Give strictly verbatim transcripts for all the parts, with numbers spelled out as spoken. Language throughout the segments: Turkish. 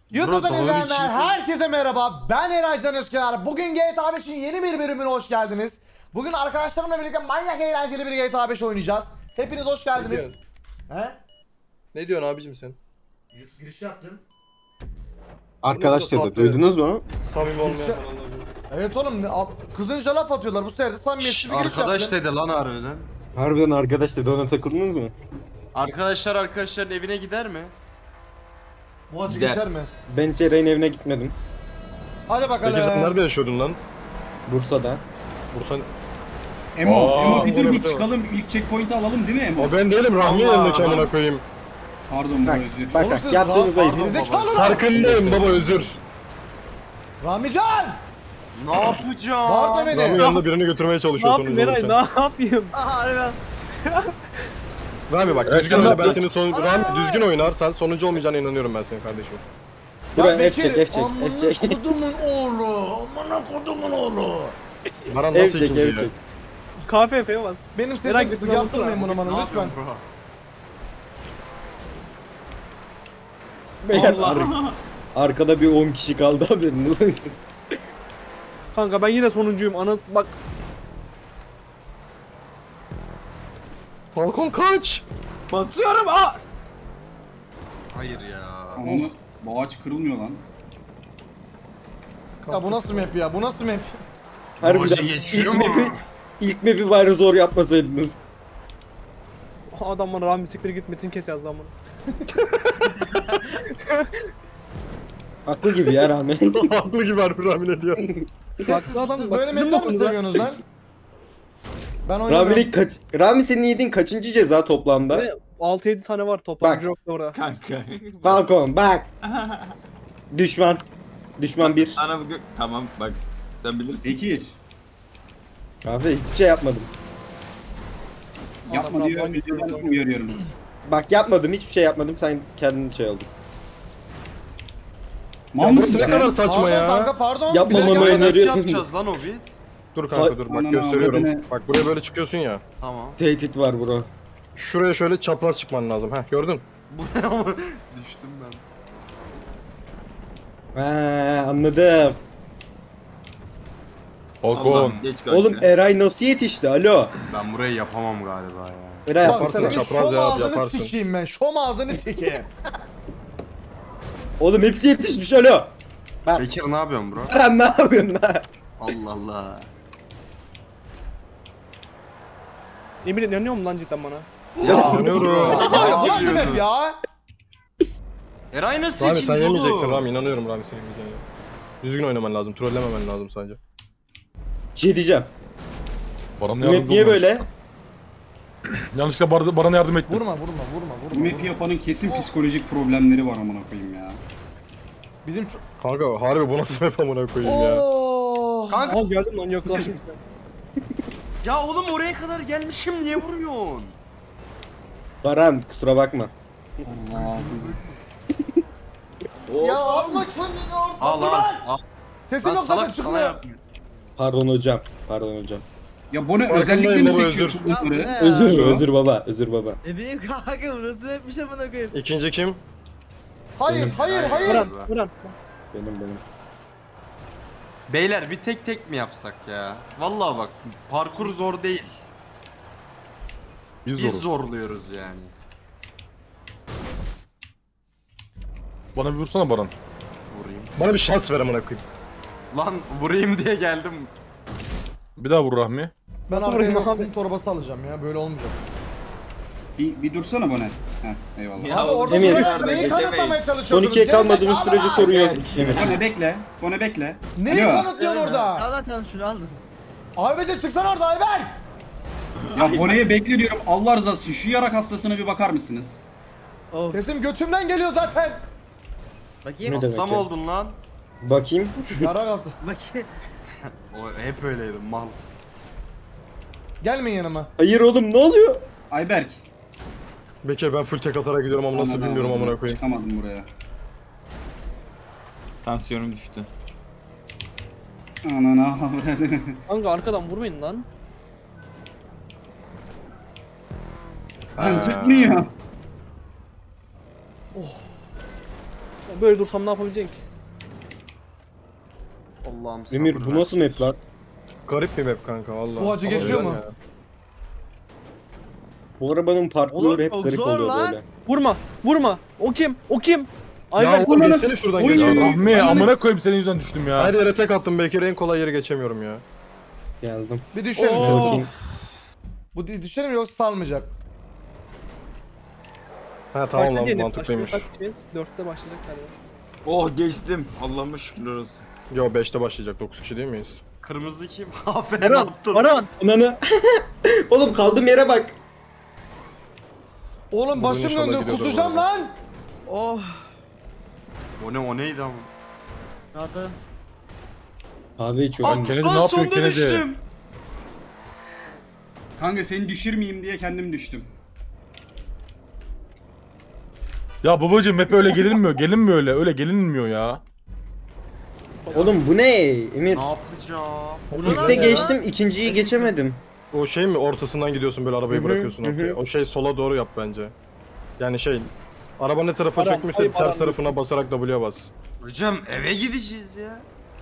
YouTube'dan izleyenler herkese merhaba. Ben Eray Can Özkenar. Bugün G T A beşin yeni bir bölümüne hoş geldiniz. Bugün arkadaşlarımla birlikte manyak eğlenceli bir G T A beş oynayacağız. Hepiniz hoş geldiniz. Ne He? Ne diyorsun abicim sen? Giriş yaptım. Arkadaş dedi, duydunuz mu? Samimi olmayan Evet oğlum, kızınca laf atıyorlar bu sefer de samimiyetsiz bir giriş Arkadaş yaptım. dedi lan harbiden. Harbiden arkadaş dedi, ona takıldınız mı? Arkadaşlar arkadaşların evine gider mi? Bu açı Gider. geçer mi? Ben hiç Eray'ın evine gitmedim. Hadi bakalım. Peki sen nerede yaşıyordun lan? Bursa'da. Bursa... Emo, Aa, Emo bir dur oraya bir bir de- çıkalım, ilk checkpoint'i alalım değil mi Emo? O ben değilim, Rahmi'nin Allah elindeki Allah. amına koyayım. Pardon Bak, baba özür. bak, Oğlum bak siz yaptığınız rahat- ayıp. Gerizekalı lan. Farkındayım baba, özür. Ramican! Ne yapacağım? Bağırma beni. Rahmi yanında birini götürmeye çalışıyor Ne sonucu yapayım Eray, olurken. ne yapayım? Rahmi bak, düzgün oyna, ben senin son... Rahmi düzgün oynar, sen sonuncu olmayacağına inanıyorum ben senin kardeşim. Buraya F Bekir, çek, F çek, amına F çek. kodumun oğlu. Amına kodumun oğlu. Baran F nasıl çek, ikinci F ya? çek. K F F'ye bas. Benim Merak sesim ettim, yaptırmayın anlatsana. bunu bana Ne lütfen. yapıyorsun bro? Beyler, ar- arkada bir on kişi kaldı haberiniz olsun. Kanka ben yine sonuncuyum. Anası bak. Falcon kaç! Basıyorum. Aa! Hayır ya. Onu, bu ağaç kırılmıyor lan. Ya bu nasıl map ya? Bu nasıl map? Harbiden Hoca ilk geçiyor mu? map'i, ilk map'i bari zor yapmasaydınız. Adam bana Rami siktir git Metin kes yazdı amına. Haklı gibi ya Rami. Haklı gibi harbi Rahmi ne diyor? Siz, Siz adam siz bak, böyle sizin mapler mi bokunuz lan. seviyorsunuz lan? Ben oynamıyorum. Rami'lik kaç... Rami senin yediğin kaçıncı ceza toplamda? Ve altı yedi tane var toplam. Bak. Yok orada. Kanka. Falcon bak. Düşman. Düşman bir. Ana bugün tamam bak sen bilirsin. Bekir, Abi hiçbir şey yapmadım. yapma Adam diyor, ben- videodan uyarıyorum. Bak yapmadım, hiçbir şey yapmadım. Sen kendin şey oldun. Mal mısın Ne sen? kadar saçma Pardon ya. kanka pardon. Yapmamanı Bir dakika. Ya nasıl öneriyorum. yapacağız lan o bit? Dur kanka Hay- dur bak Ananı gösteriyorum. avradını. Bak buraya böyle çıkıyorsun ya. Tamam. Tehdit var bro. Şuraya şöyle çapraz çıkman lazım. Heh gördün. Buraya mı? Düştüm ben. Ha, anladım. Allah'ım, geç kanka. Oğlum Eray nasıl yetişti? Alo. Ben burayı yapamam galiba ya. Eray Bak yaparsın. senin çapraz şom yap, ağzını yaparsın. sikeyim ben. Şom ağzını sikeyim. Oğlum hepsi yetişmiş alo. Bak. Bekir ne yapıyorsun bro? Eren ne yapıyorsun lan? Allah Allah. Emir inanıyor musun lan cidden bana? Ya. Yanıyorum. Ya bu nasıl map ya? Eray nasıl Rami sen ikinci yemeyeceksin oldu? Rami, inanıyorum Rami sen yemeyeceğine. Düzgün oynaman lazım, trollememen lazım sadece. Bir şey diyeceğim. Baran'a Bu yardım map niye böyle? Yanlışlıkla Bar Baran'a yardım ettim. Vurma vurma vurma Bu vurma. map'i yapanın kesin psikolojik problemleri var amına koyayım ya. Bizim ço- Kanka harbi bu nasıl map amına koyayım ya. Oo. Kanka Al geldim lan yaklaştım işte. ya oğlum oraya kadar gelmişim niye vuruyorsun? Baran kusura bakma. Ya Allah kendini orada. Al lan. Al. Sesim Ben yok zaten salak sana çıkmıyor. yardım. Pardon hocam. Pardon hocam. Ya bunu Farkındayım özellikle mi baba, seçiyorsun bunları? Özür özür baba. Özür baba. E benim kanka bu nasıl yapmış amına koyayım? İkinci kim? Hayır hayır hayır. Buran, Buran. Benim benim. Beyler bir tek tek mi yapsak ya? Vallahi bak parkur zor değil. Biz, Biz zoruz. zorluyoruz yani. Bana bir vursana Baran. Vurayım. Bana bir şans ver amına koyayım. Lan vurayım diye geldim. Bir daha vur Rahmi. Ben Nasıl arkaya vurayım bir abi? kum torbası alacağım ya böyle olmayacak. Bir, bir dursana bana. Heh, eyvallah. Ya Abi orada Emir. buraya neyi kanıtlamaya Son çalışıyorsunuz? ikiye kalmadığımız Gerizekalı sürece lan! sorun yok. Emir. Bana bekle, bana bekle. Neyi Alo. kanıtlıyorsun orada? Tamam tamam şunu aldım. Ayber'cim çıksana orada Ayber! Ya Bone'ye bekle diyorum Allah rızası için şu yarak hastasına bir bakar mısınız? Of. Sesim götümden geliyor zaten. Bakayım. Ne demek Hasta mı ya? oldun lan? Bakayım. Yara hasta. Bakayım. O hep öyleydim mal. Gelmeyin yanıma. Hayır oğlum ne oluyor? Ayberk. Bekir ben full tek atarak gidiyorum ama nasıl Ananı bilmiyorum avradım, amına koyayım. Çıkamadım buraya. Tansiyonum düştü. Ananı avradım. Kanka arkadan vurmayın lan. Lan çıkmıyor. Ben böyle dursam ne yapabileceksin ki? Allah'ım sabır Emir bu ver. nasıl map lan? Garip bir map kanka valla. Bu acı Ama geçiyor güzel mu? ya. Bu arabanın parkurları Oğlum, hep çok garip zor oluyor lan. böyle. Vurma, vurma. O kim? O kim? Ya Aynen. oğlum geçsene şuradan Oy. geç. Ya Rahmi. Rahmi amına koyayım senin yüzünden düştüm ya. Her yere tek attım belki en kolay yere geçemiyorum ya. Geldim. Bir düşelim. Dur ya. bakayım. Bu di- düşelim yoksa salmayacak. Ha tamam Kaçta lan diyelim? mantıklıymış. Kaçta başlayacağız? Dörtte başlayacak galiba. Oh geçtim. Allah'ıma şükürler olsun. Yo beşte başlayacak dokuz kişi değil miyiz? Kırmızı kim? Aferin Baran, yaptın. Baran. Ananı. Oğlum kaldığım yere bak. Oğlum başım inşallah döndü gidiyordur kusacağım bu arada. lan. Oh. O ne o neydi ama? Rahatladım. Kahve içiyorum. Kennedy Lan ne yapıyor sonda Kennedy? düştüm. Kanka seni düşürmeyeyim diye kendim düştüm. Ya babacığım map öyle gelinmiyor. Gelinmiyor öyle. Öyle gelinmiyor ya. Oğlum bu ne Emir? Ne yapacağım? İlk de geçtim, ikinciyi geçemedim. O şey mi ortasından gidiyorsun böyle arabayı Hı hı, bırakıyorsun hı hı. ortaya. O şey sola doğru yap bence. Yani şey araba ne tarafa Baran, çekmişse hayır, ters Baran. tarafına basarak W'ye bas. Hocam eve gideceğiz ya.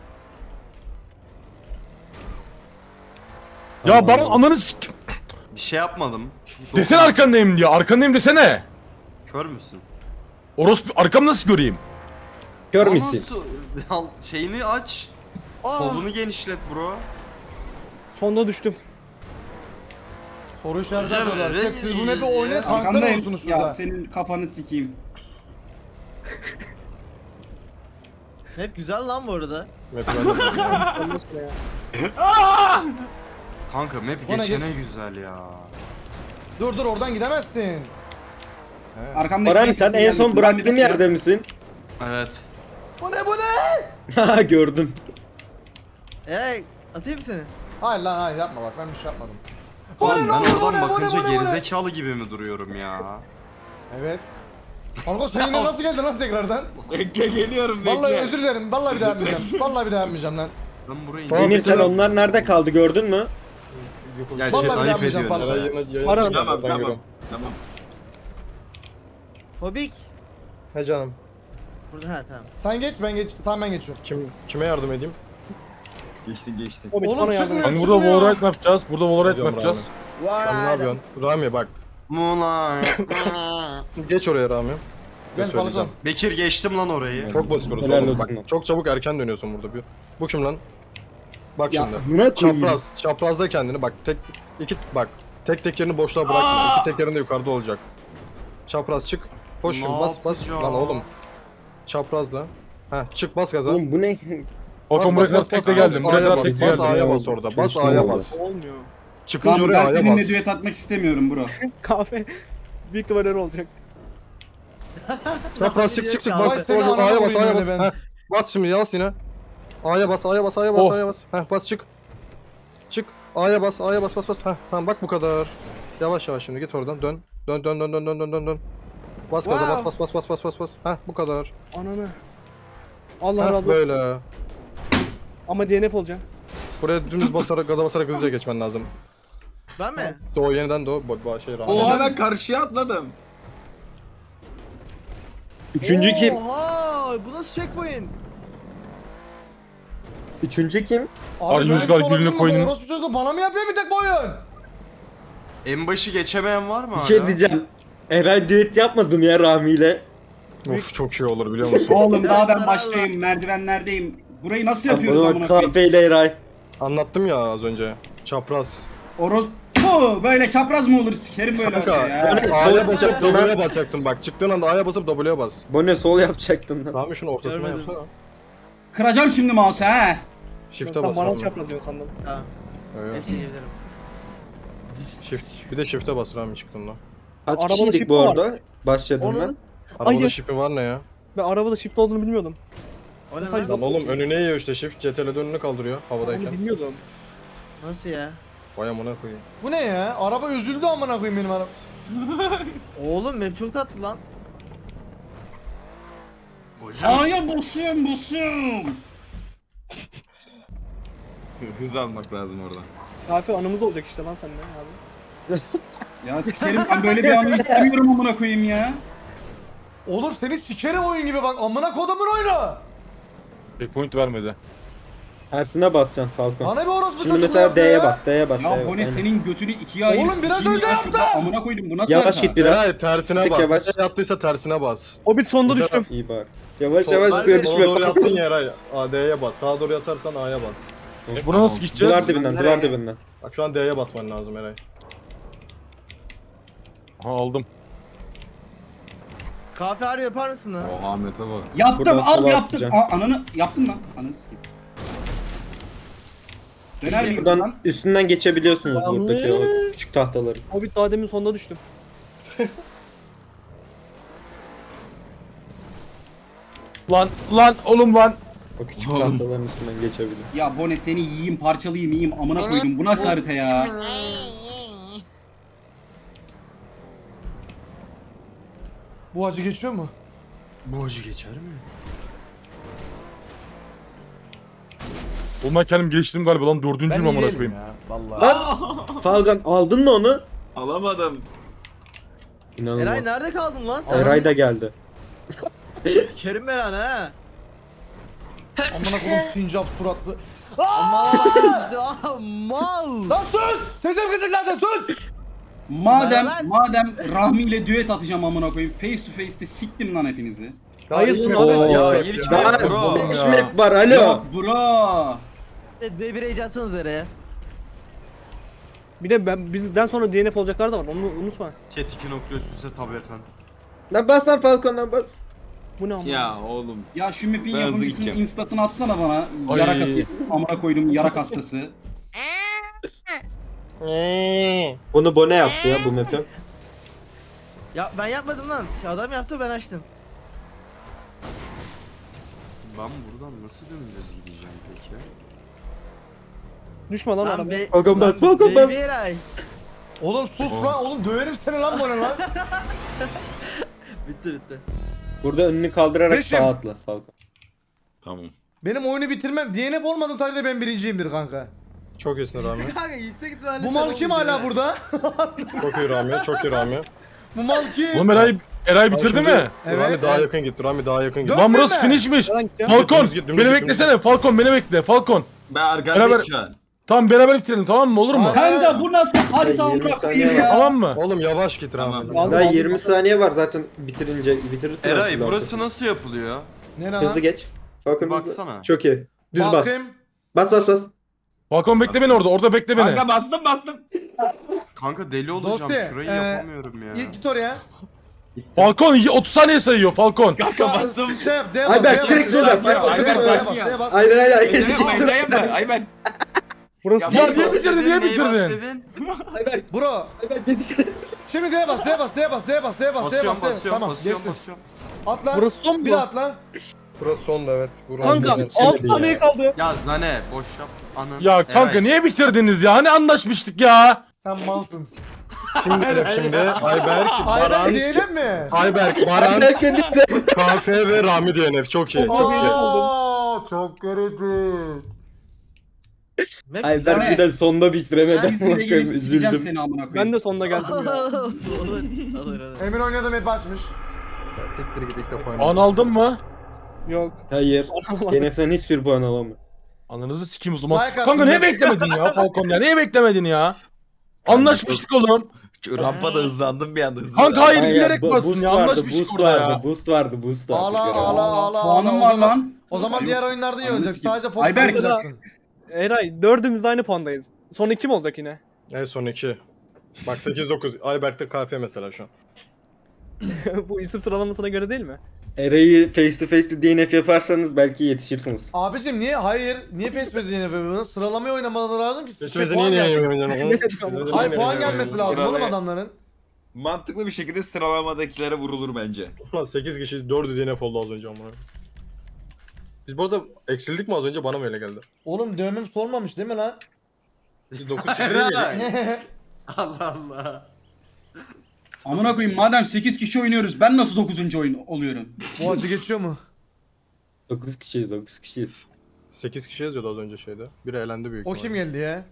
Ya Baran ananı sik... Bir şey yapmadım. Desene arkandayım diye. Arkandayım desene. Kör müsün? Orospu arkam nasıl göreyim? Kör Ama müsün? nasıl? Al, şeyini aç. Kolunu genişlet bro. Sonda düştüm. Soru işareti Hocam, yapıyorlar. evet, Chat, siz bu map'i ya. oynayın kanser Arkandayım. olursunuz şurada. Ya senin kafanı sikeyim. Hep güzel lan bu arada. Map'i ben de bilmiyorum. Ondan sonra ya. Kanka map Bana geçene güzel ya. Dur dur oradan gidemezsin. Arkamdaki Baran nefesin sen en gelmesin. son Ben bıraktığım bir dakika- yerde misin? Evet. Bu ne bu ne? Ha gördüm. Eray atayım seni. Hayır lan hayır yapma bak ben bir şey yapmadım. Bu Oğlum ne ben lan, bu ne, bu oradan ne, bu ne, bakınca bu ne, bu ne? gerizekalı gibi mi duruyorum ya? Evet. Argo sen yine nasıl geldin lan tekrardan? Bekle geliyorum bekle. Vallahi özür dilerim. Vallahi bir daha yapmayacağım. Vallahi bir daha yapmayacağım lan. Ben burayı Tamam, Emir sen bitirelim. onlar nerede kaldı gördün mü? Gel Vallahi chat bir ayıp yapmayacağım ediyorsun. falan. Eray yayına- yayına Baran, çıkıyor, Tamam oradan tamam. görüyorum. Tamam. Hobik. He canım. Burada ha tamam. Sen geç ben geç. Tamam ben geçiyorum. Kim kime yardım edeyim? Geçtin geçtin. O bir Oğlum bana yardım çıkmıyor. et. Hani burada Valorant mı yapacağız? Burada Valorant mı Ediyorum yapacağız? Sen ne yapıyorsun? Rami bak. Moonlight. Geç oraya Rami. Gel söyleyeceğim. falan. Bekir geçtim lan orayı. Çok basit orası Helal oğlum. Bak, olsun. çok çabuk erken dönüyorsun burada. Bir- Bu kim lan? Bak Ya şimdi. buna koyayım. Çapraz. Çaprazda kendini bak. Tek iki bak. Tek tekerini boşluğa bırakma. İki tekerin de yukarıda olacak. Çapraz çık. Koş Ne şimdi bas bas. yapacağım? Lan oğlum. Çaprazla. Ha çık bas gaza. Oğlum bu ne? Hakan buraya kadar tekte geldim. Buraya A'ya kadar bas. tekte Bas geldim. A'ya ya. bas orada. Bas Kesin A'ya oldu. bas. Olmuyor. Çıkınca Lan oraya ben A'ya seninle bas. düet atmak istemiyorum bro. Kahve. Büyük ihtimalle öyle olacak. Çapraz çık çık çık. Ay, Bas. seni A'ya anama bas koyayım A'ya öyle bas. ben. Heh. Bas şimdi yaz yine. A'ya bas A'ya bas A'ya bas Oh. A'ya bas. Heh bas çık. Çık. A'ya bas A'ya bas bas bas. Heh tamam bak bu kadar. Yavaş yavaş şimdi git oradan dön. Dön dön dön dön dön dön dön dön. Bas gaza bas Wow. bas bas bas bas bas bas. Heh bu kadar. Ananı. Allah razı Heh olsun. böyle. Ama D N F olacağım. Buraya dümdüz basarak gaza basarak hızlıca geçmen lazım. Ben mi? Doğu yeniden doğu. Bu, bu şey Rami. Oha ben karşıya atladım. Üçüncü kim? Oha bu nasıl checkpoint? Üçüncü kim? Ay, böyle Rüzgar bir şey olabilir Gül'ünü mi? koyunun- Bu orospu çocuğu bana mı yapıyor bir tek bu oyun? En başı geçemeyen var mı Bir hala? şey diyeceğim. Eray düet yapmadım ya Rami ile. Of çok iyi olur biliyor musun? Oğlum daha ben sararlar. baştayım, merdivenlerdeyim. Burayı nasıl yapıyoruz Bak amına koyayım? kahveyle Eray. Anlattım ya az önce. Çapraz. Orospu böyle çapraz mı olur sikerim böyle Kanka orada ya. yani- A'ya Sol basıp yapacaktın W'ye lan. basacaksın bak. Çıktığın anda A'ya basıp W'ye bas. Bone sol yapacaktın lan. Rami şunu ortasına Görmedim. yapsana. Kıracağım şimdi mouse'u he. Shift'e Sen bas. bana Rami. çapraz diyorsun sandım. Tamam. Evet. Hepsini giderim. Shift. Bir de shift'e bas Rami çıktığında. Kaç Arabada kişiydik shift bu mi var? arada? Başladım Onun- ben. Arabada Hayır. shift'i var ne ya? Ben arabada shift olduğunu bilmiyordum. O ne Sadece- lan? Lan oğlum önüne yiyor işte shift. C T R'de önünü kaldırıyor Onu havadayken. bilmiyordum. Nasıl ya? Vay amına koyayım. Bu ne ya? Araba üzüldü amına koyayım benim araba. Oğlum map çok tatlı lan. Hocam. A'ya basıyorum basıyorum. Hız almak lazım oradan. Kahve anımız olacak işte lan seninle abi. Ya sikerim ben böyle bir anı istemiyorum amına koyayım ya. Oğlum seni sikerim oyun gibi bak amına kodumun oyunu. Checkpoint vermedi. Tersine basacaksın Falcon. Bana bir orospu Şimdi çocuğu mesela yaptı D'ye ya. bas, D'ye bas. Ya D'ye bas. bu ne Aynen. senin götünü ikiye ayırıp Oğlum biraz sikeyim önce ya yaptı. şurada amına koydum bu nasıl Yavaş harita? git biraz. Eray tersine Tık bas. yavaş. Ne yaptıysa tersine bas. O bit sonda düştüm. İyi bari. Yavaş Sol- yavaş Sola suya düşme doğru yattın Falcon. ya Eray. A, D'ye bas. Sağa doğru yatarsan A'ya bas. E buna nasıl gideceğiz? Duvar dibinden, duvar dibinden. Bak şu an D'ye basman lazım Eray. Ha aldım. Kahve harbi yapar mısın lan? Oha Mete bak. Yaptım Buradan al sola yaptım. atlayacağım. Aa, ananı yaptım lan. Ananı sikeyim. Döner miyim Buradan buradan? üstünden geçebiliyorsunuz buradaki o küçük tahtaları. O bit daha demin sonda düştüm. Lan lan oğlum lan. O küçük Oğlum. tahtaların üstünden geçebiliyor. Ya Bone seni yiyeyim parçalayayım yiyeyim amına koydum. Bu nasıl harita ya? Bu acı geçiyor mu? Bu acı geçer mi? Oğlum ben kendim geçtim galiba lan dördüncüyüm amına yeğenim koyayım. ya. Vallahi. Lan! Falcon aldın mı onu? Alamadım. İnanılmaz. Eray nerede kaldın lan sen? Eray da geldi. Kerim Beran ha. Amına kodum sincap suratlı. Mal işte ah mal. Lan sus! Sesim kısık zaten sus! Madem Lan. madem Rahmi ile düet atacağım amına koyayım. Face to face'te siktim lan hepinizi. Hayır ilk lan map- abi. Ya, Ya, ilk ilk map- map, bro. bro. Beş map var alo. Yok bro. Evet B bir heyecan atsanız Eray'a. Bir de ben, bizden sonra D N F olacaklar da var onu unutma. Chat iki nokta üst üste tabi efendim. Lan bas lan Falcon lan bas. Bu ne ama? Ya oğlum. Ya şu map'in Ben hızlı yapımcısının gideceğim. instatını atsana bana. Ay. Yarak atayım. Amına koydum yarak hastası. Bunu Bone yaptı ya bu map'i. Ya ben yapmadım lan. Şu adam yaptı ben açtım. Ben buradan nasıl döneceğiz gideceğim peki? Düşme lan Lan arabaya. be, Falcon bas, lan Falcon bas. Baby Eray. Oğlum sus lan oğlum döverim seni lan bana lan. Bitti bitti. Burada önünü kaldırarak Beşim. sağa atla Falcon. Tamam. Benim oyunu bitirmem. D N F olmadığım takdirde ben birinciyimdir kanka. Çok iyisin Rami. Kanka yüksek ihtimalle Bu sen mal kim olmayacaksın hala ha. burada? Çok iyi Rami. Çok iyi Rami. Bu mal kim? Oğlum Eray, Eray bitirdi Şimdi mi? Evet. Rami daha Evet. yakın git. Rami daha yakın git. Dön. Lan burası mi? finishmiş. Lan gideceğim. Falcon Dümdüz git, dümdüz beni git, beklesene. Falcon beni bekle. Falcon. Ben arkadayım Beraber- şu an. Tamam beraber bitirelim tamam mı olur mu? Hayır. Kanka bu nasıl harita Ay, yirmi amına saniye koyayım var. ya? Tamam mı? Oğlum yavaş git Rami. Tamam. Aldım, Daha aldım, yirmi aldım. saniye var zaten bitirince bitirirsin. Eray artık burası zaten. nasıl yapılıyor? Ne lan? Hızlı geç. Falcon Bir hızlı. baksana. Çok iyi. Düz bas. Bakayım. Bas bas bas. Falcon bekle beni orada. Orada bekle beni. Kanka bastım bastım. Kanka deli olacağım Dosti, şurayı e, yapamıyorum ya. İlk git oraya. Falcon otuz saniye sayıyor Falcon. Kanka bastım. Şey yap, D bas, Ayberk, D bas, direkt D şöyle bas, yap. D bas, Ayberk, D bas, sakin D bas, ya. D bas. Aynen aynen. Ayberk Ayberk Ayberk. Burası Ya ya, niye bitirdin niye Neyi bas bitirdin? dedin? Ayberk. Bro. Ayberk yetişir. Şimdi D bas, D bas, D bas, D bas, D bas, D bas, D Basıyorum bas. basıyorum Tamam, basıyorum geçtim. basıyorum. Atla. Burası son Bir mu? daha atla. Burası son da evet. Burası Kanka son. altı saniye kaldı. Ya Zane boş yap. Anın. Ya kanka Eray. niye bitirdiniz ya? Hani anlaşmıştık ya? Sen malsın. Şimdi şimdi Ayberk, Ayberk Baran, diyelim mi? Ayberk, Baran, Ayberk dedi de. Kafe ve Rami D N F çok iyi. Çok iyi. Ooo çok kritik. Map Ayberk bir de sonda bitiremedi. Ben izine gelip sikeceğim Üzüldüm. seni amına koyayım. Ben de sonunda geldim ya. olur. Olur olur. Emin oynadı map açmış. Ya siktir git işte puan. An aldın mı? Yok. Hayır. D N F'den hiçbir puan alamıyor. Ananızı sikeyim o zaman. Like Kanka attım. niye beklemedin ya Falcon ya? Niye beklemedin ya? Anlaşmıştık oğlum. Rampada hızlandım bir anda hızlı. Kanka hayır Aynen, bilerek bu- basın boost ya. vardı, Anlaşmıştık boost orada vardı, ya. Boost vardı, boost vardı. Ağla biraz. ağla ağla ağla. Puanım O var zaman- lan. O zaman diğer oyunlarda iyi Ananı olacak. sikeyim. Sadece fokus Ayberk. olacaksın. Eray dördümüz de aynı puandayız. Son iki mi olacak yine? Evet son iki. Bak sekiz dokuz. Ayberk'te kafe mesela şu an. Bu isim sıralamasına göre değil mi? Eray'ı face to face D N F yaparsanız belki yetişirsiniz. Abicim niye? Hayır. Niye face to face yine yapıyorsun? Sıralamayı oynamaları lazım ki. Hiç şey, bizi puan niye gelsin. niye Hayır puan gelmesi lazım oğlum Sıralaya- adamların. Mantıklı bir şekilde sıralamadakilere vurulur bence. Ulan sekiz kişi dördü D N F oldu az önce ama. Biz bu arada eksildik mi az önce bana mı öyle geldi? Oğlum dövmem sormamış değil mi lan? Biz dokuz kişi değil miydik? Allah Allah. Amına koyayım madem sekiz kişi oynuyoruz ben nasıl dokuzuncu oyun oluyorum? Bu acı geçiyor mu? dokuz kişiyiz, dokuz kişiyiz. sekiz kişi yazıyordu az önce şeyde. Biri elendi büyük O ihtimalle. kim geldi ya?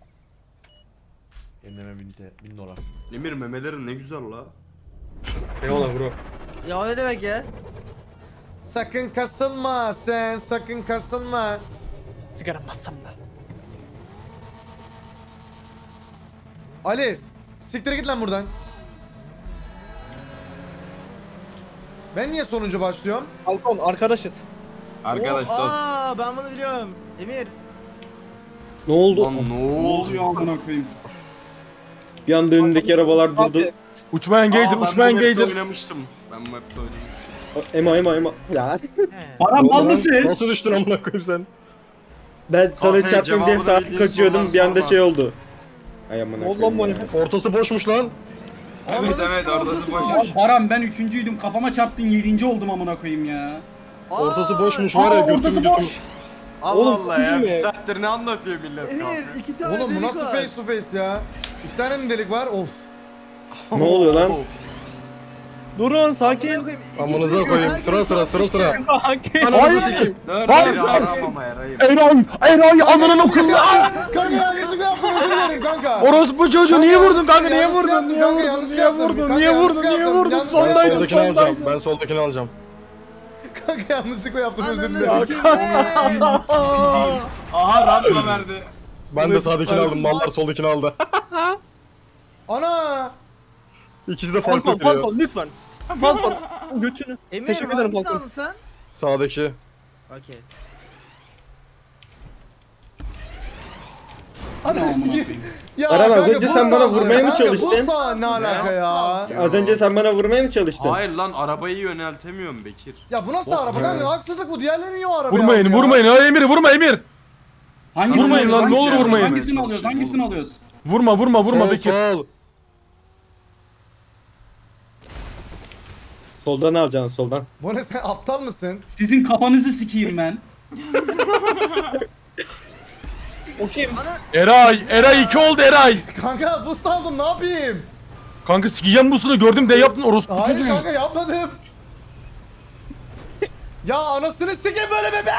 Emre'me bin, te- bin dolar. Emir memelerin ne güzel la. Eyvallah bro. Ya o ne demek ya? Sakın kasılma sen, sakın kasılma. Sigara bassam da. Alice, siktir git lan buradan. Ben niye sonuncu başlıyorum? Falcon arkadaşız. Arkadaş Oo, dost. Aa ben bunu biliyorum. Emir. Ne oldu? Lan ne Ne oldu? oluyor amına koyayım? Bir anda önündeki arabalar durdu. Abi, Uçmayan gaydir, uçmayan gaydir. gaydir. oynamıştım. Ben bu map'te oynadım. Ema ema ema. Ya. Baran mal Lan, mısın? Nasıl düştün amına koyayım sen? Ben sana Aferin, çarpayım diye cevabını saat bildiğin kaçıyordum soruları bir anda sorma. şey oldu. Ay aman Ne oldu lan bu ne? Ortası boşmuş lan. Evet Ananı evet sikeyim, orası ortası boş. Ya Baran ben üçüncüydüm. Kafama çarptın yedinci oldum amına koyayım ya. Aa, Ortası boşmuş Aa var ya ortası götümü boş. Allah Oğlum, Allah ya. üzülme. Bir saattir ne anlatıyor millet Emir kanka. iki tane Oğlum bu delik nasıl var. face to face ya? İki tane mi delik var? Of. Ne oluyor lan? Durun Amına sakin. koyayım, ikisi Amınıza de koyayım. herkes Sıra sıra sıra sıra. Sakin. Ananı sikeyim. Dur Hayır, dur hayır. aramama ya hayır. Eray, Eray ananın okulunu al. Kanka yanlışlıkla yaptım, özür dilerim kanka. Orospu çocuğu niye vurdun kanka, niye Yanlış vurdun, yaptım niye kanka, vurdun, yanlış niye yaptım. vurdun, Kanka, niye yanlış vurdun, niye yaptım, vurdun, yanlış Ben yaptım. sondaydım, soldakini alacağım. sondaydım. Ben soldakini alacağım. Kanka yanlışlıkla yaptım, özür Ananı dilerim. sikeyim. Aha rampa verdi. Ben de sağdakini aldım. Mallar soldakini aldı. Ana! İkisi de farklı Falcon duruyor. Falcon lütfen. Falcon götünü. Emir Teşekkür ederim hangisini Falcon. aldın sen? Sağdaki. Okey. Ana sikeyim. Ya Baran, az kanka, önce bu sen bana sağ- vurmaya mı kanka, çalıştın? Bu sağ ne alaka ya? Az önce sen bana vurmaya mı çalıştın? Hayır lan arabayı yöneltemiyorum Bekir. Ya bu nasıl araba kanka? Haksızlık bu. Diğerleri niye o araba Vurmayın, yaptı ya? vurmayın. Ay Emir, vurma Emir. Hangisini Vurmayın alıyoruz? lan, ne olur Hangisini vurmayın. alıyoruz? Hangisini alıyoruz? Hangisini alıyoruz? Vurma, vurma, vurma Sol, Bekir. sol. Soldan alacaksın soldan. Bu ne, sen aptal mısın? Sizin kafanızı sikeyim ben. Okey. Eray, Eray iki oldu Eray. Kanka boost aldım, ne yapayım? Kanka sikeceğim busunu, gördüm de yaptın orospu Hayır çocuğu. kanka yapmadım. Ya anasını sikeyim böyle bebe!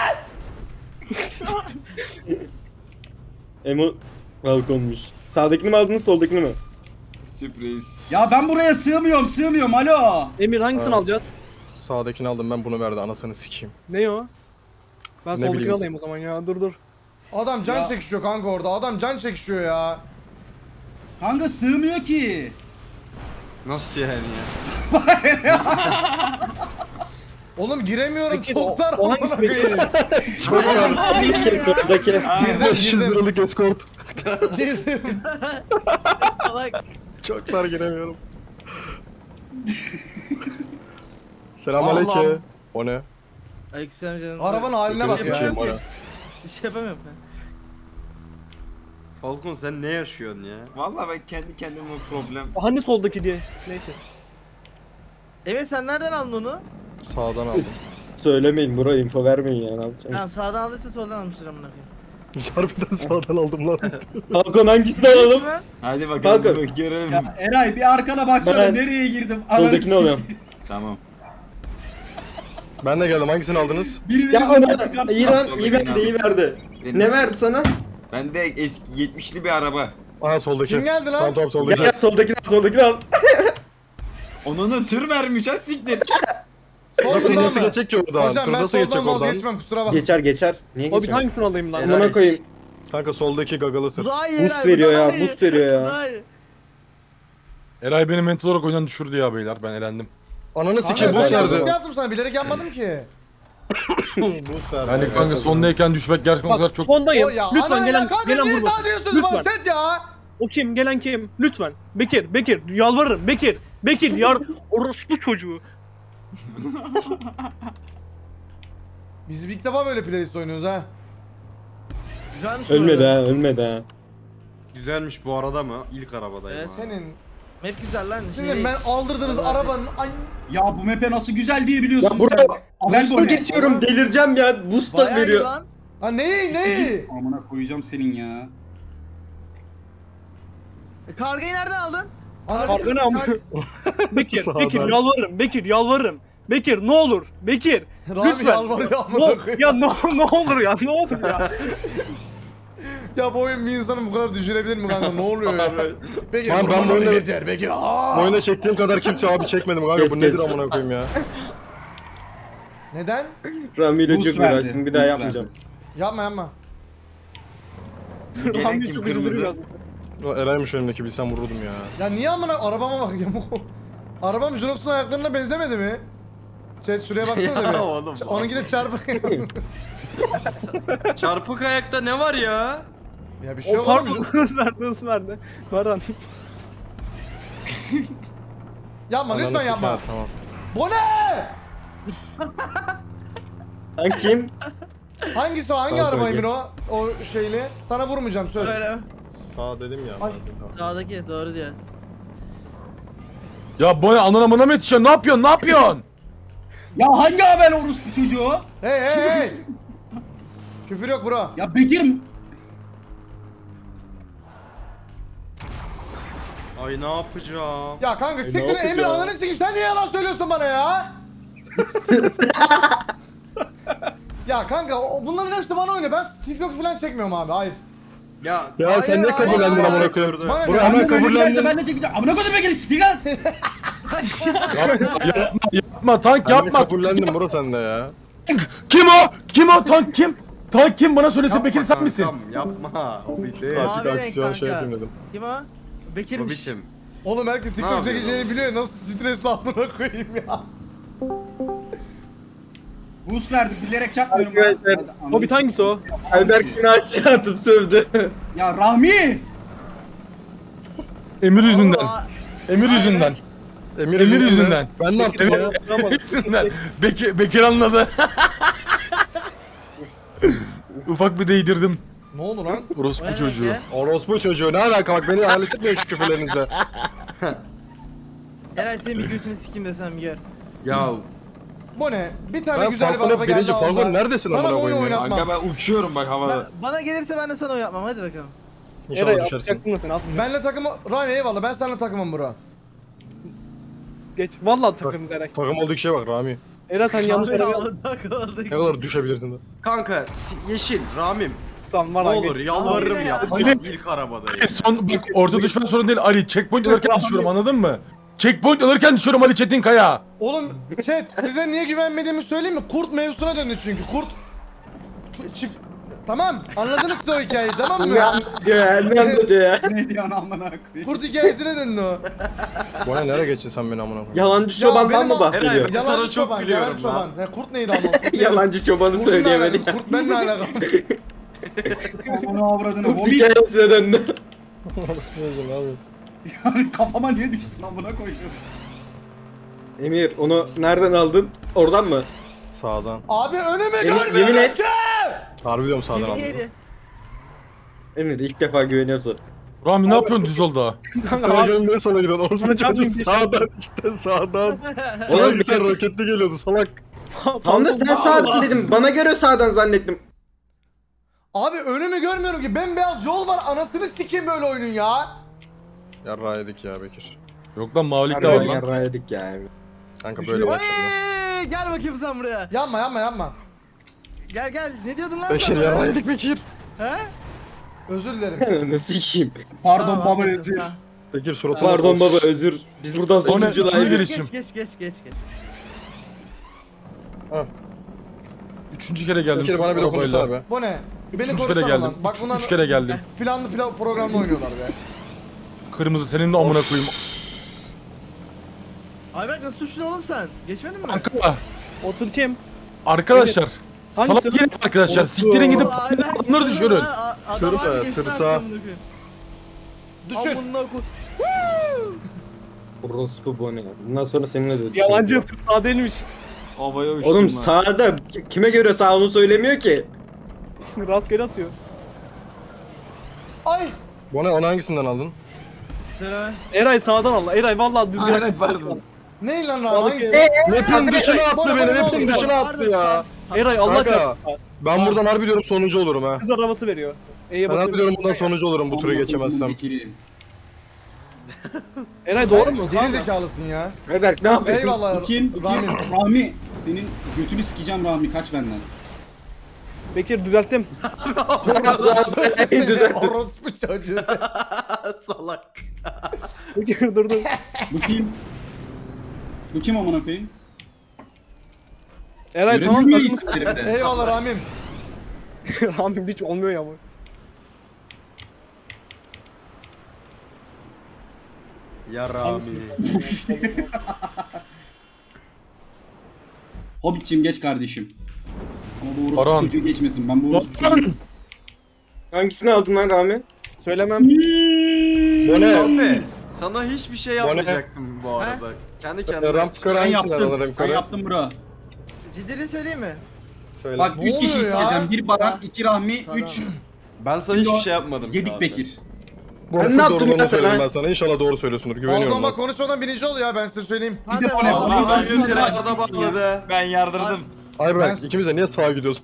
Emo balkonmuş. Sağdakini mi aldınız soldakini mi? Sürpriz. Ya ben buraya sığmıyorum sığmıyorum alo. Emir hangisini Ha. alacağız? Sağdakini aldım ben, bunu verdi anasını sikeyim. Ne o? Ben Ne soldakini bileyim. alayım o zaman ya. Dur dur. Adam can Ya. çekişiyor kanka orada. Adam can çekişiyor ya. Kanka sığmıyor ki. Nasıl yani ya? Oğlum giremiyorum, Peki, çok o- dar o hangisi amına peki? koyayım. Çok Soldaki soldaki. Girdim beş yüz girdim. liralık eskort. Girdim. Salak. Çok dar giremiyorum. Selamünaleyküm. Allah'ım. O ne? Aleykümselam canım. Arabanın haline bak ya. Sikeyim, o ne? Bir şey yapamıyorum ben. Falcon sen ne yaşıyorsun ya? Vallahi ben kendi kendime problem. Hani soldaki diye. Neyse. Emir sen nereden aldın onu? Sağdan aldım. Söylemeyin bro, info vermeyin ya, ne yapacağım. Tamam sağdan aldıysa soldan almıştır amına koyayım. Harbiden sağdan aldım lan. Balkon hangisini alalım? Neyse lan? Hadi bakalım Kanka. bunu görelim. Ya Eray bir arkana baksana Ben- nereye girdim? Ananı Soldakini sikeyim. alıyorum. Tamam. Ben de geldim, hangisini aldınız? Biri beni Ya buradan ona çıkartsın. iyi lan, iyi verdi, iyi verdi. Benim- Ne verdi sana? Ben de eski yetmişli bir araba. Aha soldaki. Kim geldi lan? Tamam tamam Ya soldaki. ya soldakini al, soldakini al. Onun tır vermiş ha siktir. Sol Tır buradan nasıl mı? geçecek ki oradan? Hocam Tır ben nasıl geçecek soldan oradan? vazgeçmem, kusura bakma. Geçer geçer. Niye O bir geçer? hangisini alayım lan? Amına koyayım. Kanka soldaki gagalı Bu tır. daha iyi Boost Eray, bu veriyor daha ya, iyi. boost veriyor ya. Bu daha iyi. Eray beni mental olarak oyundan düşürdü ya beyler, ben elendim. Ananı Kanka sikeyim, ben boost yanlışlıkla verdi. yaptım sana, bilerek yapmadım ki. Boost verdi. Yani kanka sondayken düşmek gerçekten o kadar Bak çok... sondayım. O ya, Lütfen ana gelen ya kanka gelen niye vurma. daha diyorsunuz bana, Lütfen. set ya. O kim? Gelen kim? Lütfen. Bekir, Bekir yalvarırım. Bekir, Bekir yar orospu çocuğu. Biz ilk defa böyle playlist oynuyoruz ha. Güzelmiş bu Ölmedi arada. ha, ölmedi ha. Güzelmiş bu arada mı? İlk arabadayım Evet, ha. Senin, Map güzel lan. sizin ben aldırdığınız Vallahi. arabanın... Ay, Ya bu map'e nasıl güzel diye biliyorsun Ya sen. bro, Abel boost'a Bone. geçiyorum, delireceğim ya. Boost da Bayağı iyi veriyor. lan. ha neyi neyi? Amına koyacağım senin ya. E, kargayı nereden aldın? Kargını ama. Bekir, Sağdan. Bekir yalvarırım. Bekir yalvarırım. Bekir ne olur. Bekir. Rami Lütfen. yalvarıyor No, amına koyayım. ya ne, ne olur ya ne olur ya. Ya bu oyun bir insanı bu kadar düşürebilir mi kanka? Ne oluyor ya? Bekir Lan ben kurban bu olayım oyunda- yeter Bekir. Aa! Bu oyuna çektiğim kadar kimse abi çekmedim kanka. Kes, Bu nedir kes. amına koyayım ya. Neden? Rami ile Boost çok verdi, uğraştım. Bir daha boost yapmayacağım. Yapma yapma. Gelen Rami kim çok kırmızı? üzülür lazım. O Eray'mış önümdeki bilsem vururdum ya. Ya niye amına arabama bak ya bu. Arabam Jirox'un ayaklarına benzemedi mi? Şey şuraya baksana Ya bir. oğlum, Ç- Onunki de çarpık. Çarpık ayakta ne var ya? Ya bir şey O yok pardon oğlum. hız verdi hız verdi. Baran. Yapma Ananı lütfen sikeyim, yapma. ha, Tamam. Bu ne? Lan kim? Hangisi o? Hangi Kanka, araba Emir geç. o? O şeyli. Sana vurmayacağım söz. Söyle. Sağ dedim ya. Ay. Tamam. Sağdaki doğru diyor. Ya bu ne anana mına mı yetişiyorsun? Ne yapıyorsun? Ne yapıyorsun? Ya hangi haber orospu çocuğu? Hey hey hey. Küfür yok bro. Ya Bekir Ay ne yapacağım? Ya kanka E, ne siktir yapacağım? Emir ananı sikeyim sen niye yalan söylüyorsun bana ya? Ya kanka o- bunların hepsi bana oynuyor. Ben TikTok falan çekmiyorum abi. Hayır. Ya, Ya sen ne hayır, kabullendin hayır. amına koyayım? Bana Buraya ne? hemen ben böyle giderse kabullendin. ben de çekeceğim. Amına koydum Bekir siktir lan. Yapma, yapma tank Hemen yapma. kabullendim bro sen de ya. Kim o? Kim o tank kim? Tank kim bana söylesin Bekir sen misin? Tamam yapma. O bitti. Mavi Artık renk aksiyon şey kanka. yapayım dedim. Kim o? O Bekir'miş. bitim. Oğlum herkes TikTok yapıyor çekeceğini biliyor. Nasıl stresli amına koyayım ya. Boost verdi bilerek çakmıyorum. Arkadaşlar, Hadi, ananı Hobbit hangisi o? Albert beni aşağı atıp sövdü. Ya Rahmi! Emir yüzünden. Aa, Emir yüzünden. Emir, Emir mi? yüzünden. Ben ne yaptım ya? Emir yüzünden. Bekir, Bekir anladı. Ufak bir değdirdim. Ne oldu lan? Orospu vay çocuğu. be. Orospu çocuğu ne alaka bak beni alet etmiyor şu küfürlerinize. Eray senin bir götünü sikeyim desem gör. Ya Bu ne? Bir tane Ben güzel bir Falcon'a araba geldi birinci aldı. Falcon neredesin Sana amına bu oyunu koyayım ya? oynatmam. Kanka ben uçuyorum bak havada. Ba- bana gelirse ben de sana oy yapmam hadi bakalım. İnşallah Eray düşersin. atacaktın da seni atmayacağım. Benle takımı... Rami eyvallah ben seninle takımım bro. Geç. Vallahi takımız Eray. Takım olduğu kişiye bak Rami. Eray sen yanlış Abi, araba aldık, aldık. Ne kadar düşebilirsin de. kanka si- yeşil Ramim. Tamam Ne Baran olur geç. yalvarırım Abi, yapma. Ali. İlk arabadayım. Son bak orta düşman sorun değil Ali. Checkpoint alırken düşüyorum anladın mı? Checkpoint alırken düşüyorum Ali Çetinkaya. Oğlum chat size niye güvenmediğimi söyleyeyim mi? Kurt mevzusuna döndü çünkü. Kurt... Ç- Çift... Tamam anladınız siz o hikayeyi tamam mı? Ne anlatıyor ya? Ne anlatıyor ya? Ne diyorsun amına koyayım? Kurt hikayesine döndü o. Bu ne nereye geçtin sen beni amına koyayım? Yalancı Ya çobandan benim mı o- bahsediyor? Eray, Ben sana Yalancı çok çoban, gülüyorum yalancı lan. çoban. He, kurt neydi ama? Kurt neydi? Yalancı çobanı Kurt'un söyleyemedi. alakası, Kurt benimle alakalı. Amına avradını. Kurt Hobbit. hikayesine döndü. Orospu çocuğu abi. Yani kafama niye düştün amına koyuyorum. Emir onu nereden aldın? Oradan mı? Sağdan. Abi önüme Yemin- görmüyorum yemin et. ki! Harbi diyorum sağdan Kimi aldım. yedi? Emir ilk defa güveniyorum sana. Rami ne yapıyorsun düz yolda? Kanka gönderi sana gidiyorsun. Orospu Abi, çocuğu abi, sağdan işte sağdan. Sana Oğlum bir sen- tane roketli geliyordu salak. Tam da sen sağdan dedim. Bana göre sağdan zannettim. Abi önümü görmüyorum ki bembeyaz yol var anasını sikeyim böyle oyunun ya. Yarrağı yedik ya Bekir. Yok lan mavilik de var Harbiden lan. yarrağı ya Emir. Kanka böyle başladı. Oy, gel bakayım sen buraya. Yapma yapma yapma. Gel gel. Ne diyordun lan Bekir sen? yarrağı yedik Bekir. He? Özür dilerim. Nasıl işim? Pardon Tamam, baba affettim, özür. tamam. Bekir suratına Pardon baba özür. Biz buradan O ne? sonuncu Üçüncü live. gelişim. Geç geç geç geç geç. Üçüncü kere geldim Bekir şu bana bir dokunursana arabayla. be. Bu ne? Beni Üçüncü kere korusana geldim. lan. Bak Üç, bunlar üç kere geldim. planlı plan programda oynuyorlar be. Kırmızı senin de amına koyayım. Ayberk nasıl düştün oğlum sen? Geçmedin mi? Kanka Otur kim? arkadaşlar. Hangisi? Salak gelin arkadaşlar. Siktirin gidip Oğlum, Ayberk onları sana düşürün. ha, a- Adam Tırsa, abi geçsin tırsa. arkamda koyayım. Düşür. Amına koy. Orospu bu ne? Bundan sonra seninle de Yalancı atıp sağ değilmiş. Havaya uçtum Oğlum lan. sağda kime göre sağ onu söylemiyor ki. Rastgele atıyor. Ay. Bu ne onu hangisinden aldın? Söyleme. Eray sağdan al. Eray vallahi düzgün. Aynen pardon. Ne lan lan Sağdaki- hangisi? Map'in dışına attı bana beni, ne map'in oldu? dışına attı ya. Eray Allah Kanka, çarpsın. ben buradan harbi diyorum sonuncu olurum ha. Kız arabası veriyor. E'ye Ben harbi basıyor. diyorum bundan sonuncu olurum bu turu Amına geçemezsem. koyduğum Bekir'in. Eray doğru mu? Geri zekalısın ya. Eder ne yapıyorsun? Eyvallah. Bu kim? Bu kim? Rami. Rami. Senin götünü sikeceğim Rami kaç benden. Bekir düzelttim. Orospu çocuğu. Salak. Bekir dur dur. Bu kim? Bu kim amına koyayım? Eray Göremiyor tamam. muyuz isimleri? Eyvallah Ramim. Ramim hiç olmuyor ya bu. Ya Rami. Hobbit'cim geç kardeşim. Ama bu orospu Baran. çocuğu geçmesin. Ben bu orospu çocuğu... Hangisini aldın lan Rami? Söylemem. Bu ne? Kafe. Sana hiçbir şey yapmayacaktım bu arada. Kendi kendine. Ramp kör Ben hangisinden yaptım. alırım Ben körü? yaptım bro. Ciddili söyleyeyim mi? Söyle. Bak Ne üç kişi oluyor ya? isteyeceğim. Bir Baran, iki Rahmi, Tamam. üç Ben sana hiçbir şey yapmadım. Gebik Kafe. Bekir. Bu Ben arada ne yaptım doğruluğunu ya sana? söyleyeyim ben sana. İnşallah doğru söylüyorsundur. Güveniyorum Balkon ben. bak konuşmadan birinci oluyor ya ben size söyleyeyim. Bir de bu ne? abi. Bunu Allah yüzünden Newton'a açtık da ya. bağladı. Ben yardırdım. Ay bırak Ben- ikimiz de niye sağa gidiyoruz?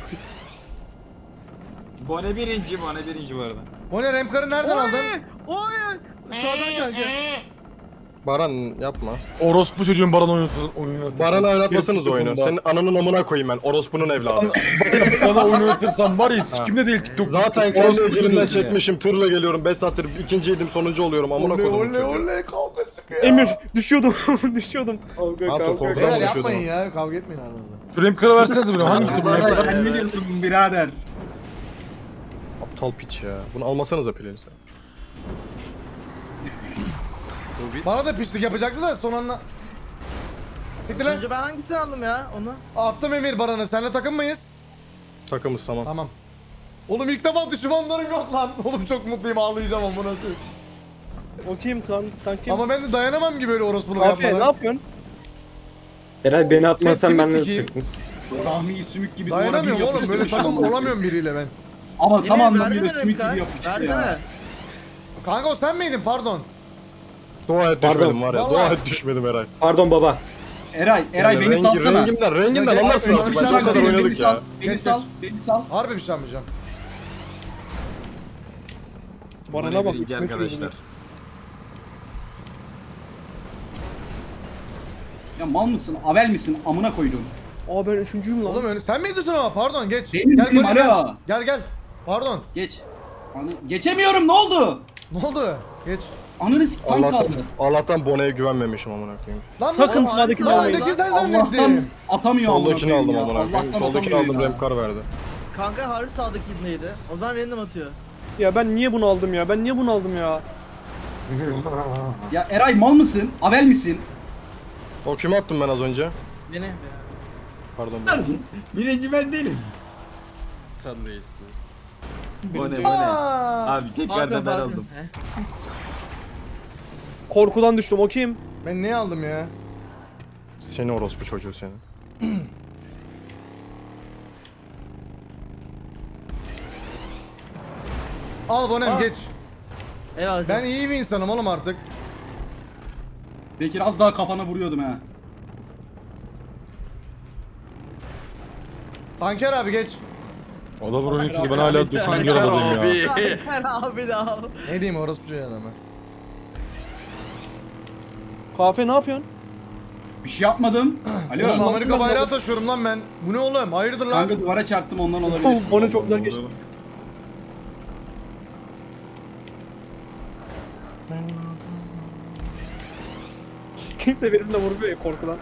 Bone birinci, Bone birinci bu arada. O ne Remkar'ı nereden aldın? Oy! Sağdan kanka. Baran yapma. Orospu çocuğun Baran oynatır. oynatır. Baran'ı oynatmasanız oyunu. Senin ananın amına koyayım ben. Orospunun evladı. Bana oynatırsan var ya sikimde değil TikTok. Zaten kendi Orospu üzerimden çocuğusun ya. çekmişim. Tırla geliyorum. beş saattir ikinciydim. Sonuncu oluyorum. Amına Oley koydum. oley oley kavga çıkıyor. Emir düşüyordum. düşüyordum. Ne yaptın? Korkudan Beyler mı yapmayın düşüyordun? ya kavga etmeyin aranızda. Şu Remkar'ı versenize bana hangisi bu Baran Remkar? sen ne diyorsun birader? Aptal piç ya. Bunu almasanıza pilinize. Bana da pislik yapacaktı da son anda. Gitti lan. Önce ben hangisini aldım ya onu? Attım Emir Baran'ı. Seninle takım mıyız? Takımız tamam. Tamam. Oğlum ilk defa düşmanlarım yok lan. Oğlum çok mutluyum ağlayacağım amına koyayım. O kim tan tank kim? Ama ben de dayanamam gibi böyle orospuluk Kafe ne yapmadan. yapıyorsun? Herhalde beni atmasan Kimi ben de sikeyim? tutmuş. Rahmi'yi sümük gibi duvara bir Dayanamıyorum oğlum böyle yapıştırmış takım amına olamıyorum biriyle ben. Ama tam Emir, anlamıyla verdi mi sümük Remka? gibi yapıştı Verdi ya. mi? Kanka o sen miydin pardon? Dua et Pardon. düşmedim var ya. Dua Vallahi. et düşmedim Eray. Pardon baba. Eray, Eray Yani beni rengi- salsana. Rengimden, rengimden Ya, anlarsın ya, artık. ya, Ben ya, ne kadar ya, beni, oynadık beni sal, ya. beni Geç, sal, geç. beni sal. Harbi bir şey yapmayacağım. Barana bak. birinci ne arkadaşlar. söylüyorsun? Ya mal mısın, avel misin, amına koydum. Aa ben üçüncüyüm lan. Oğlum öyle sen miydin ama pardon geç. Benim, gel benim, böyle gel. alo. Gel gel. Pardon. Geç. Anı... Geçemiyorum, ne oldu? Ne oldu? Geç. Ananı sik tank Allah'tan, kaldı. Allah'tan Bone'ye güvenmemişim amına koyayım. Lan Sakın oğlum, sağdakini lan, almayın. Sağdaki sen Allah'tan zannettim. atamıyor amına Soldakini koyayım aldım ya. amına koyayım. Allah'tan Soldakini atamıyor aldım ya. Remkar verdi. Kanka harbi sağdaki ibneydi. O zaman random atıyor. Ya ben niye bunu aldım ya? Ben niye bunu aldım ya? Ya Eray mal mısın, avel misin? O kime attım ben az önce? Beni. Pardon. ben. Birinci ben değilim. Sen değilsin. Bone, Bone. Aa, Abi tekrardan ben Balkon, aldım. He. Korkudan düştüm. O kim? ben ne aldım ya? Seni orospu çocuğu seni. Al Bonem Aa. geç. Eyvallah. Ben canım. iyi bir insanım oğlum artık. Bekir az daha kafana vuruyordum ha. Tanker abi geç. O da Baran ikili ben hala dokuzuncu arabadayım ya. Sen abi de al. Ne diyeyim orospu çocuğu adamı. Kafe ne yapıyorsun? Bir şey yapmadım. Oğlum Alo. Amerika bayrağı taşıyorum lan ben. Bu ne oğlum? Hayırdır lan? Kanka duvara çarptım ondan olabilir. Bana çok güzel geçti. Kimse benimle vurmuyor ya korkudan.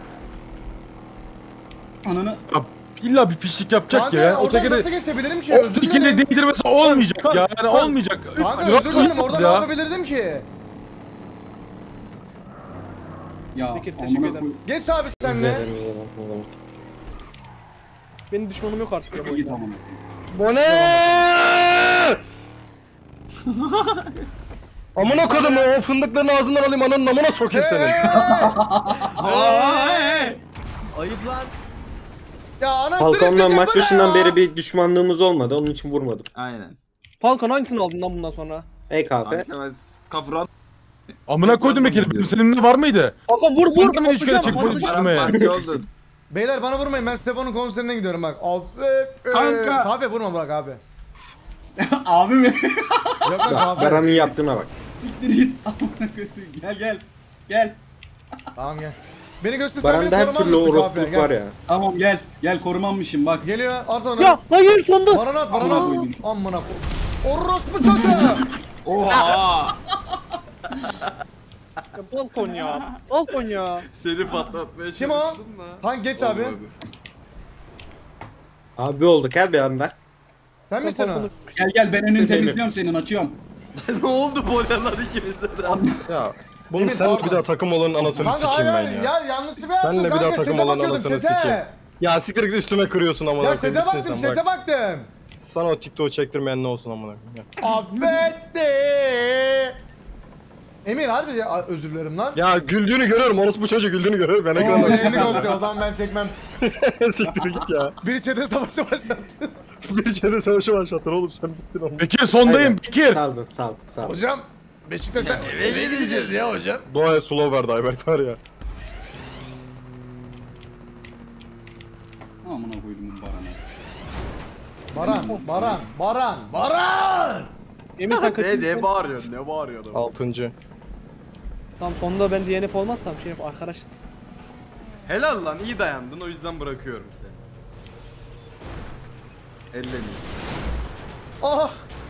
Ananı. Ya, İlla bir pislik yapacak Kanka ya. O oradan nasıl tekeri geçebilirim ki? o Özür ikili dilerim. değdirmesi olmayacak ya. Yani olmayacak. Kanka Yok, özür dilerim olmaz oradan ne yapabilirdim ki? Ya Bekir, teşekkür amına ederim. koy- Geç abi senle. Benim düşmanım yok artık ya bu Git oyunda. amına. Bone! Amına koydum o fındıkların ağzından alayım ananın amına sokayım senin. Ayıp lan. Ya anasını Falcon'la satayım maç bu ne başından ya? beri bir düşmanlığımız olmadı. Onun için vurmadım. Aynen. Falcon hangisini aldın lan bundan sonra? Ey kahve. Arkadaş kafran. Amına koydum Bekir. Benim seninle var mıydı? Falcon vur vur! Vur beni üç kere Atacağım, checkpoint atacağım. düşürmeye. Parça oldun. Beyler bana vurmayın ben Stefan'ın konserine gidiyorum bak. Afe. Kanka. Kahve vurma bırak abi. Abi mi? Yok lan kahve. Baran'ın yaptığına bak. Siktir git. Amına koyayım. Gel gel. Gel. Tamam gel. Beni göstersen beni Baran'da her korumam türlü mısın orospuluk kahpe? Gel. var ya. Tamam gel. Gel korumanmışım bak. Geliyor at onu. Ya hayır sonda. Baran at Baran Amına at. koydum. Amına koy. Orospu çocuğu. Oha! Ya balkon ya. Balkon ya. Seni patlatmaya Kim o? çalıştım da. Hangi geç abi? Olmadı. Abi olduk ha bir anda. Sen misin o? Balkonu- Gel gel ben önünü temizliyorum senin açıyorum. Ne oldu bu lan ikimize de? Ya bunu Emin, sen pardon. bir daha takım olanın anasını Kanka sikeyim hayır ben hayır ya. ya yanlışlıkla yaptım Senle bir kanka daha takım çete olan bakıyordum anasını sikeyim. çete. Ya siktir git üstüme kırıyorsun amına Ya koyayım. çete Bittin baktım sen, çete bırak. baktım. Sana o TikTok'u çektirmeyen ne olsun amına koyayım. Ya. Affetti. Emir harbi ya özür dilerim lan. Ya güldüğünü görüyorum. Orospu çocuğu güldüğünü görüyorum. Ben Oo, ekranda yayını gösteriyor o zaman ben çekmem. siktir git ya. Biri çete savaşı başlattı. Bir çete savaşı başlattın oğlum sen bittin oğlum. Bekir sondayım Bekir. Saldım saldım saldım. Hocam Beşiktaş'a eve gideceğiz ya hocam. Doğaya slow verdi Ayberk var ya. Amına koydum Baran'a. Baran, Baran, Baran, Baran! Emir sen Ne kaçıncı? ne bağırıyorsun ne bağırıyordun? Altıncı. Tamam sonunda ben D N F olmazsam şey yap arkadaşız. Helal lan iyi dayandın o yüzden bırakıyorum seni. Ellemeyeyim. Ah!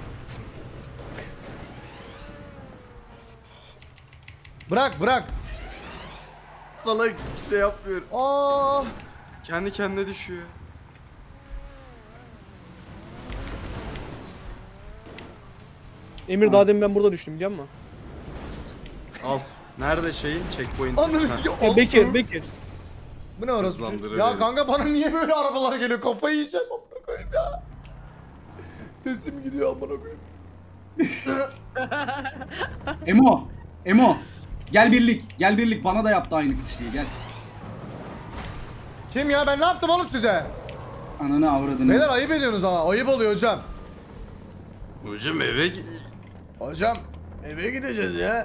Bırak, bırak. Sana şey yapmıyorum. Ah! Kendi kendine düşüyor. Emir daha demin ben burada düştüm biliyor musun? Al. Nerede şeyin checkpoint? Ananı Heh. sikeyim. E, Bekir Bekir. Bu ne orası? Hızlandırıyor Ya beni. kanka bana niye böyle arabalar geliyor? Kafayı yiyeceğim amına koyayım ya. Sesim gidiyor amına koyayım. Emo. Emo. Gel birlik. Gel birlik. Bana da yaptı aynı kişiyi. Gel. Kim ya? Ben ne yaptım oğlum size? Ananı avradını. Beyler ayıp ediyorsunuz ama. Ayıp oluyor hocam. Hocam eve gi- Hocam eve gideceğiz ya.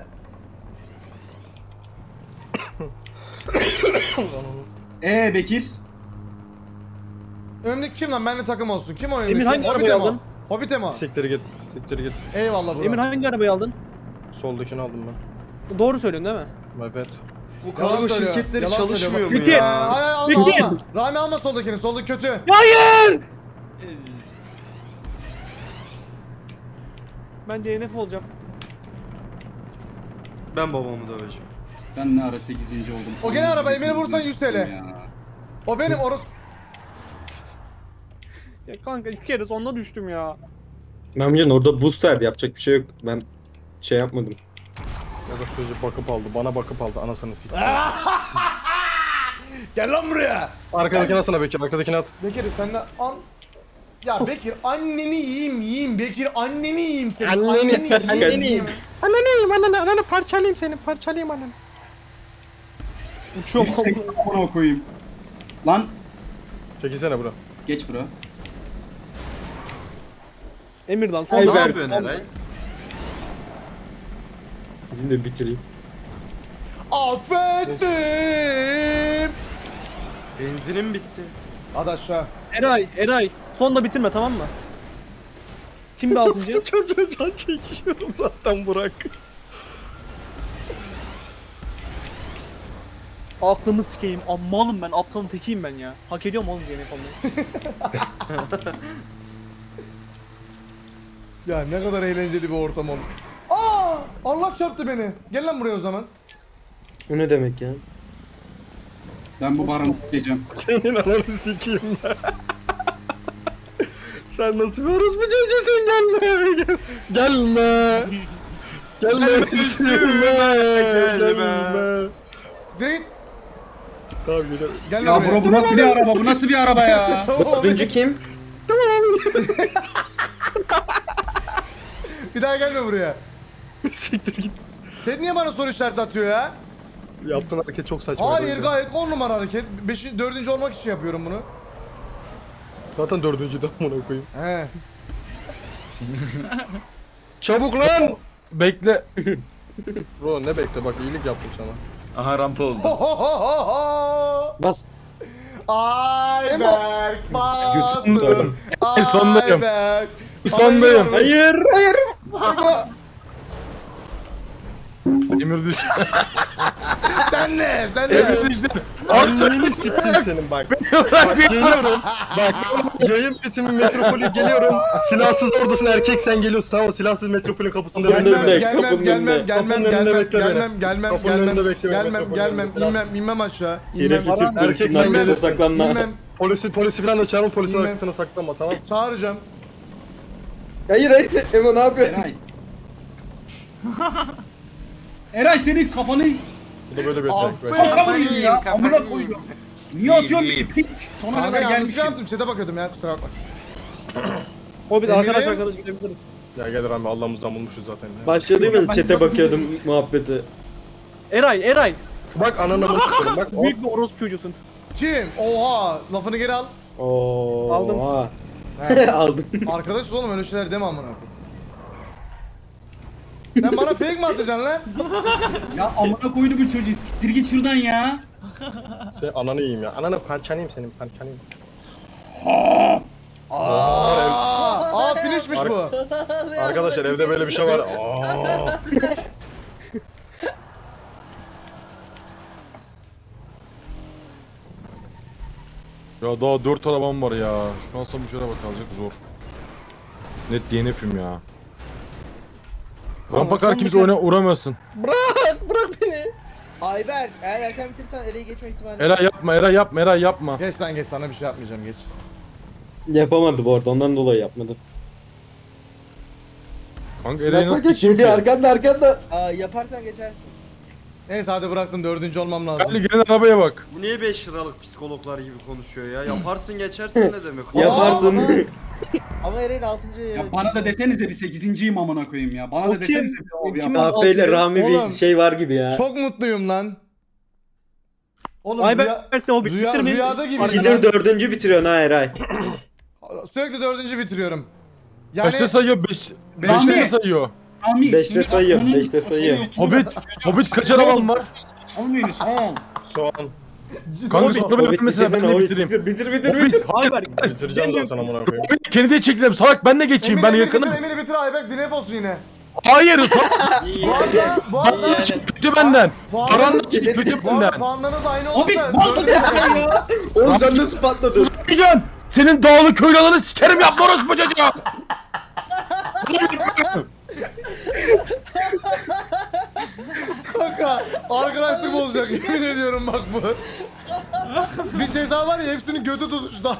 Ee Bekir. Önümdeki kim lan? Benimle takım olsun. Kim o önümdeki? Emir, hangi Hobbit arabayı Emo. aldın? Hobbit Emo. Siktir git. Siktir git. Eyvallah bro. Emir hangi arabayı aldın? Soldakini aldım ben. Doğru söylüyorsun değil mi? Evet. Bu Yalan kargo söylüyor, şirketleri yalan çalışmıyor söylüyor. mu Peki. ya? Aa, hayır alma Peki. alma. Rami alma soldakini. Soldaki kötü. Hayır! Ben D N F olacağım. Ben babamı döveceğim. Ben ne ara sekizinci oldum. O gene araba, Emir'e vursan yüz TL. Ya. O benim orası. Ya kanka iki kere sonunda düştüm ya. Memcan orada boost verdi yapacak bir şey yok. Ben şey yapmadım. O da çocuk bakıp aldı. Bana bakıp aldı. Anasını siktir. Gel lan buraya. Arkadakine atsana Bekir. Arkadakine at. Bekir sen de an... Ya Bekir anneni yiyeyim yiyeyim Bekir anneni yiyeyim seni. Anneni, anneni anneni yiyeyim. Ananı yiyeyim ananı. Ananı parçalayayım seni. Parçalayayım ananı. Uçuyorum. Çek amına koyayım. Lan Çekilsene bro. geç bro. Emir'den Ay sonra Ne ver. yapıyorsun Eray? Şimdi de bitireyim. Affettim. Benzinim bitti. Hadi aşağı. Eray, Eray. Sonda bitirme tamam mı? Kim bir altıncı? Çocuğa can çekiyorum zaten Burak. Aklımı sikeyim. Malım ben. Aptalın tekiyim ben ya. Hak ediyorum oğlum D N F olmayı. Ya ne kadar eğlenceli bir ortam oldu. Aa! Allah çarptı beni. Gel lan buraya o zaman. Bu ne demek ya? Ben bu Baran'ı sikeceğim. Senin ananı sikeyim ya. Sen nasıl bir orospu çocuğusun gelme eve gel. Gelme. Gelme Gelme üstüme. gelme. Gelme. Direkt Tamam gidelim. gel Ya lan buraya. bro bu nasıl bir araba? Bu nasıl bir araba ya? Tamam, Dördüncü kim? bir daha gelme buraya. Siktir git. Kedi niye bana soru işareti atıyor ya? Yaptığın hareket çok saçma. Hayır gayet on numara hareket. Beşinci, dördüncü olmak için yapıyorum bunu. Zaten dördüncüden buna koyayım. He. Çabuk lan. Bekle. Bro ne bekle bak iyilik yaptım sana. Aha rampa oldu. Bas. Ayberk bastım. Götürdüm. En sondayım. Ayberk. Sondayım. Hayır hayır. Emir düştü. Sen ne? Sen ne? Emir düştü. Anneni siktim senin bak. Bak geliyorum. Bak yayın bitimi metropolü geliyorum. Silahsız oradasın erkek sen geliyorsun tamam mı? Silahsız metropolün kapısında Kapının Gelmem, önünde, gelmem, kapının gelmem, önünde. gelmem, Kapının önünde gelmem, bekle beni. gelmem, gelmem, Kapının gelmem, önünde bekle beni, gelmem, kapının gelmem, önünde. inmem, inmem aşağı, Şerefli inmem, Türk polisinin erkek arkasına sen saklanma. inmem, polisi polisi falan da çağırın polisin Bilmem. arkasına saklanma tamam. çağıracağım. Hayır hayır Emo ne yapıyor? Eray. Eray senin kafanı Bu da böyle bir Aferin. yetenek. kafa vuruyor ya. Kafayı Amına yiyeyim. koydum. Niye atıyorsun beni pik? Sona Kanka kadar yanlış gelmişim. yaptım, chat'e bakıyordum ya, kusura bakma. Hobbit Emir'im. arkadaş arkadaş gidebiliriz. Ya gel Rami Allah'ımızdan bulmuşuz zaten ya. Başladığım chat'e bakıyordum muhabbeti. Eray Eray. Bak ananı bakıyorum bak. Büyük bir orospu çocuğusun. Kim? Oha, lafını geri al. Oo. Aldım. He. Aldım. Arkadaşız oğlum, öyle şeyler deme amına koyayım. Sen bana fake mi atacaksın lan? Ya amına koydum bu çocuğu. Siktir git şuradan ya. Şey ananı yiyeyim ya. Ananı parçalayayım senin parçalayayım. Aa, aa finishmiş bu. Arkadaşlar evde böyle bir şey var. Aa. Ya daha dört arabam var ya. Şu an Samuçer'e bak alacak zor. Net D N F'im ya. Rampa kar kimse oyuna uğramıyorsun. Ayber eğer erken bitirsen Eray'ı geçme ihtimali. Eray yapma, Eray yapma, Eray yapma. Geç lan geç, sana bir şey yapmayacağım, geç. Yapamadı bu arada ondan dolayı yapmadı. Kanka Eray'ı nasıl geç geçeyim geliyor ki? arkanda arkanda. Aa, yaparsan geçersin. Neyse hadi bıraktım, dördüncü olmam lazım. Gel gelen arabaya bak. Bu niye beş liralık psikologlar gibi konuşuyor ya? Yaparsın geçersin ne demek? Yaparsın. Ama Eray'ın altıncı Ya bana da desenize bir sekizinciyim amına koyayım ya. Bana O da kim? desenize bir O abi kim? ya. Afeyle Rami Oğlum. bir şey var gibi ya. Çok mutluyum lan. Oğlum Ayber rüya, ne Hobbit rüya, bitirmeyin. rüyada gibi. İkidir dördüncü bitiriyorsun ha Eray. Sürekli dördüncü bitiriyorum. Yani Kaçta sayıyor? Beş, Rami. beşte mi sayıyor? Rami, Beşte senin sayıyor, aklının beşte sayıyor. kafasını Hobbit, Hobbit kaç araban var? Son beni son. Soğan. Kanka sonra Hobbit ben mesela ben de Hobbit bitireyim. bitir bitir bitir. Hobbit, bitir. Ayber. Bitireceğim zaten amına koyayım. Hobbit kendi de çekilelim. Salak ben de geçeyim. Ben Emir, yakınım. Emir bitir, Emir bitir, Ayberk dinef olsun yine. Hayır, salak. Bu arada, bu arada, Kötü benden. bu arada, Karanlık çık kötü bu arada benden. puanlarınız aynı Hobbit olursa... mal mısın sen ya? Oğlum sen nasıl patladın? Can, senin dağlı köylü alanı sikerim yapma orospu çocuğu. Kanka, arkadaşlık bozacak, yemin ediyorum bak bu. Bir ceza var ya, hepsinin götü tutuştu.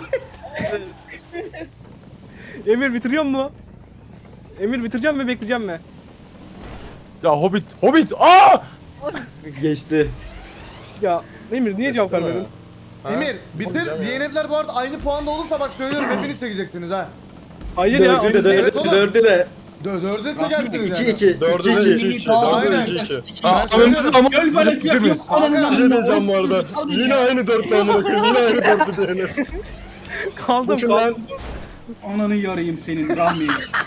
Emir bitiriyor mu? Emir bitireceğim mi bekleyeceğim mi? Ya Hobbit, Hobbit. Aa! Geçti. Ya Emir niye cevap vermedin? Emir, bitir. Hocam ya. D N F'ler bu arada aynı puanda olursa bak söylüyorum, hepiniz çekeceksiniz ha. Hayır ya. Dördü de Emir- Evet dördü oğlum. de dördü de. Dö dördü çekersiniz İki yani. iki. Dördü İki de iki. iki iki. Aynen. Dördü de iki iki. Aa, anamsız ama Göl balesi yapıyor. Ananın Kanka, Bir şey amına diyeceğim bu arada. Yine aynı dört tane bakıyorum. Yine aynı dört tane. Kaldım Bu kim lan? kaldım. Ananı yarayım senin Rami.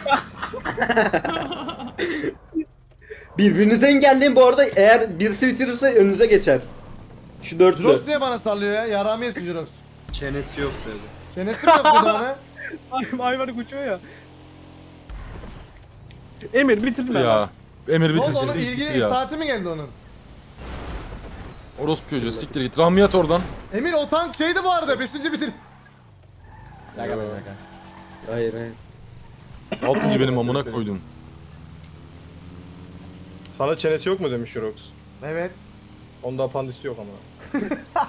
Birbirinizi engelleyin bu arada eğer birisi bitirirse önünüze geçer. Şu dörtlü. Jirox niye bana sallıyor ya? Yarami yesin Jirox. Çenesi yok dedi. Çenesi mi yaptı bana? Ay Ayber uçuyor ya. Emir bitirdim ben. ya. Emir Ne oldu, bitirsin. onun Gitti ilgili ya. saati mi geldi onun? Orospu çocuğu siktir git. Rami at oradan. Emir o tank şeydi bu arada, beşinci bitir. Ya gel ya gel. Hayır hayır. Altıncı benim amına koydum. Sana çenesi yok mu demiş Jirox. Evet. Onda apandisi yok ama.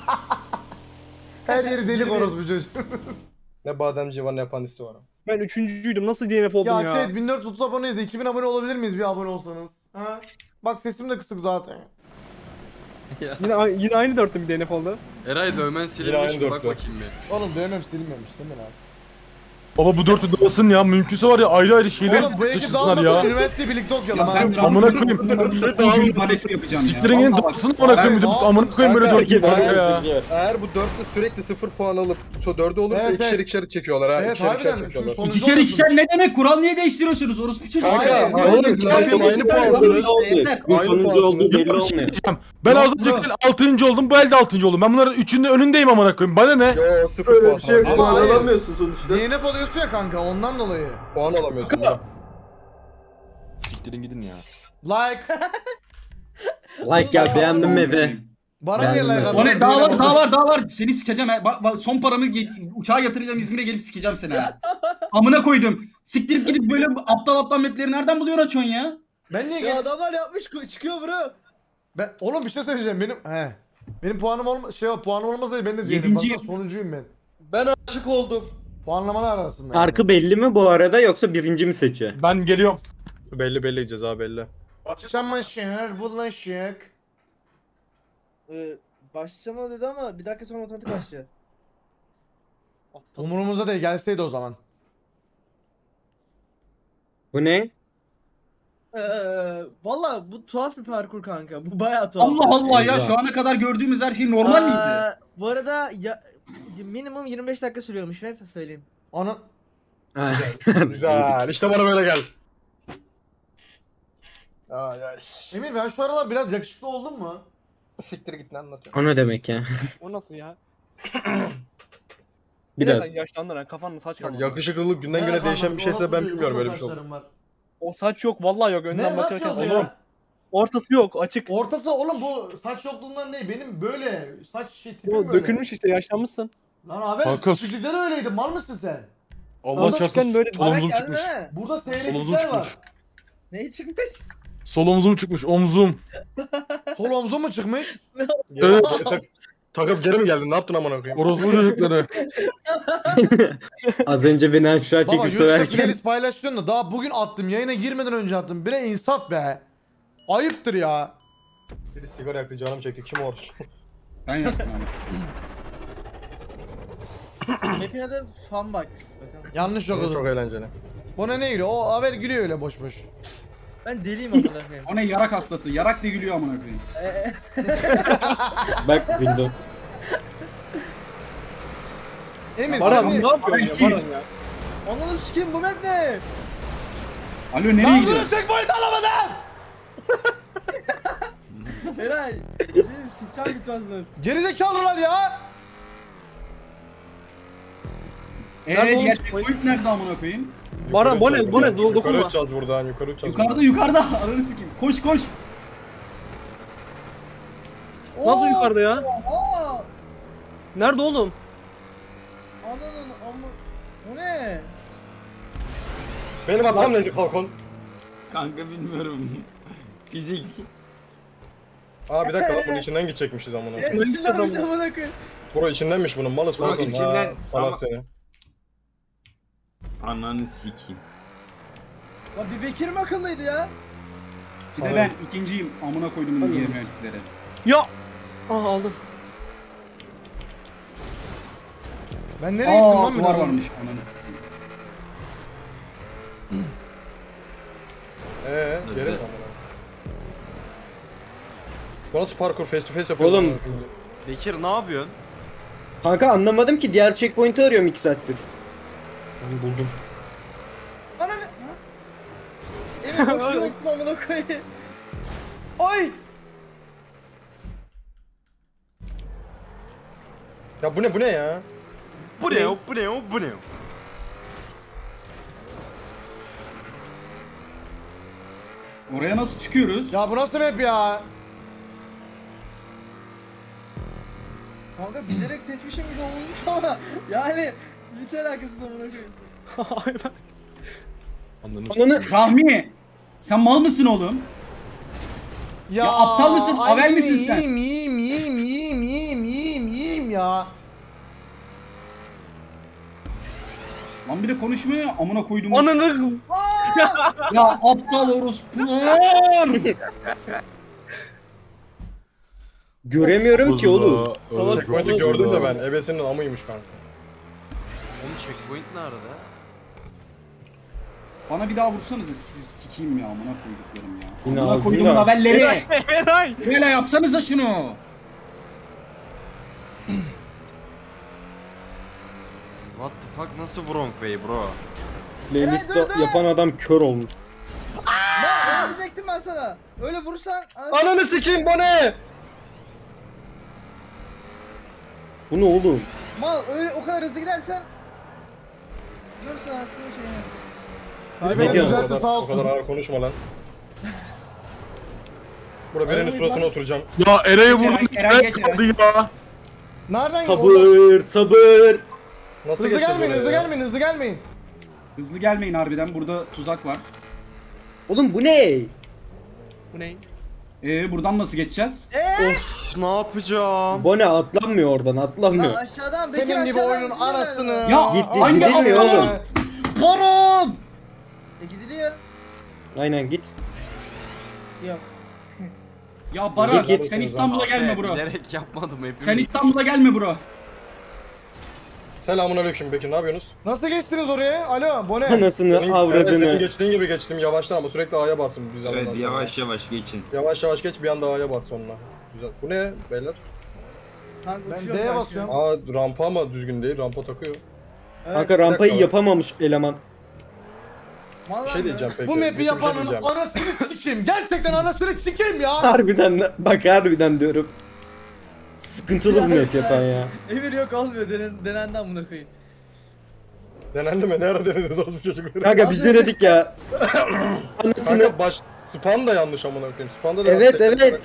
Her yeri delik orospu çocuk. Ne bademci var ne apandisi var. Ben üçüncüydüm. Nasıl D N F oldum Ya ya? şey bin dört yüz otuz aboneyiz de iki bin abone olabilir miyiz bir abone olsanız? Ha? Bak sesim de kısık zaten. Yine a- yine aynı dörtte bir D N F oldu. Eray dövmen aynı silinmiş mi? Bak dörtlü. bakayım bir. Oğlum dövmem silinmemiş değil mi lan? Baba bu dörtü dağılsın ya. Mümkünse var ya ayrı ayrı şeyler Oğlum bu ekip taşısınlar dağılmasın, ya. üniversiteyi birlikte okuyalım Ya ha. ben Amına Rami'nin koyayım. Göl balesi yapacağım ya. Siktirin gidin Vallahi bak. dağılsın amına koyayım bir de Hayır, amına koyayım böyle Kanka, dört gibi Herkes kanka ya. aynı ya. Eğer bu dörtlü sürekli sıfır puan alıp so dördü olursa Evet, ikişer evet. ikişer çekiyorlar ha. Evet, ikişer ikişer harbiden. çekiyorlar. Şu son- İkişer ikişer ne demek? Kural niye değiştiriyorsunuz? Orospu çocuk. Kanka Hayır, aynı Oğlum, klasman aynı puansınız. Yeter. Bir Aynı sonuncu puansınız. olduğu belli Bir şey olmuyor. diyeceğim. Ben az önce altıncı oldum, bu elde altıncı oldum. Ben bunların üçünün önündeyim amına koyayım. Bana ne? Yo sıfır puan. Öyle bir şey yok. Ama Puan hayır. alamıyorsun sonuçta. D N F oluyorsun ya kanka, ondan dolayı. Puan alamıyorsun. ya. Siktirin gidin ya. Like. Like ya beğendim evi. Bana niye like atıyorsun? O ne daha var daha var daha var. Seni sikeceğim ha. Bak, bak, son paramı ge- uçağa yatıracağım, İzmir'e gelip sikeceğim seni ha. Amına koydum. Siktirip gidip böyle aptal aptal mapleri nereden buluyorsun açıyorsun ya? Ben niye Ya gel? adamlar yapmış çıkıyor bro. Ben oğlum bir şey söyleyeceğim. Benim he. Benim puanım olma şey puanım olmasaydı ben de diyelim. Yedinciyim. Baksana sonuncuyum ben. Ben aşık oldum. Puanlamalar arasında. Farkı belli mi bu arada yoksa birinci mi seçiyor? Ben geliyorum. Belli belli ceza belli. Çamaşır, bulaşık. Ee, başlama dedi ama bir dakika sonra otomatik başlıyor. Umurumuzda değil, gelseydi o zaman. Bu ne? Ee, Valla bu tuhaf bir parkur kanka. Bu bayağı tuhaf. Allah Allah ya Eyvah. şu ana kadar gördüğümüz her şey normal miydi? Aa, Bu arada ya, minimum yirmi beş dakika sürüyormuş hep söyleyeyim. Onu Ha. Güzel. İşte bana böyle gel. Ay ay. Emir ben şu aralar biraz yakışıklı oldum mu? Siktir git ne anlatıyorsun? O ne demek ya? O nasıl ya? Biraz. Sen yaşlandın ha kafanın saç Yani kalmadı. yakışıklılık günden Ne güne yapalım, değişen bir şeyse orası ben değil, bilmiyorum orada öyle bir şey oldu. saçlarım var. O saç yok vallahi yok Ne önden nasıl bakarken yok sanırım. ya? Ortası yok açık. Ortası oğlum bu saç yokluğundan değil benim böyle saç şey tipim O böyle. dökülmüş işte yaşlanmışsın. Lan abi Kanka, küçüklükten öyleydi mal mısın sen? Allah Orada çarpsın çıkan böyle- sol Ahmet omzum geldi çıkmış. değil mi? Burada Sol omzum seyreklikler çıkmış. var. Neyi çıkmış? Sol omzum çıkmış omzum. Sol omzum mu çıkmış? Evet. Tak, takıp geri mi geldin? Ne yaptın amına koyayım? Orospu çocukları. Az önce beni aşağı Baba çekip YouTube'da söverken. playlist paylaşıyorsun da daha bugün attım yayına girmeden önce attım. Bire insaf be. Ayıptır ya. Biri sigara yaktı canım çekti. Kim o? Ben yaptım abi. Map'in adı Funbox. Bakalım. Yanlış Çok okudum. eğlenceli. Buna ne gülüyor? O haber gülüyor öyle boş boş. Ben deliyim amına koyayım. O ne yarak hastası. Yarak da gülüyor amına koyayım. Bak bildim. Emir Baran sen ne niye- yapıyorsun ya Baran ya? Ananı sikeyim bu map ne? Alo nereye Lan bunu gidiyorsun? sek boyut alamadım. Eray. Şey siksen bitmez mi? Gerizekalılar ya. Eee Nerede oğlum? diğer checkpoint nerede amına koyayım? Baran bu ne bu ne Yukarı dokunma. uçacağız buradan yukarı uçacağız. Yukarıda yukarıda. Ananı sikeyim. Koş koş. Nasıl yukarıda ya? Aa! Nerede oğlum? Ananın ama... O ne? Benim hatam neydi Falcon? Kanka bilmiyorum. Fizik. Aa bir dakika lan bunun içinden gidecekmişiz amına. Ya koyayım. içinden bir şey amına koyayım. Bura içindenmiş bunun malız Bro, Falcon. içinden- Ha, salak ama- seni. Ananı sikeyim. Lan bir Bekir mi akıllıydı ya? Bir de ben ikinciyim. Amına koydum bunu diğer mühendislere. Ya. Aha aldım. Ben nereye gittim Aa lan duvar bir varmış. Ananı sikeyim. Eee geri amına. Bu nasıl parkur face to face yapıyoruz? Oğlum. amına koyayım? Bekir ne yapıyorsun? Kanka anlamadım ki diğer checkpoint'i arıyorum iki saattir. Ben buldum. Ananı... Ha? Emin koşuyor unutma amına koyayım. Ay! Ya bu ne bu ne ya? Bu ne o bu ne o bu ne o? Oraya nasıl çıkıyoruz? Ya bu nasıl map ya? Kanka bilerek seçmişim gibi olmuş ama yani hiç alakasız amına koyayım. Ay ben. Anladınız. Ananı Rahmi. Sen mal mısın oğlum? Ya, Ya aptal mısın, ay havel misin sen? Yiyeyim yiyeyim yiyeyim yiyeyim yiyeyim yiyeyim yiyeyim ya. Lan bir de konuşmuyor ya. Amına koydum. Ananı. Ya aptal orospular. göremiyorum ki oğlum. Öyle Checkpoint'i çok gördüm de güzel. ben. Ebesinin amıymış kanka. Oğlum checkpoint nerede? Bana bir daha vursanıza sizi sikeyim ya amına koyduklarım ya. Yine Amına aldın koydum da. haberleri. Eray. Böyle yapsanıza şunu. What the fuck nasıl wrong way bro? Playlist Eray, dur, dur. yapan adam kör olmuş. Lan ne diyecektim ben sana? Öyle vurursan... Ananı sikeyim bu ne? Bu ne oğlum? Mal öyle o kadar hızlı gidersen... Görürsün aslında şeyini. Biri Ne beni diyorsun? O düzeltti kadar, sağ o kadar olsun. ağır konuşma lan. Burada birinin Arabayı suratına lan- oturacağım. Ya Eray'e Geç vurdum. Eren, Eren geç Eren. Kaldı ya. Nereden geldi? Sabır sabır. Nasıl Hızlı geçeceğiz gelmeyin, oraya hızlı ya? gelmeyin, hızlı gelmeyin. Hızlı gelmeyin harbiden, burada tuzak var. Oğlum bu ne? Bu ne? Ee buradan nasıl geçeceğiz? Eee? Of ne yapacağım? Bone atlanmıyor oradan atlanmıyor. Lan aşağıdan Bekir Senin gibi aşağıdan oyunun gidiyor anasını. galiba. Ya, Gitti, hangi gidilmiyor aptal oğlum. Baron! E gidiliyor. Aynen git. Yok. Ya Baran, Git, git. sen İstanbul'a gelme bro. Bilerek yapmadım hepimiz. Sen İstanbul'a gelme bro. Selamünaleyküm Bekir, ne yapıyorsunuz? Nasıl geçtiniz oraya? Alo, bu ne? Anasını Evet, senin avradını. geçtiğin gibi geçtim yavaştan ama sürekli A'ya bastım biz Evet yanından sonra. yavaş yavaş geçin. Yavaş yavaş geç bir anda A'ya bas sonuna. Güzel. Bu ne beyler? Kanka Ben uçuyorum D'ye ben şu basıyorum. an. Aa rampa ama düzgün değil, rampa takıyor. Evet. Kanka rampayı dakika. yapamamış eleman. Vallahi Bir şey mi? diyeceğim peki. Bu Bekir, map'i bir şey yapanın diyeceğim. anasını sikeyim. Gerçekten anasını sikeyim ya. Harbiden bak harbiden diyorum. Sıkıntılı bu map yapan ya. Emir yok olmuyor denen, denenden buna koyayım. Denendi mi? Ne ara denediniz oğlum bu çocukları? Kanka biz denedik ya. Anasını. Kanka baş... Spawn da yanlış amına koyayım. Spawn'da da Evet, yanlış. evet.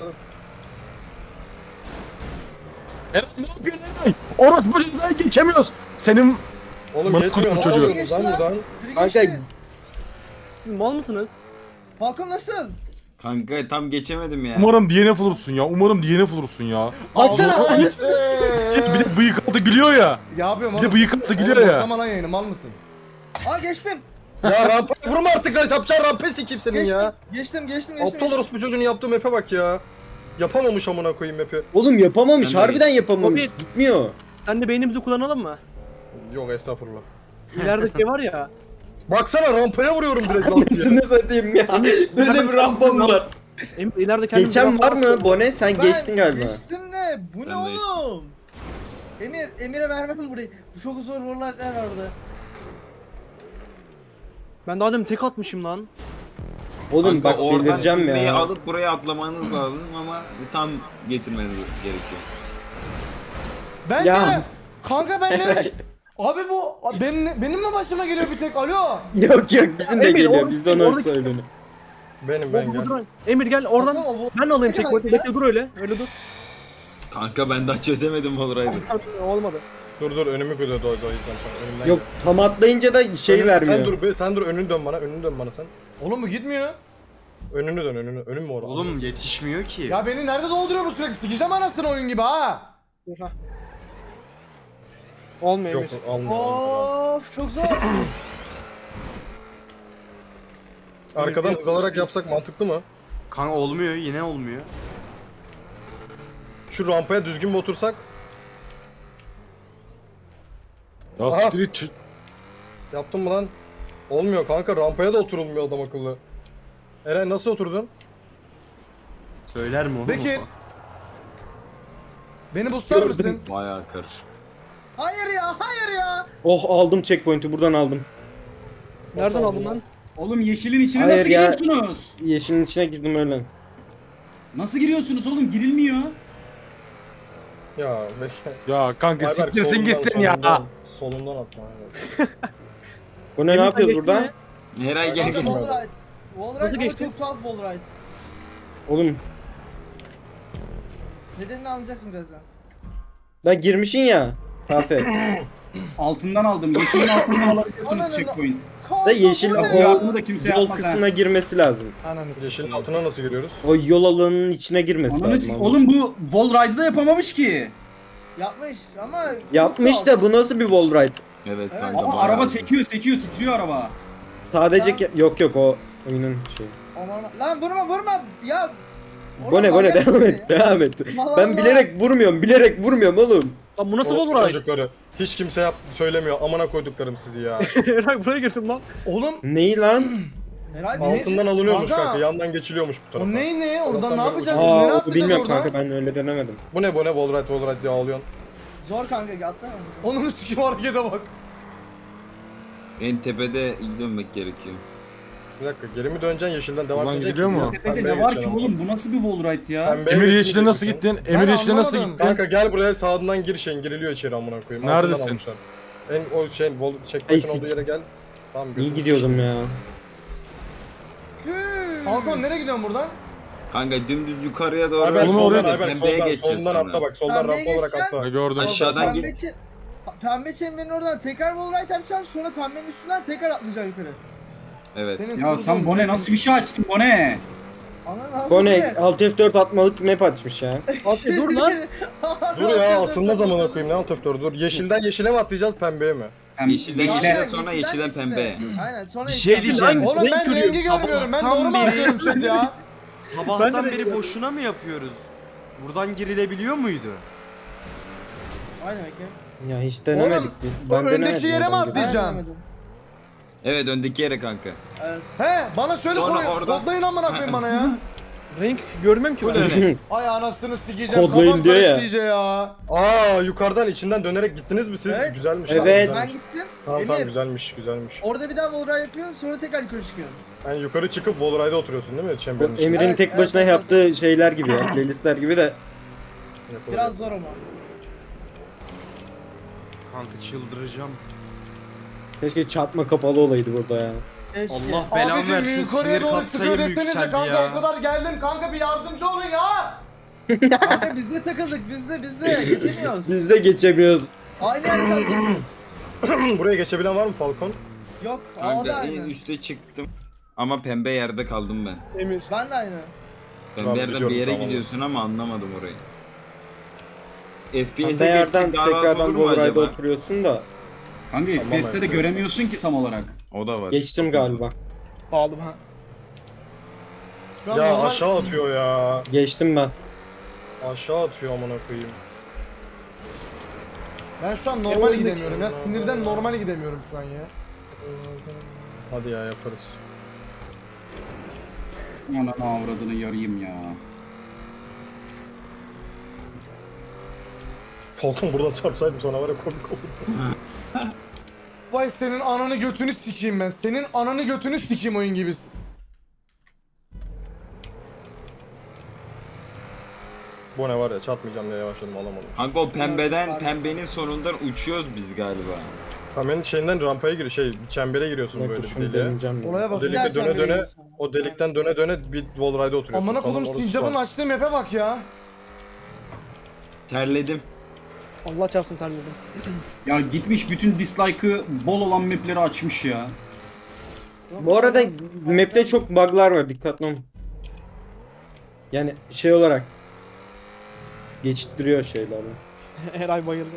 Eray ne yapıyorsun Eray? Orası başından geçemiyoruz. Senin Oğlum Bak, yetmiyor, nasıl çocuğu. alıyorsunuz lan buradan? Biri Kanka geçti. Siz mal mısınız? Falcon nasıl? Kanka tam geçemedim ya. umarım D N F olursun ya. Umarım D N F olursun ya. baksana Bir anasını. de bıyık altı gülüyor ya. Ya yapıyorum Bir de bıyık altı gülüyor Oğlum, ya. Zaman lan yayını mal mısın? Aa geçtim. Ya rampaya vurma artık lan, yapacağın rampayı sikeyim senin Geçtim. ya. Geçtim geçtim geçtim. Aptal orospu çocuğun yaptığı map'e bak ya. Yapamamış amına koyayım map'i. Oğlum yapamamış. Ben de Harbiden yapamamış. Hobbit. Gitmiyor. Sen de beynimizi kullanalım mı? Yok estağfurullah. İleride şey var ya. Baksana rampaya vuruyorum direkt lan diye. Anasını satayım ya. Böyle bir rampa mı var? Em, ileride kendimizi Geçen var mı Bone? Sen Ben geçtin galiba. Geçtim de bu ne Ben de geçtim. oğlum? Emir, Emir'e vermem burayı. Bu çok zor warlight'ler vardı. Ben daha demin tek atmışım lan. Oğlum Kanka, bak oradan delireceğim cümleyi ya. alıp buraya atlamanız lazım ama tam getirmeniz gerekiyor. Ben Ya. de. Kanka ben ne? Abi bu benim, benim mi başıma geliyor bir tek? Alo. Yok yok bizim de Emir, geliyor. oradaki- Bizde nasıl oradaki- söyleniyor. Benim ben gel. Dur, Emir gel oradan. Falcon, o- Ben alayım Ne tek kadar boyutu. ya? Bekle dur öyle. Öyle dur. Kanka ben daha çözemedim olayı. Olmadı. Dur dur önümü koydu doy doy sen önümden Yok gel. tam atlayınca da şey Önüm- vermiyor. Sen dur be, sen dur önünü dön bana, önünü dön bana sen. Oğlum bu gitmiyor. Önünü dön önünü. Önüm mü orada? Oğlum yetişmiyor ki. Ya beni nerede dolduruyor bu sürekli? Sikeceğim anasını oyun gibi ha. Dur ha. Olmuyor Yok Emir. almıyor. Of çok zor. Arkadan hız alarak yapsak mantıklı mı? Kanka olmuyor yine olmuyor. Şu rampaya düzgün bir otursak. Ya Aha. siktir git. Ç- Yaptın mı lan? Olmuyor kanka, rampaya da oturulmuyor adam akıllı. Eren nasıl oturdun? Söyler mi oğlum? Bekir. Beni boostlar mısın? Bayağı karış. Hayır ya hayır ya. Oh aldım checkpoint'i buradan aldım. Nereden aldın lan? Oğlum yeşilin içine Hayır nasıl ya. giriyorsunuz? Yeşilin içine girdim öyle. Nasıl giriyorsunuz oğlum? Girilmiyor. Ya bekle. Ya kanka Ayberk, siktirsin solundan, gitsin ya. solundan, Solundan atma. Evet. Bu ne ne Emir, yapıyoruz sen burada? geçtin mi? Eray gel Kanka gel. wallride. Wallride Nasıl ama geçtin? çok tuhaf wallride. Oğlum Nedenini anlayacaksın birazdan. da girmişin ya. Kafe. Altından aldım. Yeşilin altından Ananı- alabiliyorsunuz checkpoint. Da yeşil Kanka, bu Kapıyı ne? o altını da kimse yol yapmaz ha. kısmına girmesi lazım. Ananı Yeşilin altına nasıl giriyoruz? O yol alanının içine girmesi Ananı lazım. s- ama. oğlum bu wallride'ı da yapamamış ki. Yapmış ama çok Yapmış tuhaf. da bu nasıl bir wall ride? Evet Evet. kanka. Ama bayağı. araba sekiyor sekiyor titriyor araba. Sadece Ha? ke- yok yok o oyunun şeyi. Aman lan vurma vurma ya. Bu ne bu ne devam et devam et. Allah Ben Allah. bilerek vurmuyorum bilerek vurmuyorum oğlum. Lan bu nasıl Orospu olur ay? çocukları. Hiç kimse yap söylemiyor. Amına koyduklarım sizi ya. Eray buraya girdim lan. Oğlum Neyi lan? Meral Ne? Altından alınıyormuş Kanka. kanka. Yandan geçiliyormuş bu tarafa. o ney ne? Oradan Oradan ne böyle yapacağız? uçak- Biz nereye Aa onu atlayacağız bilmiyorum oradan? kanka ben öyle denemedim. Bu ne bu ne Wallride Wallride diye ağlıyorsun. Zor kanka atlar mı? Onun üstü harekete bak. En tepede ilk dönmek gerekiyor. Bir dakika geri mi döneceksin yeşilden devam Ulan edecek gidiyor mu? Tepede Pembeye ne var ki geçeceksin oğlum? Bu nasıl bir wallride ya? Pembeye Emir geçeceksin. Yeşil'e nasıl gittin? Emir Ben Yeşil'e nasıl anlamadım. gittin? Kanka gel buraya sağdan gir şeyin giriliyor içeri amına koyayım. Altından Neredesin? almışlar. En o şey wall Ay, checkpoint'in sik- olduğu yere gel. Tamam İyi gözünü gidiyordum ya. Falcon nereye gidiyorsun buradan? Kanka dümdüz yukarıya doğru. Ayberk Onu soldan oraya- Ayberk Pembeye soldan geçeceğiz soldan sonra. atla bak soldan Pembeye rampa olarak geçeceğim. atla. gördüm. Aşağıdan Pembe, git. çem- pembe çemberin oradan tekrar wall ride yapacağım, sonra pembenin üstünden tekrar atlayacağım yukarı. Evet. Senin Ya sen kurduğun- Bone nasıl bir şey açtın Bone? Ana ne Bone yapıyor? alt F dört atmalık map açmış ya. Abi dur lan. Dur ya atılmaz amına koyayım ne alt F dört dur. Yeşilden yeşile mi atlayacağız pembeye mi? Hem Yeşilden yeşile- yeşile. Aynen, sonra yeşilden yeşilden pembeye. Aynen sonra Bir şey yeşilden- diyeceğim. Oğlum ben Renk görüyorum. rengi görmüyorum. Ben Sabahtan doğru mu beri- atıyorum chat ya? Sabahtan Ben de beri boşuna mı yapıyoruz? Buradan girilebiliyor muydu? Aynen bakayım. Ya hiç denemedik. Oğlum, biz. o Ben öndeki denemedim yere mi oradan girmeyi. atlayacağım? Aynen demedim. Evet öndeki yere kanka. Evet. He bana söyle Sonra koyun. oradan- Kodlayın amına koyayım bana ya. Renk görmem ki ben. Ay anasını sikeceğim. Kodlayın Kafam diyor ya. karıştı iyice ya. Aa yukarıdan içinden dönerek gittiniz mi siz? Evet. Güzelmiş. Evet. abi, Ben güzelmiş. gittim. Tamam tamam Emir, güzelmiş güzelmiş. orada bir daha wall ride yapıyorum, sonra tekrar yukarı çıkıyorum. Sen yukarı çıkıp Wallride'e oturuyorsun değil mi? Bu Çemberin içinde. Emir'in Evet, tek evet, başına evet, yaptığı şeyler gibi ya. Playlistler gibi de. Yapılıyor. Biraz zor ama. Kanka çıldıracağım. Keşke çarpma kapalı olaydı burada ya. Keşke. Allah belamı Abicim versin, yukarıya sinir doğru çıkıyor katsayım desenize yükseldi kanka ya. o kadar geldim kanka bir yardımcı olun ya. Kanka biz de takıldık, biz de biz de geçemiyoruz. Biz de geçemiyoruz. Aynı yerde kaldık. Buraya geçebilen var mı Falcon? Yok, aa, o da Kanka en aynı. üste çıktım. Ama pembe yerde kaldım ben. Emir. Ben de aynı. Pembe Ben yerden bir biliyorum, yere tamam. gidiyorsun ama anlamadım orayı. F P Sen S'e yerden geçsek daha rahat tekrardan olur mu Wallride'da acaba? oturuyorsun da. Kanka F P S'te de evet. göremiyorsun ki tam olarak. O da var. Geçtim galiba. Aldım ha. Şu an Ya normal- aşağı atıyor ya. Geçtim ben. Aşağı atıyor amına koyayım. Ben şu an E, normal oyundaki- gidemiyorum ya. Sinirden normal gidemiyorum şu an ya. Hadi ya yaparız. Ananı avradını yarayım ya. Falcon buradan çarpsaydım sana var ya komik olurdu. Vay senin ananı götünü sikeyim ben. Senin ananı götünü sikeyim oyun gibisin. Bu ne var ya çarpmayacağım diye yavaşladım alamadım. Kanka o pembeden, Evet, pembenin sonundan uçuyoruz biz galiba. Hemen şeyinden rampaya gir şey çembere giriyorsun Bekle böyle şunu bir deliğe. deneyeceğim. ben. Olaya O bak. delikte Gel sen döne böyle döne git. o delikten döne döne bir wallride'e oturuyorsun. Amına Falan kodum orası sincapın var. açtığı map'e bak ya. Terledim. Allah çarpsın terledim. Ya gitmiş bütün dislike'ı bol olan mapleri açmış ya. Bu arada map'te çok bug'lar var dikkatli olun. Yani şey olarak geçittiriyor şeyleri. Eray bayıldı.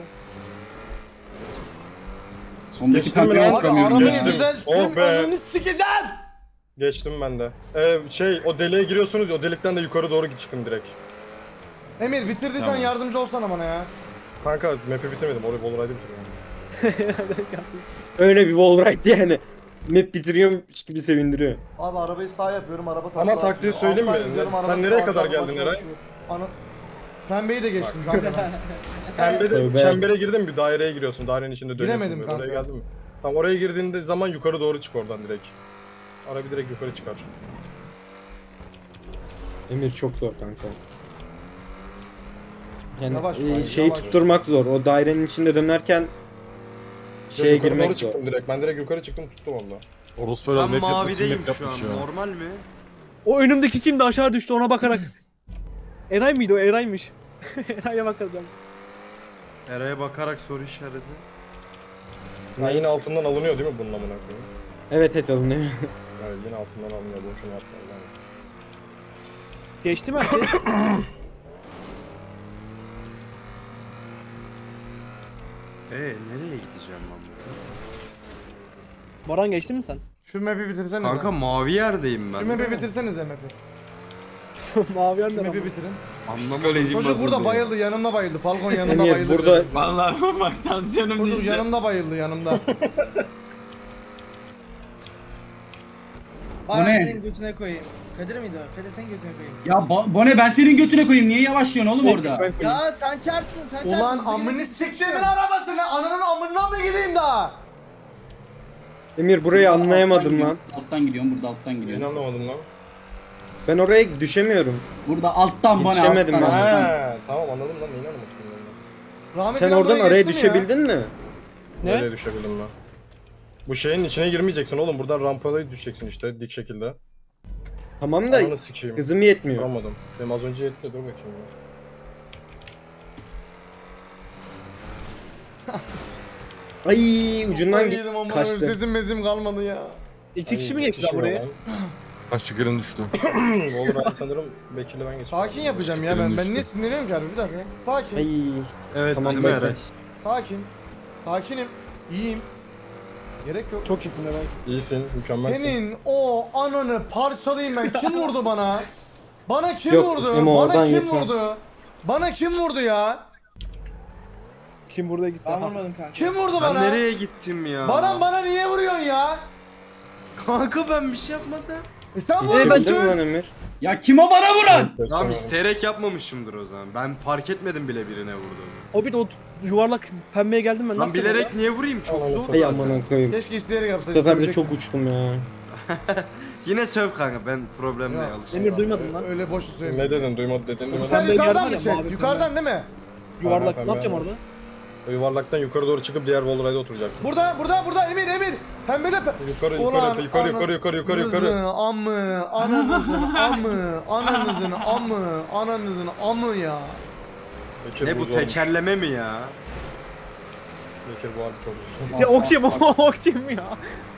Sondaki Geçtim mi tabi lan? oturamıyorum Arabayı Geçtim. ya. düzelttim Oh be. ananı sikeceğim. Geçtim ben de. Ee, şey o deliğe giriyorsunuz o delikten de yukarı doğru çıkın direkt. Emir bitirdiysen Tamam. yardımcı olsana bana ya. Kanka map'i bitirmedim orayı wallride'e bitiriyorum. Öyle bir wallride yani. Map bitiriyormuş gibi sevindiriyor. Abi arabayı sağ yapıyorum araba takla Ama atıyor. taktiği söyleyeyim mi? Alttan gidiyorum, Sen araba nereye sağ kadar takla geldin atıyor. Eray? Ana... Pembeyi de geçtim kanka ben. Pembede Tövbe. çembere girdin bir daireye giriyorsun. Dairenin içinde dönüyorsun. Giremedim böyle. kanka. Oraya geldin mi? Tamam oraya girdiğinde zaman yukarı doğru çık oradan direkt. Araba direkt yukarı çıkar. Emir çok zor kanka. Yani Yavaş e, bay, şeyi yavaş. tutturmak zor. O dairenin içinde dönerken şeye yukarı doğru girmek zor. çıktım direkt. Ben direkt yukarı çıktım tuttum valla. Orospu herhalde Ben map yapmak için mavideyim map şu an. yapmış ya. Normal mi? O önümdeki kimdi aşağı düştü ona bakarak. Eray mıydı o? Eray'mış. Eray'a bakacağım. Eray'a bakarak soru işareti. Ha, yine altından alınıyor değil mi bunun amına koyayım? Evet evet alınıyor. Evet yine altından alınıyor. Boşuna yapmayın. Yani. Geçti mi herkes? Eee nereye gideceğim ben burada? Baran geçti mi sen? Şu map'i bitirsenize. Kanka mavi yerdeyim Şu ben. map'i de. bitirsenize map'i. Mavi Şu yandan map'i ama. bitirin. Psikolojim Çocuk bozuldu. burada ya. bayıldı yanımda bayıldı. Falcon yanımda Emir bayıldı. burada Vallahi bak tansiyonum Çocuk düştü. yanımda bayıldı yanımda. Bana ne? senin götüne koyayım. Kadir miydi o? Kadir senin götüne koyayım. Ya ba- Bone ben senin götüne koyayım. Niye yavaşlıyorsun oğlum orada? Ben koyayım. Ya sen çarptın, sen çarptın. Ulan Bize amını gidip siktimin düşüyor. arabasını. Ananın amından mı gideyim daha? Emir burayı Alttan anlayamadım lan. gidiyorum, Alttan gidiyorum, burada alttan Yine gidiyorum. anlamadım lan. Ben oraya düşemiyorum. Burada alttan bana Yetişemedim alttan, ben. alttan. He tamam anladım lan yine anlamadım. Rahmet Sen İnan oradan buraya araya geçti mi ya? düşebildin mi? Ne? Nereye düşebildim ben? Bu şeyin içine girmeyeceksin oğlum. Buradan rampaya düşeceksin işte dik şekilde. Tamam da Ananı sikeyim. hızım yetmiyor. Vuramadım. Benim az önce yetti, dur bakayım ya. Ay ucundan Ay, yedim gi- amına kaçtı. koyayım, sesim mezim kalmadı ya. İki kişi mi Ay, geçti lan yetişmiyor buraya? lan. Kaç çıkırın düştü. Olur abi sanırım Bekir'le ben geçtim. Sakin yapacağım ya ben. Ben niye sinirleniyorum ki abi? Bir dakika. Sakin. Ay. Evet Tamam, değil mi bekle. Eray? Sakin. Sakinim. İyiyim. Gerek yok. Çok iyisin Eray. İyisin, mükemmelsin. Senin o ananı parçalayayım ben. Kim vurdu bana? Bana kim Yok, vurdu? Emo, Bana oradan kim yetmez. vurdu? Bana kim vurdu ya? Kim burada gitti? Ben Aha. vurmadım kanka. Kim vurdu Ben bana? nereye gittim ya? Baran bana niye vuruyorsun ya? Kanka ben bir şey yapmadım. E sen Geçebildin mi lan vurmuşsun. Emir? Ya kim o bana vuran? Tamam isteyerek yapmamışımdır o zaman. Ben fark etmedim bile birine vurduğumu. O bir de o t- yuvarlak pembeye geldim ben. ne Lan yapacağım bilerek orada? niye vurayım? Çok Allah'ım. zor Ay zaten. aman koyayım. Keşke isteyerek Bu yapsaydın. sefer de söyleyecektim. çok uçtum ya. Yine söv kanka ben problemle Ya, alıştım. Emir duymadım lan. Öyle boş söyleyeyim. Ne dedin, duymadı dedin, duymadı. Sen Pembe yukarıdan geldi mı ya, çek? mavi Yukarıdan değil mi? Yuvarlak Pembe, ne yapacağım pembe. orada? O yuvarlaktan yukarı doğru çıkıp diğer wall ride'e oturacaksın. Burada, burada, burada Emir, Emir. Pembede pe... Yukarı, Ulan, yukarı, yukarı, yukarı, yukarı, yukarı, yukarı. Ananızın amı, ananızın amı, ananızın amı, ananızın amı ya. Bekir Ne bu buz olmuş. tekerleme mi ya? Bekir bu abi çok uzun. Ya o kim o, o kim ya?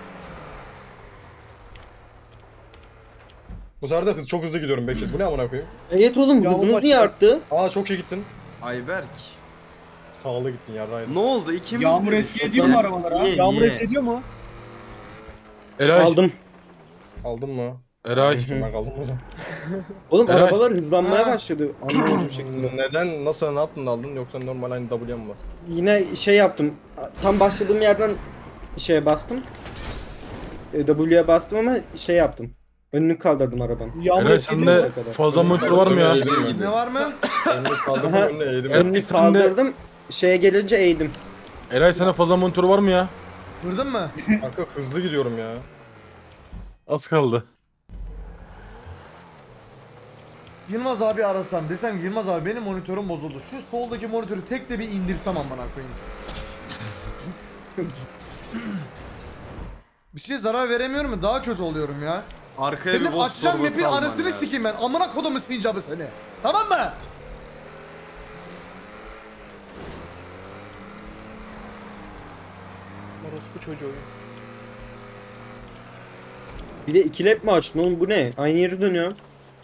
Bu sefer de hız, çok hızlı gidiyorum Bekir. Bu ne amına koyayım? Evet oğlum Ya hızımız Allah niye aşkına. arttı? Aa çok iyi gittin. Ayberk. Sağlı gittin yarraydı. Ne oldu? İkimiz Yağmur de etki düştük. ediyor mu arabalara? Niye, Yağmur niye? et ediyor mu? Eray. Aldım. Aldın mı? Eray. Ben kaldım o zaman. Oğlum Eray. arabalar hızlanmaya Ha. başladı. Anlamadım şekilde. Neden, nasıl, ne yaptın da aldın yoksa normal aynı W'ye mi bastın? Yine şey yaptım. Tam başladığım yerden şeye bastım. E, W'ye bastım ama şey yaptım. Önünü kaldırdım arabanın. Yağmur Eray et ediyor mu? sende fazla monitör var mı ya? Ne var mı? Önünü kaldırdım, Aha. önüne eğdim. Evet. Önünü sen de- kaldırdım. Şeye gelince eğdim. Eray sana fazla monitör var mı ya? Vurdun mu? Kanka hızlı gidiyorum ya. Az kaldı. Yılmaz abi arasam desem ki, Yılmaz abi benim monitörüm bozuldu. Şu soldaki monitörü tek de bir indirsem amına koyayım. Bir şeye zarar veremiyorum mu? Daha kötü oluyorum ya. Arkaya bir Senin boss açacağım torbası map'in alman arasını lazım. sikeyim ben. Amına kodumu sincabı seni. Tamam mı? Orospu çocuğu. Bir de iki lap mi açtın oğlum bu ne? Aynı yere dönüyor.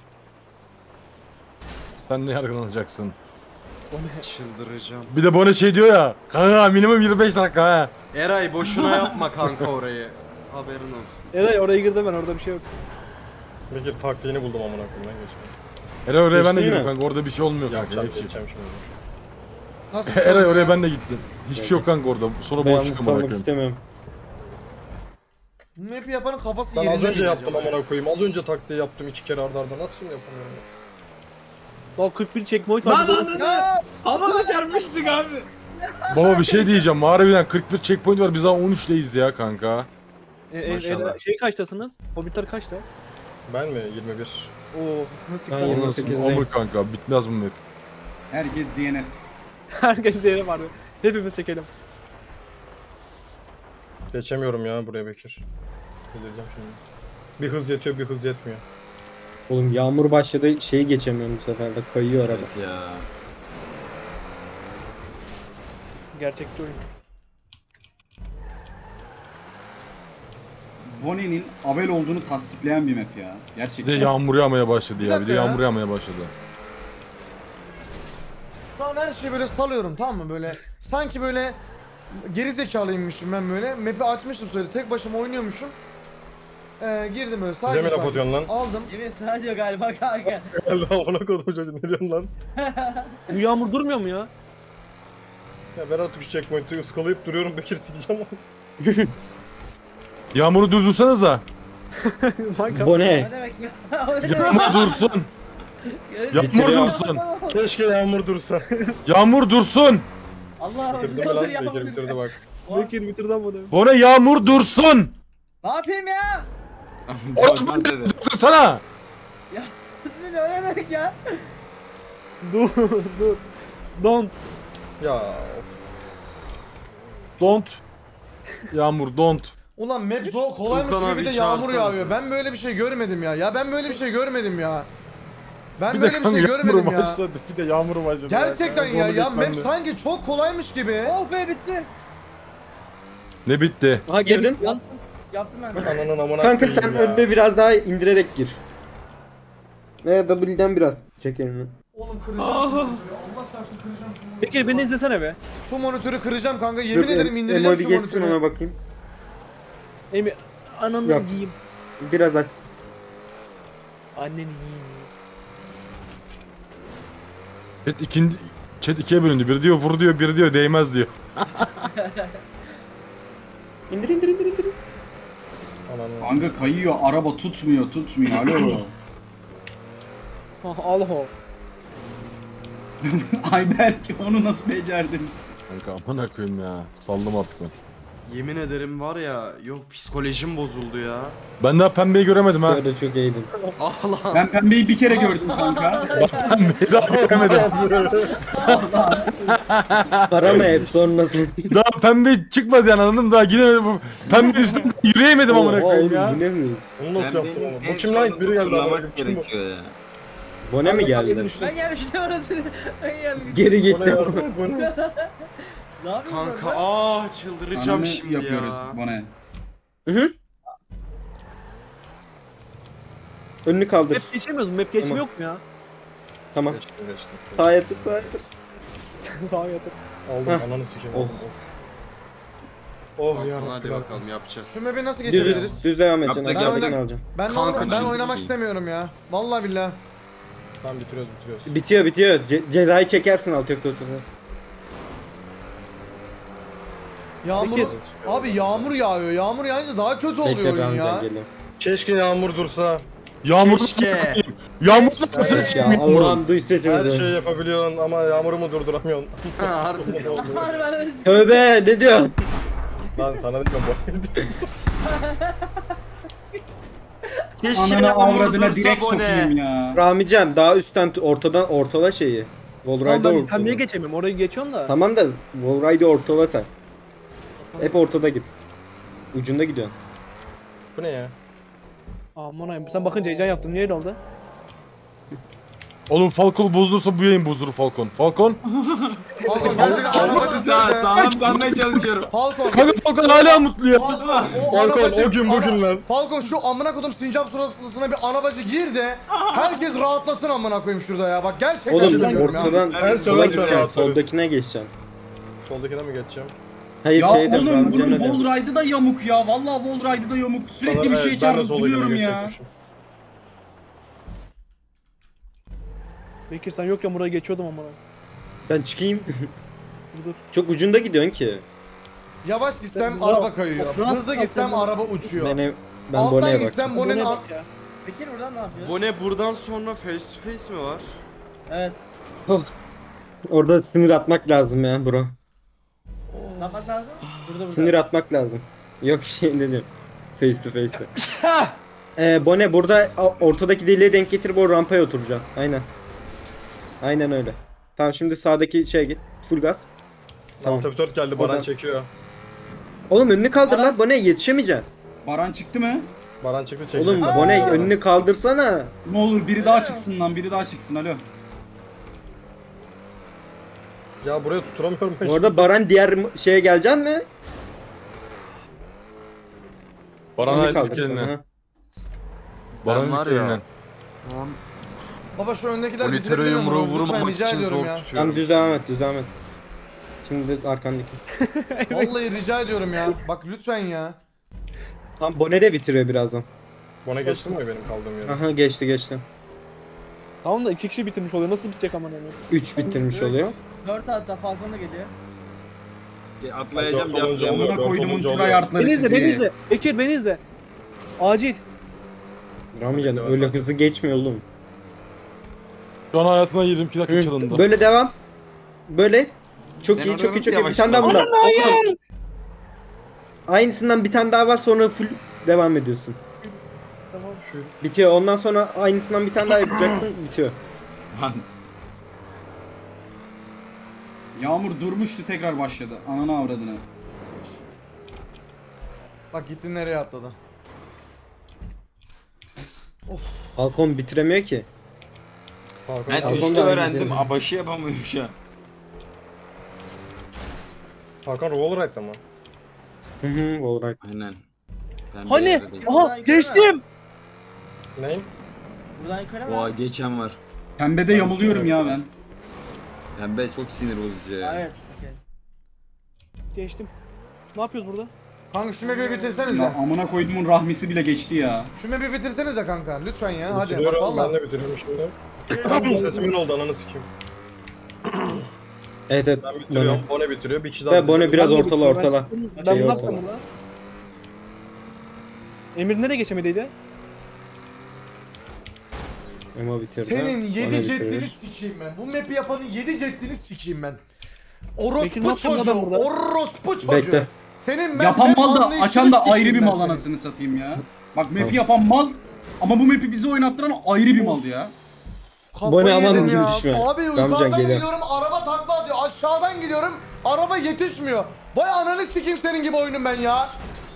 Sen ne yargılanacaksın? Çıldıracağım. Bir de bana şey diyor ya. Kanka minimum yirmi beş dakika ha. Eray boşuna yapma kanka orayı. Haberin olsun. Eray oraya girdim ben orada bir şey yok. Bekir taktiğini buldum amına koyayım ben geçiyorum. Eray oraya ben de Geçtin gidiyorum mi? kanka. Orada bir şey olmuyor kanka. Yapacağım, Hepsi. geçeceğim şimdi. Nasıl? Eray oraya ben de gittim. Hiçbir şey yok kanka orada. Sonra Ben boş yalnız çıkım kalmak bırakıyorum. istemiyorum. Map'i yapanın kafası Ben az yerinde önce mi yaptım acaba? amına koyayım. Az önce taktiği yaptım iki kere arda arda. Nasıl şimdi yapamıyorum? ya? Daha kırk bir checkpoint var. Lan lan lan! Havada çarpmıştık abi. Baba bir şey diyeceğim. Harbiden kırk bir checkpoint var. Biz daha on üçteyiz ya kanka. E, e, Maşallah. e, şey kaçtasınız? Hobbitler kaçta? Ben mi? yirmi bir. Oo nasıl Ben sen? yirmi Anasını sekizdeyim. amı kanka. Bitmez bu map. Herkes D N F. Herkes değeri var. Hepimiz çekelim. Geçemiyorum ya buraya Bekir. Delireceğim şimdi. Bir hız yetiyor, bir hız yetmiyor. Oğlum yağmur başladı şeyi geçemiyorum bu sefer de kayıyor araba. Ya. Gerçekçi oyun. Bonnie'nin Avel olduğunu tasdikleyen bir map ya. Bir de Gerçekten. yağmur yağmaya başladı ya. Bir de dakika ya. yağmur yağmaya başladı. Şu an her şeyi böyle salıyorum, tamam mı, böyle sanki böyle geri zekalıymışım ben böyle. Map'i açmıştım söyle, tek başıma oynuyormuşum. Ee, girdim böyle Bize sadece mi laf atıyorsun lan? aldım. Yemin sana diyor galiba kanka. Allah amına koydum çocuğu ne diyorsun lan? Bu yağmur durmuyor mu ya? Ya ben artık şu checkpoint'i ıskalayıp duruyorum Bekir sikeceğim onu. Yağmuru durdursanıza. Minecraft. Bu Ne ne? demek ya? O ne demek? Yağmur dursun. Yağmur Getiriyor. dursun. Keşke yağmur dursa. Yağmur dursun. Allah Bitirdi mi Allah lan? dur yapamadım. Bekir bitirdi bak. Bekir bitirdi ama bunu. Bu ne yağmur dursun. Ne yapayım ya? Oğlum durdursana. O ne demek ya? Dur dur. Don't. Ya of. Don't. Yağmur don't. Ulan map zor kolaymış Tuğkan gibi bir de abi yağmur çağırsana yağıyor. sen. Ben böyle bir şey görmedim ya. Ya ben böyle bir şey görmedim ya. Ben Bir de böyle bir şey yağmur görmedim ya. başladı. Bir de yağmur başladı. Gerçekten ya Zorlu ya map gitmem de. sanki çok kolaymış gibi. Oh be bitti. Ne bitti? Aha Girdin. girdim. Yan. Yaptım ben. Ananın amına Kanka koyayım sen ya. önüne biraz daha indirerek gir. Veya W'den biraz çek elini. Oğlum kıracağım. Aha. şu monitörü. Allah çarpsın kıracağım şu monitörü. Bekir beni izlesene be. Şu monitörü kıracağım kanka. Yemin Dur, ederim em- indireceğim emoji şu geçsin monitörü. ona bakayım. Emi ananı Yok. yiyeyim. Biraz aç. Anneni yiyeyim. Chat ikinci... Chat ikiye bölündü. Biri diyor vur diyor, biri diyor değmez diyor. İndir indir indir indir. Ananın. Kanka kayıyor, araba tutmuyor, tutmuyor. Alo. Ah, al ho. Ayberk onu nasıl becerdin? Kanka amına koyayım ya. Saldım artık ben. Yemin ederim var ya, yok psikolojim bozuldu ya. Ben daha pembeyi göremedim ha. Böyle çok iyiydin. Ah lan. Ben pembeyi bir kere gördüm kanka. Pembeyi daha göremedim. Para mı hep sonrası? Daha pembe çıkmadı yani anladın mı? Daha gidemedim. Bu pembe üstünde yürüyemedim amına koyayım ya. Bu ne hız? Onu nasıl yaptın oğlum? Bu kim lan? Biri geldi amına koyayım. Kim bu? gerekiyor ya. Bone mi geldi? Ben gelmiştim orası. Ben geldim. Geri Bu ne gitti. ya? Bu ne? Ne yapıyorsun Kanka orada? ah çıldıracağım Ananı şimdi yapıyoruz ya. bu ne? Hı hı. Önünü kaldır. Map geçemiyoruz mu? Map geçme Tamam. yok mu ya? Tamam. Geçtim geçtim. Sağa yatır sağa yatır. Sağa yatır. Aldım Heh. ananı sikeyim. Oh. Of. Oh Tamam, ya. hadi bakalım yapacağız. Şu map'i nasıl Düz, geçebiliriz? düz, düz devam edeceksin. Yaptık, Aşağıdakini yaptık. alacağım. Ben, Kanka ben çıldırdım. oynamak istemiyorum ya. Vallahi billahi. Tamam bitiriyoruz bitiriyoruz. Bitiyor bitiyor. Ce- cezayı çekersin alt F dört. Yağmur. Peki. Abi yağmur yağıyor. Yağmur yağınca daha kötü oluyor Bekle oyun Ramazan ya. geliyor. Keşke yağmur dursa. Yağmur Keşke. Yağmur nasıl Evet çıkmıyor ya yağmurun? Allah'ım duy Her sesimizi. şeyi yapabiliyorsun ama yağmuru mu durduramıyorsun? Ha, harbi. Var ben de Tövbe ne diyorsun? Lan sana diyorum bu. Keşke Ananı yağmur avradına dursa direkt bu ne? sokayım ya. Ramican daha üstten t- ortadan ortala şeyi. Tamam Wallride'ı ben ortala. pembeye geçemiyorum. Orayı geçiyorsun da. Tamam da Wallride'ı ortala sen. Hep ortada git. Ucunda gidiyorsun. Bu ne ya? Aman ayım. Sen bakınca heyecan yaptın. Niye öyle oldu? Oğlum Falcon bozulursa bu yayın bozulur Falcon. Falcon? Falcon gerçekten arabacı söyle. Anlatmaya çalışıyorum. Falcon. Kanka Falcon hala mutlu ya. Falcon, o Falcon, arabacı- o gün bugün ara- lan. Falcon şu amına kodum sincap suratına bir anabacı gir de herkes rahatlasın amına koyayım şurada ya. Bak gerçekten Oğlum söylüyorum ya. ortadan Ben sola söylersem gideceksin. rahatlarız. Soldakine geçeceksin. Soldakine mi geçeceğim? Hayır Ya şeyde oğlum Ramican'a bunun de. wall ride'ı da yamuk ya. Vallahi wall ride'ı da yamuk. Sürekli Sana- bir evet, şey ben de çarpıp soldakine duruyorum ya. geçecekmişim. Bekir sen yokken buraya geçiyordum ama. Ben çıkayım. Dur. Çok ucunda gidiyorsun ki. Yavaş gitsem Ben- araba kayıyor. Rahat- Hızlı gitsem rahat- araba uçuyor. Ben, ben Alttan Bone'ye bak. gitsem Bu Bone'nin ne an- bak ya? Bekir buradan ne yapıyoruz? Bu ne buradan sonra face to face mi var? Evet. Orada sinir atmak lazım ya bro. Ne yapmak lazım? Burada burada. Sinir atmak lazım. Yok şey ne diyorum. Face to face'te. ee, Bone burada a- ortadaki deliğe denk getirip o rampaya oturacaksın. Aynen. Aynen öyle. Tamam şimdi sağdaki şeye git. Full gaz. Tamam. Tamam. dört geldi Oradan. Baran çekiyor. Oğlum önünü kaldır lan Bone yetişemeyeceksin. Baran çıktı mı? Baran çıktı çekti. Oğlum Bone önünü kaldırsana. Ne olur biri daha çıksın lan. Biri daha çıksın. Alo. Ya buraya tutturamıyorum ben. Bu arada Baran diğer m- şeye geleceksin mi? Baran Önünü ait kaldır. kendine. Aha. Baran'ın Ben var kendine. ya. Lan Baba şu öndekiler monitöre bitirebilir mi? yumruğu Lütfen vurmamak rica için ediyorum zor ya. Tamam tutuyorum. düz devam et düz devam et. Şimdi de arkandaki. Vallahi rica ediyorum ya. Bak lütfen ya. Tamam Bone de bitiriyor birazdan. Bana geçti mi benim kaldığım yere? Aha geçti geçti. Tamam da iki kişi bitirmiş oluyor. Nasıl bitecek aman ayım? üç bitirmiş oluyor. Dört hatta Falcon da geliyor. Atlayacağım bir Dört olunca atlayamam. oluyor. Amına koydumun olunca oluyor. tryhardları Beni izle, beni sizi. izle. Bekir beni izle. Acil. Ramican öyle hızlı geçmiyor oğlum. Şu an hayatına yirmi iki dakika Hı, çalındı. Böyle devam. Böyle. Çok Sen iyi, çok orada iyi, çok iyi. Bir yavaş tane daha kal. bundan. Oğlum. Aynısından bir tane daha var sonra full devam ediyorsun. Tamam. Şu Bitiyor. Ondan sonra aynısından bir tane daha yapacaksın. Bitiyor. Lan. Yağmur durmuştu tekrar başladı. Ananı avradını. Bak gittin nereye atladı. Falcon bitiremiyor ki. Falcon, Ben Falcon üstü da aynı öğrendim. üzerinde. Aa, başı yapamıyorum şu an. Falcon Rollride'da mı? Hı hı, alright. Aynen. Ben bir Hani? yerde değilim. Aha geçtim. Neyim? Buradan yukarı mı? Oha geçen var. Pembede yamuluyorum ya ben. Pembe çok sinir bozucu ya. Evet. Okey. Geçtim. Ne yapıyoruz burada? Kanka şu map'i Ya bitirsenize. amına koyduğumun rahmisi bile geçti ya. Şu map'i bitirsenize kanka lütfen ya. Hadi bak Bitiriyorum, ben valla. de bitiriyorum şimdi. Sesimin oldu ananı sikeyim. Evet evet. Ben Bone. bitiriyorum, Bone bitiriyor, bir kişi daha Da Bone bitiriyor. biraz Ben de ortala bittim, ben ortala. çıktım. Ben Şey, ne ortala. yaptım burada? Emir nereye geçemediydi? Ama bitirdi. Senin Bone yedi bitirir. ceddini sikeyim ben. Bu map'i yapanın yedi ceddini sikeyim ben. Peki ne Orospu yapacağım çocuğu. adam burada? Orospu çocuğu. Bekle. Senin ben Yapan map mal da anlayışını açan da sikeyim ayrı bir ben mal senin. anasını satayım ya. Bak map'i Tamam. yapan mal ama bu map'i bize oynattıran ayrı bir mal ya. Kafayı Bone aman yedim diyeyim ya. düşme. Abi Ramazan yukarıdan geliyor. gidiyorum araba takla atıyor. Aşağıdan gidiyorum araba yetişmiyor. Vay ananı sikeyim senin gibi oyunum ben ya.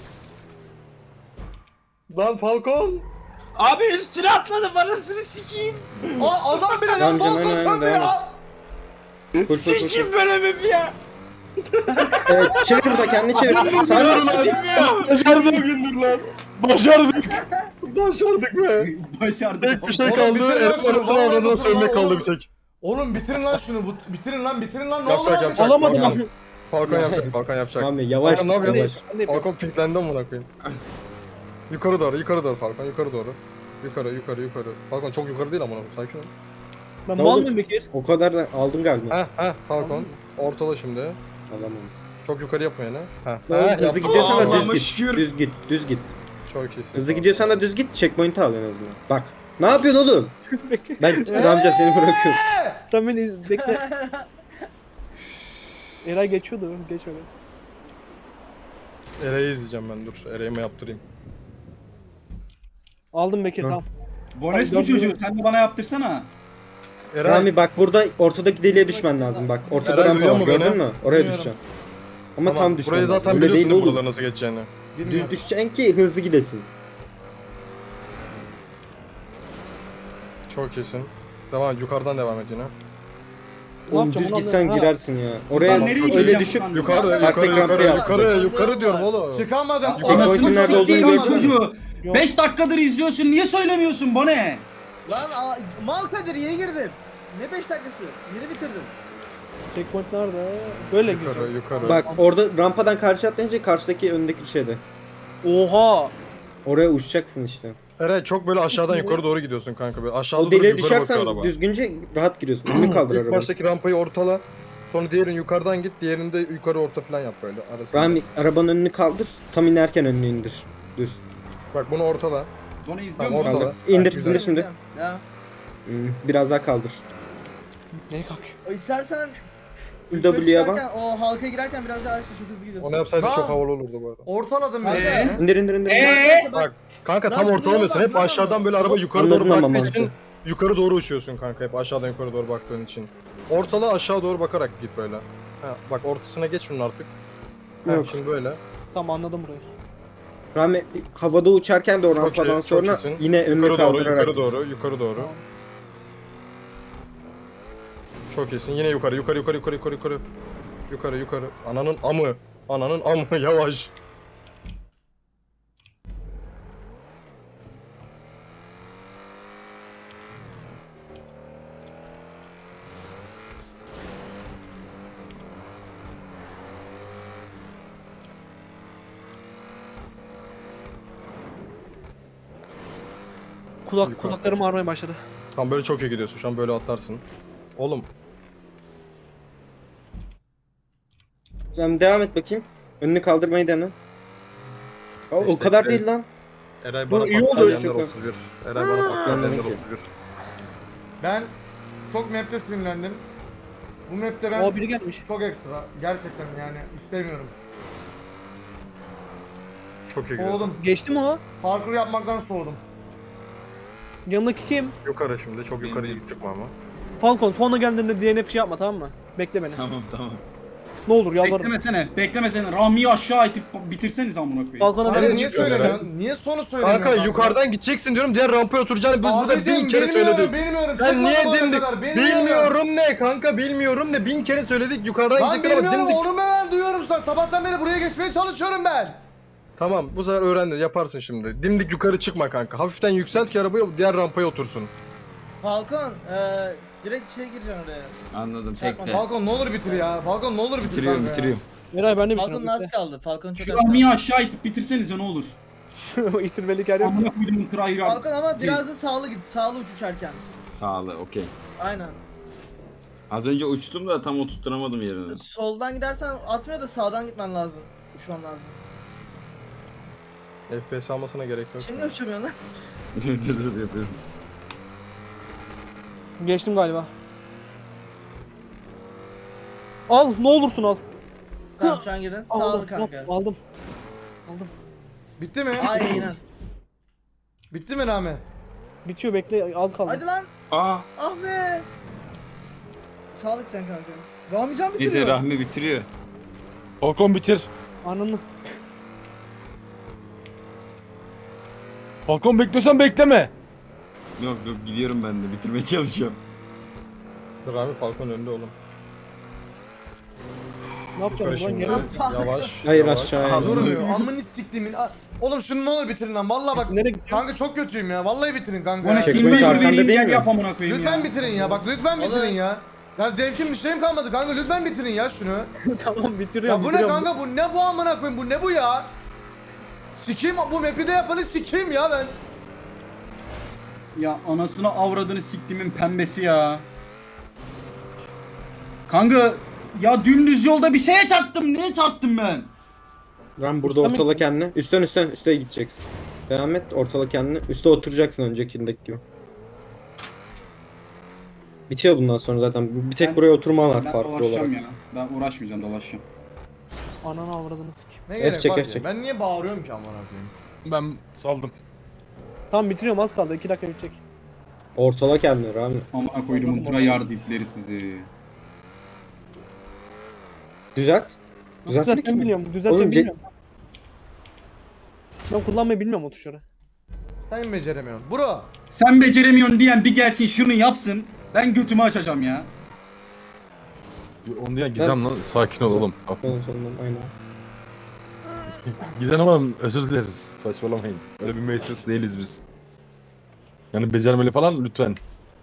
Lan Falcon! Abi üstüne atladım anasını sikeyim. Aa, adam bile Tamam lan canım, Falcon aynen, söndü devam ya. Full full full. Sikeyim böyle bir ya. Evet, çevir burada kendini çevir. Sağ Başardık gündür lan! Başardık! Başardık be! Başardık. Tek bir şey Oğlum, kaldı, bitirin lan Erol şunu, arasına vallahi avradına bitirin sövmek lan kaldı oğlum. bir tek. Oğlum bitirin lan şunu. Bu, bitirin lan bitirin lan. Ne Yapacak, olur lan yapacak. bitirin. Alamadım Falcon. ama. Falcon yapacak, Falcon yapacak. Tamam yavaş Falcon ne yapıyorsun? yavaş. Ben de yapıyorum. Falcon pinklendi amına koyayım. Yukarı doğru, yukarı doğru Falcon, yukarı doğru. Yukarı, yukarı, yukarı. Falcon çok yukarı değil amına koyayım, sakin ol. Ben Ne mal oldu? mıyım Bekir? O kadar da aldın galiba. Heh, heh, Falcon. Ortala şimdi. Alamam. Çok yukarı yapma yine. Heh, Ne oldu? heh, Hızlı yap. gidiyorsan da Allah'ıma düz git. şükür. Düz git, düz git. Çok iyisin. Hızlı gidiyorsan da düz git, checkpoint'i al en azından. Bak. Ne yapıyorsun oğlum? Ben Ramca seni bırakıyorum. Sen beni iz- bekle. Eray geçiyordu, geçmedi. Eray'ı izleyeceğim ben, dur. Eray'ıma yaptırayım. Aldım Bekir Hı. tamam. Bones bu Ay, çocuğu sen de bana yaptırsana. Eray, Rami bak burada ortadaki deliğe düşmen lazım bak. Ortada Eray rampa duyuyor var mu gördün beni? mü? Oraya Duyuyorum. düşeceksin. Ama tamam, tam düşmen burayı lazım. zaten Öyle değil biliyorsun oğlum. buraları nasıl geçeceğini. Bilmiyorum. Düz düşeceksin ki hızlı gidesin. Çok iyisin. Devam et, yukarıdan devam et yine. Ne Oğlum yapacağım düz onu gitsen anlamadım. girersin ya. Oraya Buradan nereye öyle gireceğim düşüp buradan? Yukarı, Taksi yukarı, yukarı, rampaya yukarı, atacağım. yukarı diyorum oğlum. Çıkamadım. Yukarı Anasını bakayım nerede olduğunu sikeyim göreceğim. ama. çocuğu. Yok. beş dakikadır izliyorsun niye söylemiyorsun Bone? Lan aa, mal Kadir yeni girdim. Ne beş dakikası? Yeni bitirdim. Checkpoint nerede? Böyle Yukarı, gideceğim. yukarı. Bak orada rampadan karşı atlayınca karşıdaki öndeki şeyde. Oha! Oraya uçacaksın işte. Eray çok böyle aşağıdan yukarı doğru gidiyorsun kanka. Böyle aşağıda O durup deliğe yukarı bakıyor düşersen araba. düzgünce rahat giriyorsun. Önünü kaldır İlk arabanı. baştaki rampayı ortala. Sonra diğerini yukarıdan git, diğerini de yukarı orta falan yap böyle arasında. Rami arabanın önünü kaldır. Tam inerken önünü indir. Düz. Bak bunu ortala. Bone izliyor Tamam, musun? ortala. Kaldır. İndir, Güzel. indir şimdi. Ya. Hmm, biraz daha kaldır. Neyi kalkıyor? O istersen Full W'ye bak. çıkarken, o halka girerken biraz daha çok hızlı gidiyorsun. Onu yapsaydık Ha. çok havalı olurdu bu arada. Ortaladım Kanka. beni. İndir indir indir. Eee? Bak kanka tam Lan ortalamıyorsun. şuraya Hep bak, aşağıdan böyle araba yukarı doğru Anladım ama baktığı mantığı. için yukarı doğru uçuyorsun kanka. Hep aşağıdan yukarı doğru baktığın için. Ortala aşağı doğru bakarak git böyle. Ha, bak ortasına geç şunun artık. Ha, Yok. şimdi böyle. Tamam anladım burayı. Rami havada uçarken de o Çok rampadan iyi, çok sonra iyisin. yine önünü Yukarı doğru, kaldırarak. yukarı doğru, yukarı doğru. Çok iyisin. Yine yukarı, yukarı, yukarı, yukarı, yukarı, yukarı. Yukarı, yukarı. Ananın amı. Ananın amı. Yavaş. Kulak, Yukarı. kulaklarım ağrımaya başladı. Tam böyle çok iyi gidiyorsun. Şu an böyle atlarsın. Oğlum. Rami devam et bakayım. Önünü kaldırmayı dene. O, o İşte kadar biraz- değil lan. Eray Bu bana iyi oldu patlar öyle Ender çok. otuz bir. Eray bana patlar Anladım Ender ki. otuz bir. Ben çok map'te sinirlendim. Bu map'te ben O biri gelmiş. çok ekstra. Gerçekten yani istemiyorum. Çok iyi gidiyorsun. Soğudum. Geçti mi o? Parkur yapmaktan soğudum. Yanındaki kim? Yukarı şimdi. Çok yukarı gidip çıkma ama. Falcon sonra geldiğinde D N F şey yapma tamam mı? Bekle beni. Tamam tamam. Ne olur yalvarırım. Beklemesene. Beklemesene. Rami'yi aşağı itip bitirseniz amına koyayım. Falcon'a Kanka böyle niye çıkıyor söylemiyorsun? Niye sonu söylemiyorsun? Kanka yukarıdan gideceksin diyorum, diğer rampaya oturacaksın. Biz burada Abicim, bin kere bilmiyorum, söyledik. bilmiyorum. Ben Çıkmadım niye oraya dimdik? kadar, Bilmiyorum ne kanka, bilmiyorum ne, bin kere söyledik yukarıdan Ben gideceksin ama bilmiyorum, dimdik. onu ben duyuyorum sana. Sabahtan beri buraya geçmeye çalışıyorum ben. Tamam, bu sefer öğrendin, yaparsın şimdi. Dimdik yukarı çıkma kanka. Hafiften yükselt ki arabayı diğer rampaya otursun. Falcon eee direkt şey gireceksin oraya. Anladım Çarpma. tekte. Falcon ne olur bitir ya. Falcon ne olur bitir Bitiriyorum kanka ya. bitiriyorum. Eray ben de Falcon bitiriyorum. az kaldı. Falcon çok Şu az kaldı. Rami'yi aşağı itip bitirsenize ne olur. İtirmelik yer yok. Amına koydum tırayı. Falcon ama biraz da sağlı git. Sağlı uç uçarken. Sağlı okey. Aynen. Az önce uçtum da tam oturtturamadım yerini. Soldan gidersen atmıyor da sağdan gitmen lazım. Uçman lazım. F P S almasına gerek yok. Şimdi uçamıyorsun lan. Dur dur yapıyorum. Geçtim galiba. Al ne olursun al. Tamam şu an girdin. Sağlı Aldım, kanka. Aldım. Aldım. Bitti mi? Aynen. Bitti mi Rami? Bitiyor bekle az kaldı. Hadi lan. Aa Ah be. Sağlık sen kanka. Ramican neyse bitiriyor. Rahmi bitiriyor. Falcon bitir. Ananı. Falcon bekliyorsan bekleme. Yok yok gidiyorum ben de bitirmeye çalışıyorum. Dur abi, Falcon önde oğlum. Ne yapacağım Yukarı lan şimdi. geri? Yavaş. Hayır yavaş. aşağıya. Aha, Durmuyor. Amını siktimin. A- Oğlum şunu ne olur bitirin lan. Vallahi bak. Nereye gideceğim? Kanka çok kötüyüm ya. Vallahi bitirin kanka. Bana ya. Checkpoint team leader arkanda vereyim değil gel mi? yap amına koyayım Lütfen ya. bitirin ya. Bak lütfen Oğlum. bitirin ya. Ya zevkim bir şeyim kalmadı kanka. Lütfen bitirin ya şunu. Tamam bitiriyorum. Ya bu ne bitiriyorum. kanka? Bu ne bu amına koyayım? Bu ne bu ya? Sikeyim bu map'i de yapanı sikeyim ya ben. Ya anasını avradını siktimin pembesi ya. Kanka ya dümdüz yolda bir şeye çarptım. Niye çarptım ben? Ram burada Üstten mi ortala kendini. Üstten üstten üste gideceksin. Devam et, ortala kendini. Üste oturacaksın öncekindeki gibi. Bitiyor bundan sonra zaten. Bir tek Ben- buraya oturma var Ben farklı olarak. dolaşacağım ya. Ben uğraşmayacağım dolaşacağım. Ananı avradını sikeyim. Ne F gerek çek, var F ya? çek. Ben niye bağırıyorum ki amına koyayım? Ben saldım. Tamam bitiriyorum az kaldı iki dakika bitecek. Ortala kendini Rami. Amına koyduğumun tıra yardı ipleri sizi. Düzelt. Düzelsene Düzelteceğim ki. bilmiyorum. Düzelteceğim Oğlum, ce- bilmiyorum. Ben kullanmayı bilmiyorum o tuşları. Sen beceremiyorsun. Bro. Sen beceremiyorsun diyen bir gelsin şunu yapsın. Ben götümü açacağım ya. Onu diyen Gizem lan, sakin ol oğlum. Sonun sonundan aynen. Gizem Hanım özür dileriz. Saçmalamayın. Öyle bir meclis değiliz biz. Yani becermeli falan lütfen.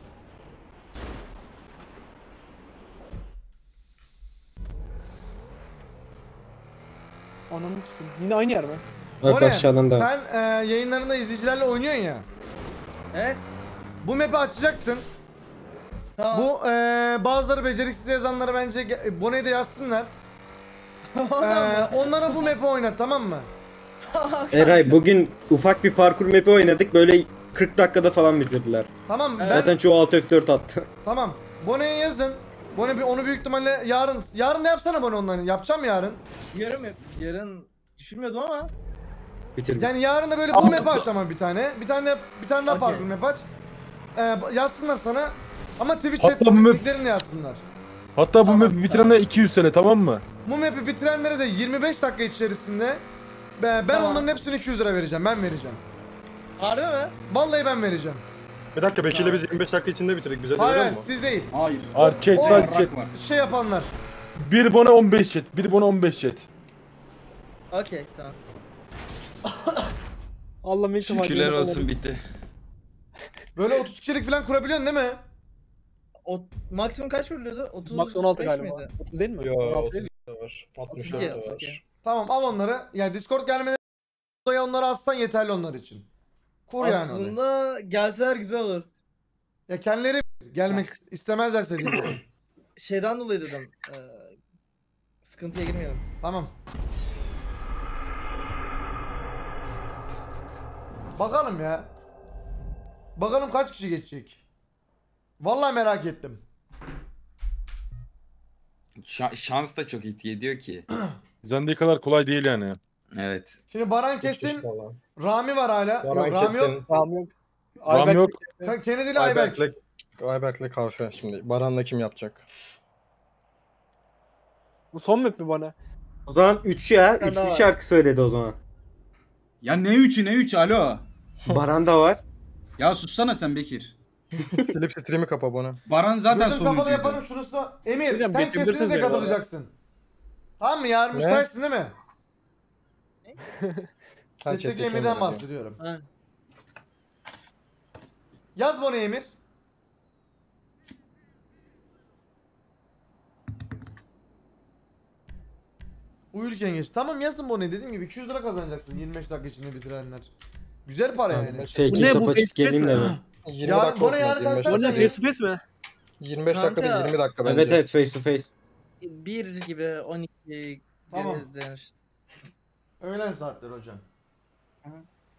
Ananı sikeyim. Yine aynı yer mi? Bak O ne? aşağıdan da. Sen e, yayınlarında izleyicilerle oynuyorsun ya. Evet. Bu map'i açacaksın. Tamam. Bu e, bazıları beceriksiz yazanları bence ge- Bone'ye de yazsınlar. E, onlara bu map'i oynat, tamam mı? Eray bugün ufak bir parkur map'i oynadık. Böyle kırk dakikada falan bitirdiler. Tamam ben Zaten çoğu alt F dört attı. tamam. Bone'ye yazın. Bone bir onu büyük ihtimalle yarın yarın ne yapsana Bone onları. Yapacağım yarın. Yarın yap. Yarın düşünmüyordum ama. Bitirdik. Yani yarın da böyle bu map'i aç ama bir tane. Bir tane bir tane daha Okey. parkur map aç. E, yazsınlar sana. Ama Twitch Hatta chat bu map- linklerini yazsınlar. Hatta bu Tamam, map'i bitirenler iki yüz T L, tamam mı? Bu map'i bitirenlere de yirmi beş dakika içerisinde ben, ben Tamam. onların hepsini iki yüz lira vereceğim. Ben vereceğim. Harbi mi? Vallahi ben vereceğim. Bir dakika, Bekir'le biz yirmi beş dakika içinde bitirdik. Bize Hayır de hayır mu? siz değil. Hayır. Hayır chat O- sadece chat. Rak var. Şey yapanlar. Bir bone on beş chat. Bir bone on beş chat. Okey tamam. Allah'ım ilk defa Şükürler görüyorum. olsun bitti. Böyle otuz kişilik falan kurabiliyorsun değil mi? O maksimum kaç veriliyordu? otuz Max on altı beş galiba. miydi? otuz değil mi? Yo, on altı otuz değil mi? da var. altmış otuz dört iki, da otuz iki. var. Tamam al onları. Yani Discord gelmeden odaya onları atsan yeterli onlar için. Kur yani onu. Aslında gelseler güzel olur. Ya kendileri gelmek istemezlerse diyeyim. Şeyden dolayı dedim. Ee, sıkıntıya girmeyelim. Tamam. Bakalım ya. Bakalım kaç kişi geçecek. Vallahi merak ettim. Şa- şans da çok etki ediyor ki. Zendey kadar kolay değil yani. Evet. Şimdi Baran Üç kesin, kişi falan. Rami var hala. Baran yok Rami yok. kesin. Tamam yok. Ram Ayberk- yok. Ka- Kennedy ile Ayberk. Ayberk'le Ayberk'le kahve şimdi. Baran'la kim yapacak? Bu son map mi bana? O zaman üç ya. Ben de Üçlü var. şarkı söyledi o zaman. Ya ne üçü ne üçü alo. Baran da var. Ya sussana sen Bekir. Silip stream'i kapa bana. Baran zaten Gözüm kapalı yapalım sonuncuydu. şurası. da- Emir Hocam, sen bekleyebilirsiniz kesinlikle ya. katılacaksın. Tamam mı yarın Ne? müsaitsin değil mi? Ha, Chat'teki chat'teki Emir'den Emir, bahsediyorum. Ha. Yaz bunu Emir. Uyurken geç. Tamam yazın bunu dediğim gibi iki yüz lira kazanacaksın yirmi beş dakika içinde bitirenler. Güzel para Tamam, yani. ben- Fake Bu ne, bu hesap açıp face geleyim de face mi? yirmi Ya, dakika bana olsun, yarın yirmi beş kaç Bu ne dakika? face to face mi? yirmi beş dakika değil Kanka. yirmi dakika bence. Evet evet face to face. bir gibi on iki Tamam. gibi denir. Öğlen saatleri hocam. Aha.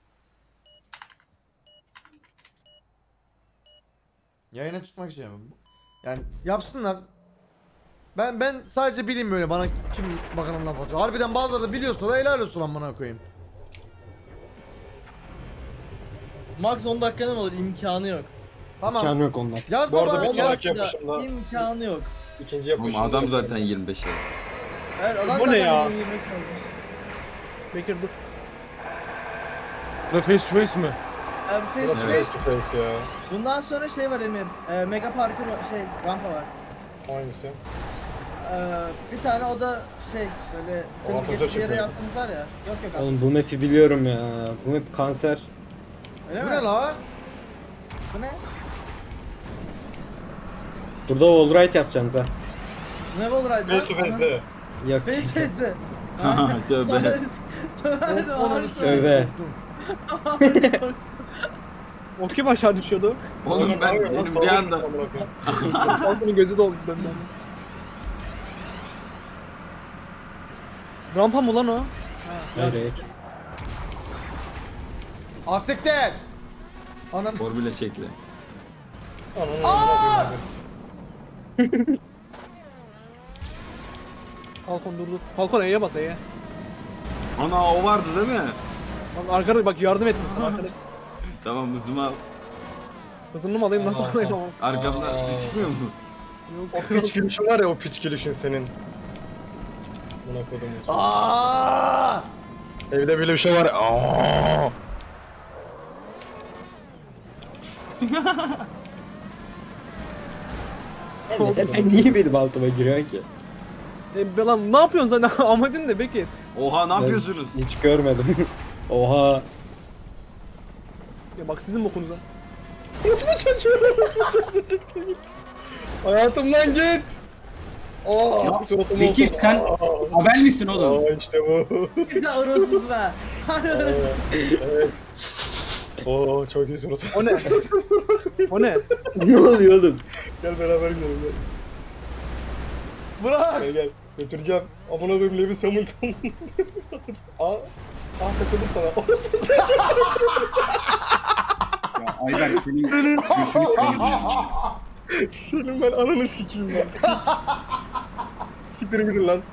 Yayına çıkmak için yapın. Yani yapsınlar. Ben ben sadece bileyim böyle bana kim bakanın laf atıyor. Harbiden bazıları da biliyorsa da helal olsun amına koyayım. Max on dakikada mı olur? İmkanı yok. Tamam. Can yok ondan. Yaz Bu arada baba. bir on Yaz. sonraki dakikada yapışımda- imkanı yok. İkinci Oğlum yapışımda. adam zaten yirmi beş yazdı. Evet adam Bu ne zaten ya? yirmi beş yazmış. Bekir dur. Ne face to face mi? Abi face to Nasıl face. face to face ya? Bundan sonra şey var Emir. E, mega parkur var- şey rampa var. Hangisi? E, bir tane o da şey böyle senin Avantaja geçtiği yere çıkıyor. yaptığımız var ya. Yok yok abi. Oğlum bu map'i biliyorum ya. Bu map kanser. Öyle Bu mi? ne la? Bu ne? Burada wallride yapacaksınız ha. Ne olur haydi? Face to face'de. Yok. Face to face'de. Tövbe. Tövbe Onu Tövbe. O kim aşağı düşüyordu? Oğlum ben benim bir anda Falcon'un gözü doldu benden. Rampa mı lan o? Hayır hayır. Asiktir. Anan. formüle çekle. Falcon dur dur. Falcon E'ye bas E'ye. Ana o vardı değil mi? Bak arkadaş bak yardım ettim sana arkadaş. Tamam hızımı al. Hızını mı alayım nasıl alayım ama. Arkamdan Aa. çıkmıyor mu? O piç gülüşün var ya, o piç gülüşün senin. Buna kodum. Aa! Evde böyle bir şey var ya. Aa! Sen niye benim altıma giriyorsun ki? E, lan ne yapıyorsun sen? Amacın ne Bekir? Oha ne yapıyorsunuz? Ben hiç görmedim. Oha. Ya bak sizin bokunuza. Hayatımdan git. Aa, Ya, suratıma Bekir otur. sen Aa, haber misin oğlum? Aa, işte bu. Güzel orosuz be. Evet. Oo, çok iyi surat. O ne? O ne? Ne oluyor oğlum? Gel beraber gidelim gel. Bırak. Gel gel. Götüreceğim. Amına koyayım Lewis Hamilton. Aa, aa takıldım sana. Ya Ayber senin götünü kırarım. Senin ben ananı sikeyim ben. Siktirin gidin lan.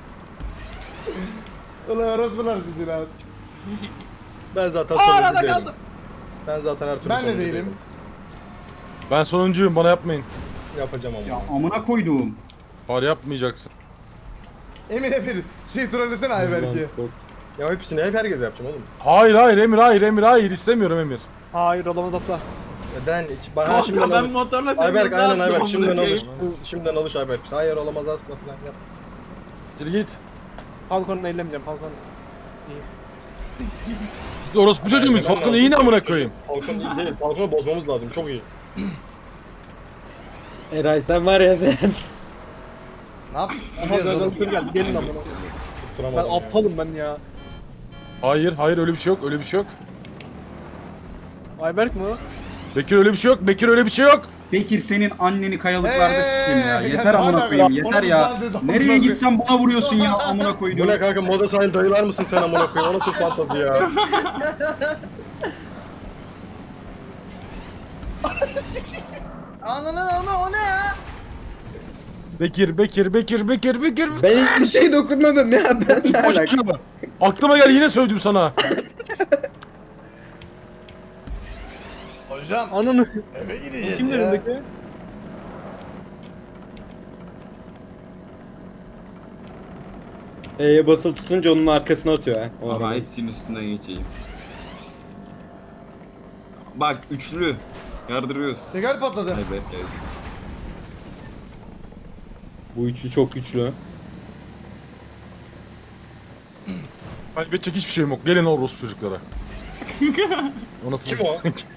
Ulan orospular sizi lan. Ben zaten Aa, sonuncu arada değilim. kaldım. Ben zaten her türlü Ben de sonuncu değilim. Ben sonuncuyum, bana yapmayın. Yapacağım ama. Ya amına koyduğum. Var yapmayacaksın. Emine bir şey trollesene Ayberk'i. Ya hepsini hep herkes yapacağım oğlum. Hayır hayır Emir, hayır Emir, hayır istemiyorum Emir. Hayır olamaz asla. Neden? Hiç bana şimdiden Kanka ben alış. motorla seni Ayberk aynen yaptım Ayberk amına şimdiden alış. koyayım. Şimdiden alış Ayberk. Hayır olamaz asla falan yap. Gir git. Falcon'u ellemeyeceğim Falcon. Orospu çocuğu muyuz? Falcon iyi ne amına koyayım? Falcon iyi değil. Falcon'u bozmamız lazım. Çok iyi. Eray sen var ya sen. Ne yap? Aha gaza tır geldi gelin lan bana. Ben Tutturamadım ya. aptalım ben ya. Hayır hayır öyle bir şey yok, öyle bir şey yok. Ayberk mi o? Bekir öyle bir şey yok, Bekir öyle bir şey yok. Bekir senin anneni kayalıklarda Hey, sikeyim ya. hey, Yeter hey, amına hey, koyayım. hey, Yeter hey, ya. hey, hey, Nereye hey, gitsen buna vuruyorsun ya amına Bu ne koyduğum. kanka, moda sahil dayılar mısın sen amına koyayım? O nasıl fantazi ya? Ananı ama o ne ya? Bekir, Bekir, Bekir, Bekir, Bekir. Ben hiçbir şey dokunmadım ya. Ben ne Boş alaka? yapma. Aklıma gel yine söyledim sana. Hocam Ananı. eve gideceğiz Kim ya. önündeki? E'ye basılı tutunca onun arkasına atıyor ha. O Ama arabayı. hepsinin üstünden geçeyim. Bak üçlü. Yardırıyoruz. Teker patladı. Evet evet. Bu üçlü çok güçlü. Kaybedecek hiçbir şeyim yok. Gelin orospu çocuklara. O nasıl? Kim o?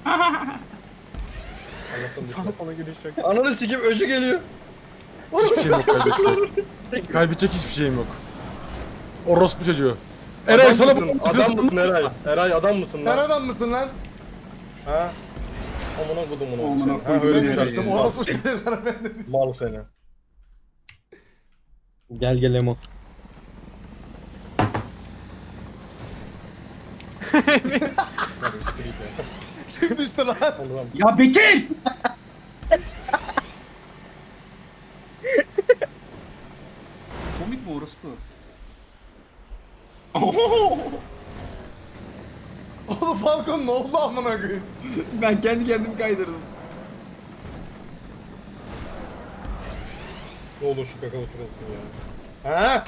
Ona gülüş yok. Ananı sikeyim öcü geliyor. Hiçbir şeyim yok kaybedecek. Kaybedecek hiçbir şeyim yok. Orospu çocuğu. Eray Adam sana mısın? bu Adam mısın Eray? Eray adam mısın Sen lan? adam mısın lan? Ha? Amına kodum bunu. Amına Ha koydum öyle ya. şaştım. Mal, Orospu çocuğu ben de. mal seni. Gel gel Emo. Kim düştü lan? Allah'ım. Ya Bekir! Komik mi orospu? Oğlum Falcon ne oldu amına koyayım? Ben kendi kendimi kaydırdım. Ne olur şu kaka oturulsun ya. Ha?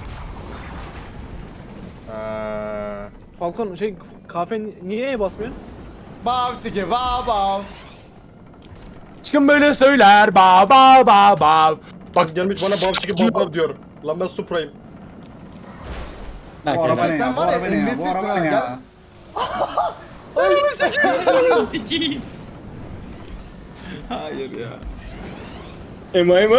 Ha. Falcon şey kahve niye E basmıyor? Bav çiki bav bav. Çıkın böyle söyler. Ba ba ba ba. Bak gelmiş bana balçıkı balbal diyor. Lan ben Supra'yım. Bak Bu araba Eray. ne Sen ya? Bu var ya, araba ne ya? Bu embesisin araba ha, ne gel. ya? Hayır ya. Emo Emo.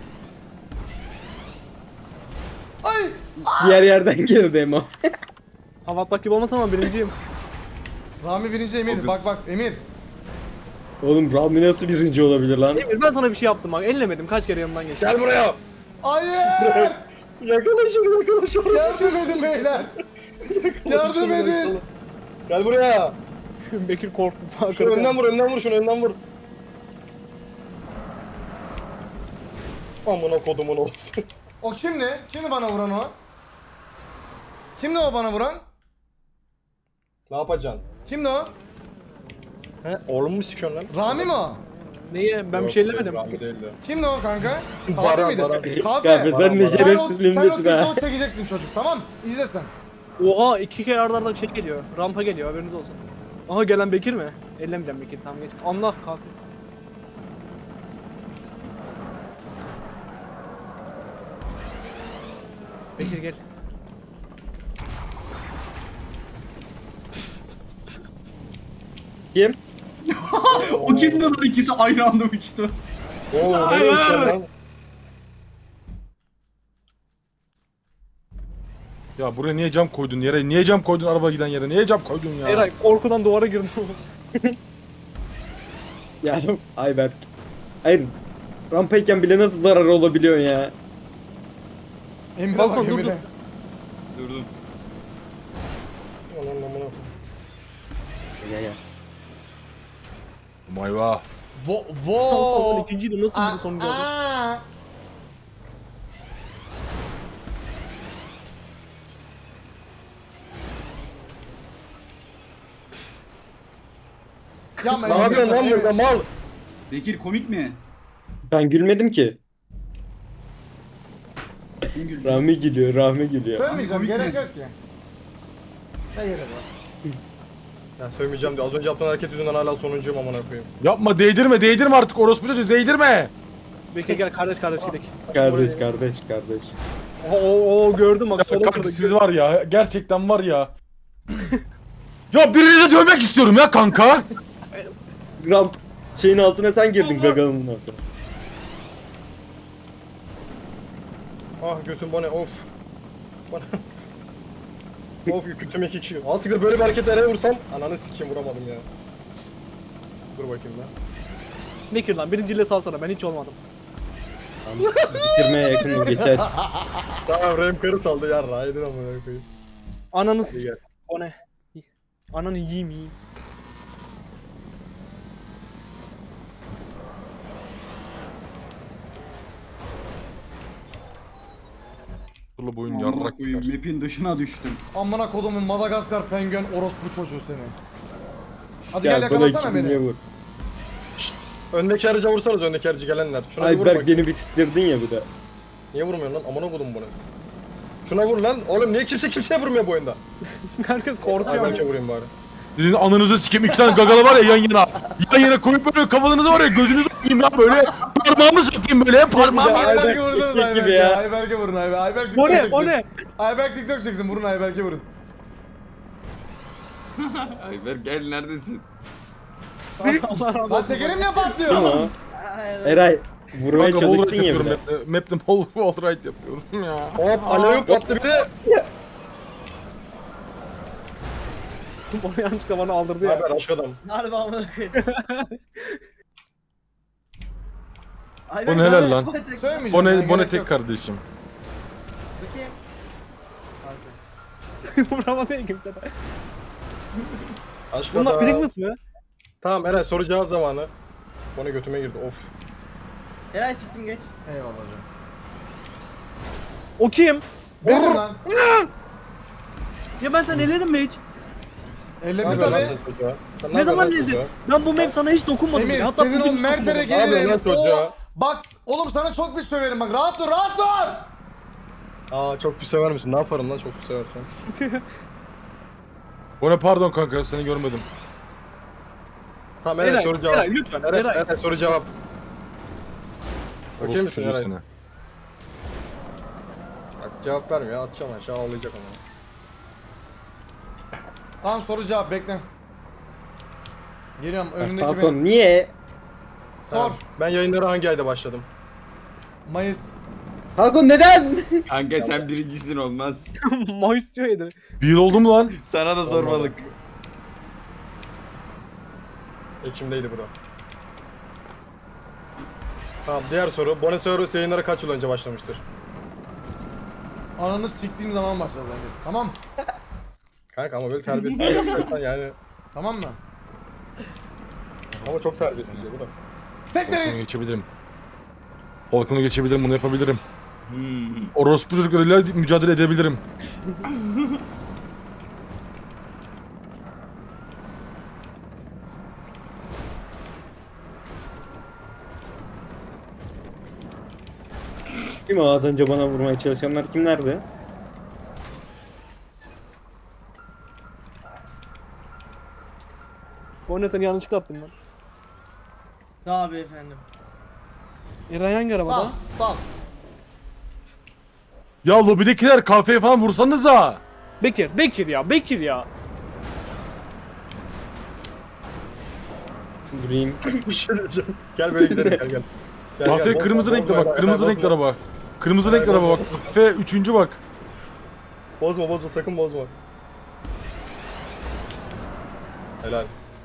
Ay. Diğer yerden geldi Emo. Hava atmak gibi olmasa ama birinciyim. Rami birinci Emir. Otuz. Bak bak Emir. Oğlum Rami nasıl birinci olabilir lan? Emir ben sana bir şey yaptım bak ellemedim kaç kere yanından geçtim. Gel buraya. Hayır. Yakala şunu yakala şunu. Yardım edin beyler. Yardım edin. Gel buraya. Bekir korktu sağ Şunu önden vur önden vur şunu önden vur. Amına kodumun olsun. O kimdi? Kimdi bana vuran o? Kimdi o bana vuran? Ne yapacaksın? Kimdi o? He oğlum mu sikiyorsun lan? Rami mi o? Niye ben bir Yok, şey değil, ellemedim. Rami değildi. Kimdi o kanka? Kahve Baran, miydi? Baran. Kahve. Kahve, sen ne Sen o- şerefsizliğindesin Sen o ha. TikTok'u çekeceksin çocuk tamam mı? İzle sen. Oha iki kere arda arda şey geliyor. Rampa geliyor haberiniz olsun. Aha gelen Bekir mi? Ellemeyeceğim Bekir tamam geç. Allah kalsın. Bekir gel. Kim? O kimdi lan ikisi aynı anda uçtu? Oo ne diyorsun lan? Ya buraya niye cam koydun yere? Niye cam koydun araba giden yere? Niye cam koydun ya? Eray korkudan duvara girdim. Ya Ayberk. Hayır. Rampayken bile nasıl zarar olabiliyor ya? Emre Falcon, bak dur, Emir'e. Durdum. Aman amına. Gel gel. Mayva. Vo Falcon vo. ikinciydi nasıl bir sonuncu oldu? Aa. Yapma Ne Emir, yapıyorsun lan Emir. burada mal? Bekir komik mi? Ben gülmedim ki. Kim güldü? Rami gülüyor, Rami gülüyor. Söylemeyeceğim Abi, komik gerek mi? yok ki. Ne gerek var? Ya söylemeyeceğim diye az önce yaptığın hareket yüzünden hala sonuncuyum amına koyayım. Yapma değdirme değdirme artık orospu çocuğu değdirme. Bekir gel kardeş kardeş gidelim. Kardeş, kardeş, kardeş. Oo, oo, oo gördüm bak Ya sola kanka kırdı. siz var ya gerçekten var ya. Ya birini de dövmek istiyorum ya kanka. Ramp şeyin altına sen girdin gaganın altına. Ah götüm bana of. Bana. Of yükültüm iki kişi. Aslında böyle bir hareket nereye vursam ananı sikeyim vuramadım ya. Dur bakayım lan. Bekir lan birinciyle salsana ben hiç olmadım. Bitirmeye yakın geçer. Tamam Remkar'ı saldı ya raydın amına koyayım. Ananı Hadi s*** gel. o ne? Ananı yiyeyim yiyeyim. Dur boyun Amına yarrak. koyayım, map'in dışına düştüm. Amına kodumun Madagaskar penguen orospu çocuğu seni. Hadi Ya gel bana yakalasana kim niye beni. vur? Öndeki harca vursanız öndeki harcı gelenler. Şuna bir vur Ayberk bakayım. beni bitirttirdin ya bir de. Niye vurmuyorsun lan? Amına kodum bana. Şuna vur lan. Oğlum niye kimse kimseye vurmuyor bu oyunda? Herkes Ay korkuyor. bence vurayım bari. Sizin ananızı sikeyim iki tane gagalı var ya yan yana. Yan yana koyup böyle kafanızı var ya gözünüzü sokayım ya böyle. Parmağımı sokayım böyle parmağımı. Ayberk'e vursanız Tek gibi Ayberk'e. ya. Ayberk'e vurun Ayberk. Ayberk O TikTok ne? çeksin. O ne? Ayberk TikTok çeksin. Vurun Ayberk'e vurun. Ayber gel neredesin? Allah razı Lan olsun. tekerim niye Değil mi patlıyor? o? Aynen. Eray vurmaya Kanka wall çalıştın ride ya yapıyorum bir de. map'te. Map'te wall, wall ride yapıyorum ya. Hop alev patlı biri. Bana yanlışlıkla bana aldırdı ya. Haber aşk adam. Harbi amına koyayım. Ay, Bu ben ne helal daha lan? yapma çektim. Söylemeyeceğim. Bone, ben, bone gerek tek yok. kardeşim. Bakayım. Vuramadı ya kimse de. Aşk Bunlar adam. Pringles mı? Tamam Eren soru cevap zamanı. Bana götüme girdi of. Eray siktim geç. Eyvallah hocam. O kim? Benim lan. Ya ben sen eledim mi hiç? Ellendi Ne yapıyorsun lan tabi. sen çocuğa? Sen Ne zaman yapıyorsun lan eledim? çocuğa? Ben bu map sana hiç dokunmadım. Emir bile. Hatta senin bugün o hiç Mert'e dokunmadım. Ne yapıyorsun lan gelirim. çocuğa? Oo, bak oğlum sana çok bir söverim bak. Rahat dur rahat dur. Aa çok pis sever misin? Ne yaparım lan çok pis seversen? Bone pardon kanka seni görmedim. Tamam Eren Eray, soru cevap. Eray lütfen. Eren, Eray. Eren soru cevap. Okey Orospu misin çocuğu Eray? seni. Bak cevap vermiyor atacağım aşağı ağlayacak ama. Tamam soru cevap bekle. Geliyorum önündeki Pardon bir niye? sor. Tamam. Ben yayınlara hangi ayda başladım? Mayıs. Falcon neden? Kanka sen birincisin olmaz. Maestro yedi. Bir yıl oldu mu lan? Sana da sormadık. Ekim'deydi bura. Tamam diğer soru. Bonesaurus yayınlara kaç yıl önce başlamıştır? Ananı siktiğim zaman başladı Emir. Tamam. Kanka ama böyle terbiyesiz yapıyorsan yani. Tamam mı? Ama çok terbiyesizce bu da. Balkona Sektirin. geçebilirim. Balkona geçebilirim bunu yapabilirim. Hmm. Orospu çocuklarıyla mücadele edebilirim. Kim o az önce bana vurmaya çalışanlar kimlerdi? O ne seni yanlışlıkla attım ben. Tabii efendim. Eray hangi Sal arabada? sal. Ya lobidekiler kafeye falan vursanıza. Bekir, Bekir ya, Bekir ya. Vurayım. Bir şey diyeceğim. Gel böyle gidelim gel gel. Gel, Kafe gel. kırmızı Bozma, renkte bozma, bak. Kırmızı bozma. renkli araba. Kırmızı Eray, renkli araba bak. bozma. Kafe üçüncü bak. Bozma bozma sakın bozma. Helal.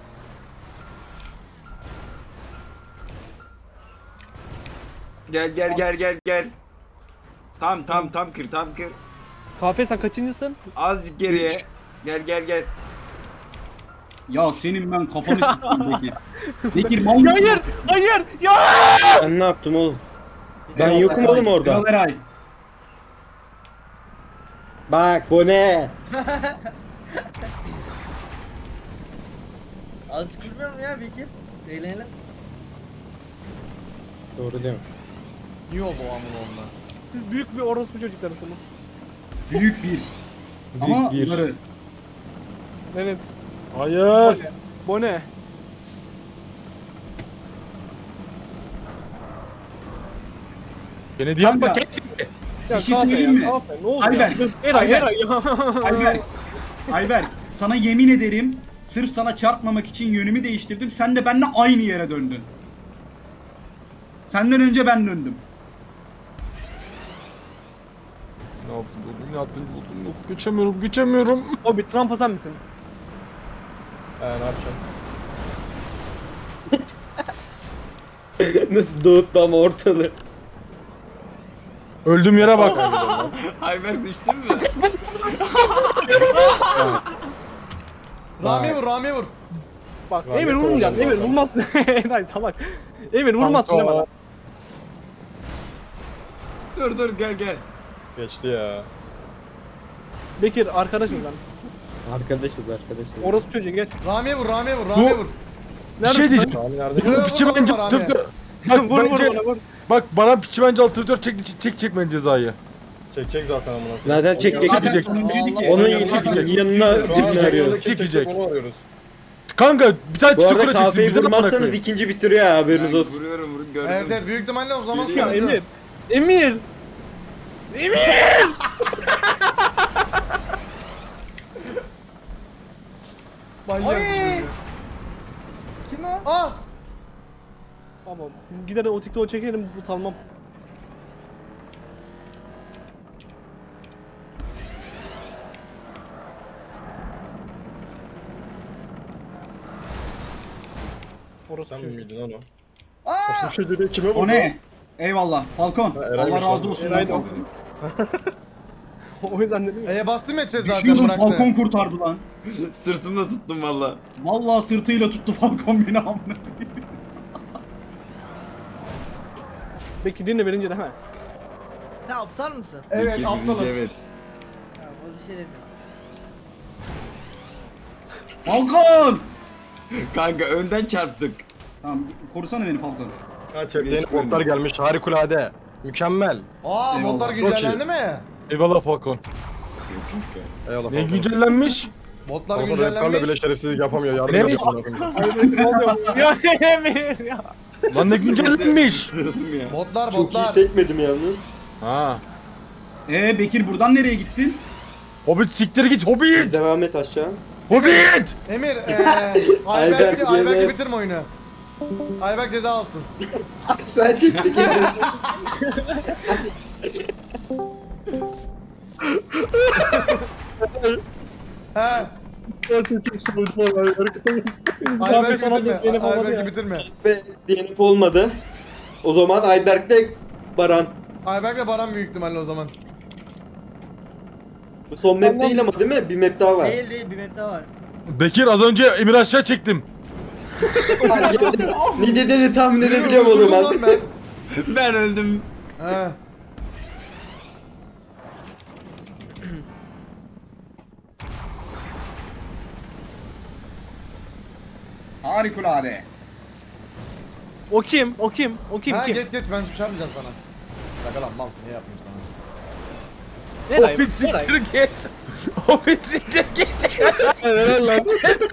Gel gel gel gel gel. Tam tam tam kır tam kır. Kahve sen kaçıncısın? Azıcık geriye. Gel gel gel. Ya senin ben kafanı sikeyim Bekir. Bekir mal mısın? Hayır, hayır, ya! Ben ne yaptım oğlum? Ben Kral yokum Eray, oğlum orada. Kral Eray. Bak bu ne? Azıcık gülmüyorum ya Bekir. Eğlenelim. Doğru değil mi? İyi oldu o amına onunla. Siz büyük bir orospu çocuklarısınız. Büyük bir. Ama bir. bunları Evet. Hayır. Bu ne? Kennedy yapma. Kanka, Kennedy. Ya Bir şey kahve söyleyeyim ya, mi? kahve, ne oldu Ayber, ya? Eray, Ayber. Eray ya. Ayber. Ayber sana yemin ederim sırf sana çarpmamak için yönümü değiştirdim. Sen de benimle aynı yere döndün. Senden önce ben döndüm. Ne yaptın buldum? Ne yaptın buldum? Yok geçemiyorum geçemiyorum. Abi Trump'a sen misin? Ee, ne yapacağım? Nasıl dağıttı ama ortalığı. Öldüğüm yere bak. Ayber düştün mü? Rami'ye vur Rami'ye vur. Bak, Rahmetli Emir vurmayacaksın. oldu Emir zaten. vurmazsın. Eray salak. Emir vurmazsın Kanka. deme lan. Dur dur gel gel. Geçti ya. Bekir arkadaşız lan. Arkadaşız arkadaşız. Orospu çocuğu gel. Rami'ye vur Rami'ye vur Rami'ye Bu- vur. Bir şey diyeceğim. Abi nerede? Yo, Bu piçi vur, bence vur, altı vur Bak vur vur bence bana vur. bak bana piçi bence altı çek çek çek çek bence cezayı. Çekecek zaten amına koyayım. Zaten çekecek. Zaten çekecek. sonuncuydu ki. Onun Yani yanına Şu an birini arıyoruz. çekecek, Çekecek. Onu arıyoruz. Kanka bir tane Bu çiçek arada çeksin kafeyi bize de vurmazsanız bırakın. ikinci bitiriyor ya, haberiniz Ben olsun. Vuruyorum vuruyorum gördüm. Evet evet büyük ihtimalle o zaman Geliyor. Ya sonra. Emir. Emir. Emir. Manyak. Ay! Kim o? Aa! Tamam. Gider o TikTok'u çekelim, bu salmam. Orası Sen çocuğu. miydin lan o? Aa! Bu şekilde kime vurdu? O ne? Eyvallah. Falcon. Ha, Eray'mış Allah razı lan. olsun. Eray da- Falcon. O yüzden dedim ya. E'ye bastım ya zaten Düşüyordum, bıraktı. Falcon kurtardı lan. Sırtımda tuttum valla. Vallahi sırtıyla tuttu Falcon beni amına. Peki dinle verince deme. Sen aptal mısın? Evet İki, aptalım. birinci, evet. Ya o bir şey dedim. Falcon! Kanka önden çarptık. Tamam korusana beni Falcon. Ha çekti yeni botlar gelmiş harikulade. Mükemmel. Aa Eyvallah. modlar Çok güncellendi mi? Eyvallah Falcon. Eyvallah. Ne Falcon. güncellenmiş? Botlar Falcon Repkar'la bile güncellenmiş. şerefsizlik yapamıyor. Yardım Ne? ediyorsun. Ya Emir ya. Lan ne güncellenmiş? Sırtım ya. Botlar Çok iyi botlar. hissetmedim yalnız. Ha. Ee Bekir buradan nereye gittin? Hobbit siktir git Hobbit. Devam et aşağı. Hobbit. Emir eee Ayberk Ayberk'i Ayberk'i yerine- bitirme oyunu. Ayberk ceza alsın. Aşağı çekti kesin. He. Kahve Ayberk'i sana bitirme. beni falan Ayberk'i ya. bitirme. Ve D N F olmadı. O zaman Ayberk'le Baran. Ayberk'le Baran büyük ihtimalle o zaman. Bu son map değil ama değil mi? Bir map daha var. Değil değil bir map daha var. Bekir az önce Emir aşağı çektim. Ne dediğini tahmin edebiliyorum o Öldürdüm zaman. lan ben. Ben öldüm. He. Harikulade. O kim? O kim? O kim? Ha Kim? geç geç ben bir şey yapmayacağım sana. Şaka lan mal niye yapmayayım sana? Eray. Hobbit Eray. siktir git. Hobbit siktir git. Helal lan.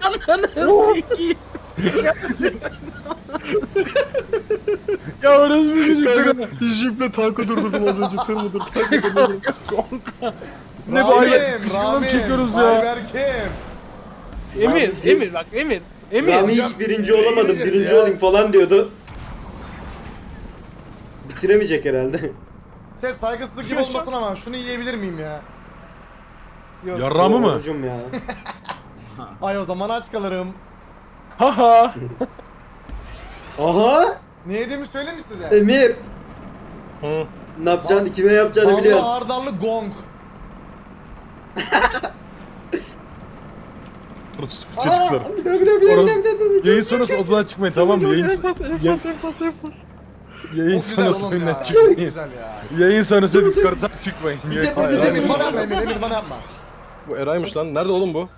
Ya orası bir çocukları. Kanka jiple tankı durdurdum az önce. Tır mıdır? Tankı durdurdum. Ne bu ayet? Kışkırtma çekiyoruz ya. Ayberk'im. Emir, Emir bak Emir. Emir. Rami hiç birinci olamadım, birinci olayım falan diyordu. Bitiremeyecek herhalde. Şey saygısızlık gibi olmasın ama şunu yiyebilir miyim ya? Yok. Yarramı mı? Orucum ya. Ay o zaman aç kalırım. Haha. Aha! Ne yediğimi söyleyeyim mi size? Emir! Hı. Ne yapacaksın, kime yapacağını Ballı biliyorsun. hardallı gong. Orası bir çocuklar. Orası- Yayın sonrası odadan çıkmayın tamam mı? Yayın, yayın, yayın Çok güzel sonrası oğlum oyundan ya. Çok çıkmayın. güzel ya. Yayın sonrası Discord'dan çıkmayın. Yayın- Bir de- Emir bana yapma Emir, Emir bana yapma. Bu Eray'mış lan. Nerede oğlum bu?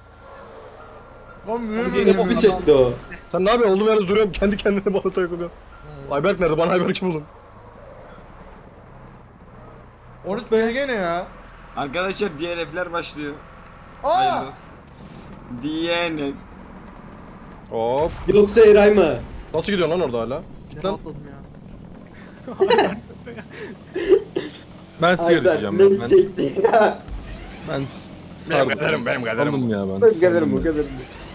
Epi çekti o. Sen ne yapıyorsun? Olduğum yerde duruyorum. Kendi kendine bana takılıyor. Ayberk nerede? Bana Ayberk'i bulun. on üç B G ne ya? Arkadaşlar D N F'ler başlıyor. Aa! Hayırlı olsun. D N F. Hop. Yoksa Eray mı? Nasıl gidiyorsun lan orada hala? Git lan. Atladım ya. Ben size Ayberk yarışacağım ya. beni Ben, çekti ya. ben s- sardım. kaderim, benim kaderim. Saldım ya ben. Ben gelirim, saldım bu ya. kadar.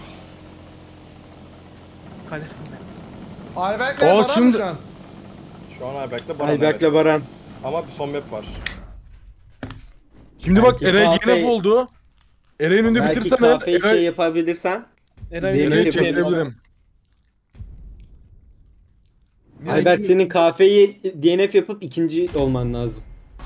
Kaderim. Ayberk'le Aa, Baran mı şimdi- şu an? Şu an Ayberk'le Baran. Ayberk'le evet. Baran. Ama bir son map var. Şimdi bak Belki Eray kahve- D N F oldu. Eray'ın önünde Belki bitirsem eğer kafeyi şey Eray, yapabilirsen. Eray. Benim Eray'ı de çekebilirim. Ayberk senin kafeyi D N F yapıp ikinci olman lazım.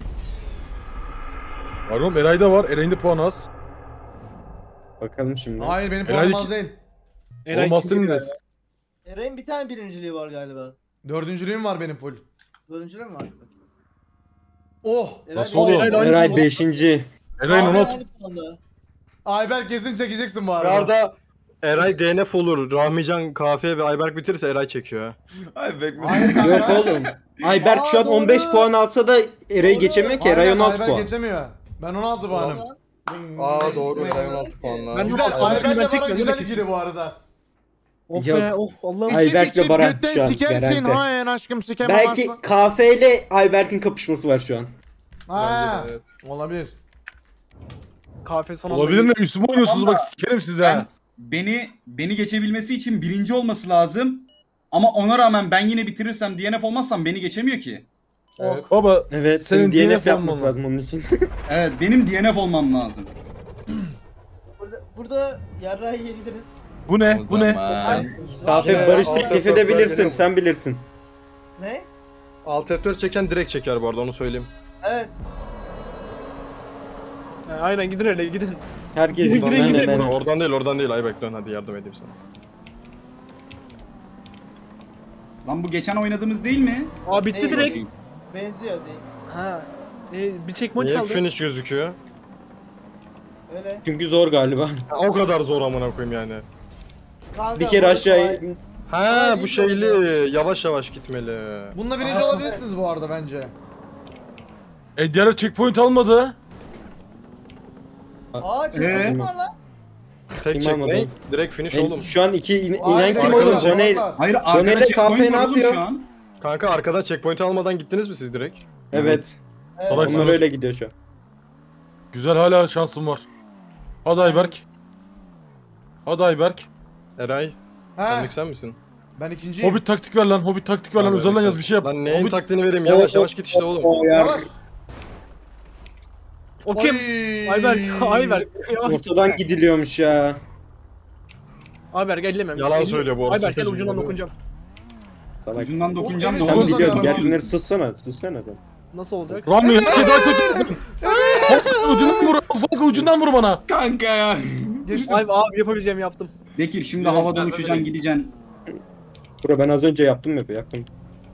Var oğlum Eray'da var. Eray'ın da puan az. Bakalım şimdi. Hayır benim Herhalde puanım az ki- değil. Eray Oğlum Master'ın kim? des. Eray'ın bir tane birinciliği var galiba. Dördüncülüğüm var benim full. Dördüncülüğü mü var? Oh! Eray Nasıl beş- oğlum? Eray- Eray- Eray beşinci. Eray'ın Abi ona aynı puanda. Ayberk kesin çekeceksin bu arada. Arda Eray D N F olur. Rahmican, Kafe ve Ayberk bitirirse Eray çekiyor ha. Ay bekle. Hayır kanka. Yok oğlum. Ayberk şu an Aa, on beş doğru. puan alsa da Eray'ı Doğru. geçemiyor ki. Eray Aynen, on altı Ayber puan. geçemiyor. Ben on altı puanım. Aa doğru. Eray on altı puanla. Ben de Güzel, on altı puanım, Ayberk'le ben bana çekmiyorum, güzel ben ikili bu arada. Oh Yok. be oh Allah'ım. Ay- Ayberk'le İçip Baran götten şu an, sikersin. garanti. Hayır aşkım sikemem Belki asla. Kafe ile Ayberk'in kapışması var şu an. Ha, Bence de, evet. olabilir. Kahve son anda Olabilir mi? Müslüman oynuyorsunuz bak sikerim size Ben, ha. beni beni geçebilmesi için birinci olması lazım. Ama ona rağmen ben yine bitirirsem D N F olmazsam beni geçemiyor ki. Evet. Baba Evet, Senin senin D N D N F F yapması olman lazım onun için. Evet benim D N F olmam lazım. Burada, burada yarrağı yiyebiliriz. bu ne? Bu ne? Tamam. Kafe Şey, barış altı teklif dört edebilirsin, verelim. sen bilirsin. Ne? altı F dört çeken direkt çeker bu arada onu söyleyeyim. Evet. Ha, aynen gidin öyle gidin. Herkes Biz aynen direkt aynen. Oradan değil oradan değil Ayberk dön hadi yardım edeyim sana. Lan bu geçen oynadığımız değil mi? Aa bitti Değil, direkt. değil. Benziyor değil. Ha. E, bir checkpoint Niye kaldı. finish gözüküyor? Öyle. Çünkü zor galiba. Ha, o kadar zor amına koyayım yani. Kanka, Bir kere bu aşağı kolay. Ha Kolay bu değil şeyli yavaş yavaş gitmeli. Bununla birinci Aa, olabilirsiniz bu arada bence. E diğer checkpoint almadı. Aa Ee? çekmedim var lan. Tek Kim çek almadı? ne? Direkt finish En- oğlum. Şu an iki in- inen Aynen, kim arkadaş, oğlum? Johnny. bak. Hayır Dönede arkada kahve checkpoint ne var oğlum yapıyor? şu an. Kanka arkada checkpoint almadan gittiniz mi siz direkt? Evet. Evet. Salak Onlar öyle gidiyor şu an. Güzel hala şansım var. Hadi Ayberk. Hadi Ayberk. Eray, He, benlik sen misin? ben ikinciyim. Hobbit taktik ver lan. Hobbit taktik ver lan. Abi, Özelden sen- yaz bir şey yap. Lan neyin Hobbit... taktiğini vereyim yavaş yavaş git işte oğlum. O ya. Yavaş. O kim? Oy. Ayberk. Ayberk. Yavaş. Ortadan gidiliyormuş ya. Ayberk ellemem. Yalan Elle- söylüyor bu arada. Ayberk gel Sekiz ucundan yüz dokunacağım. Salak. Ucundan dokunacağım da Sen Sen olmaz. biliyordun. Dokunacağım. Gerçekten sussana. Sussana sen. Nasıl olacak? Rami her şey daha kötü. Falcon ucundan vur. Falcon ucundan vur bana. Kanka ya. Geçtim. Ay abi yapabileceğimi yaptım. Bekir şimdi Biraz havadan daha uçacaksın direkt. gideceksin. Bro ben az önce yaptım ya yaptım.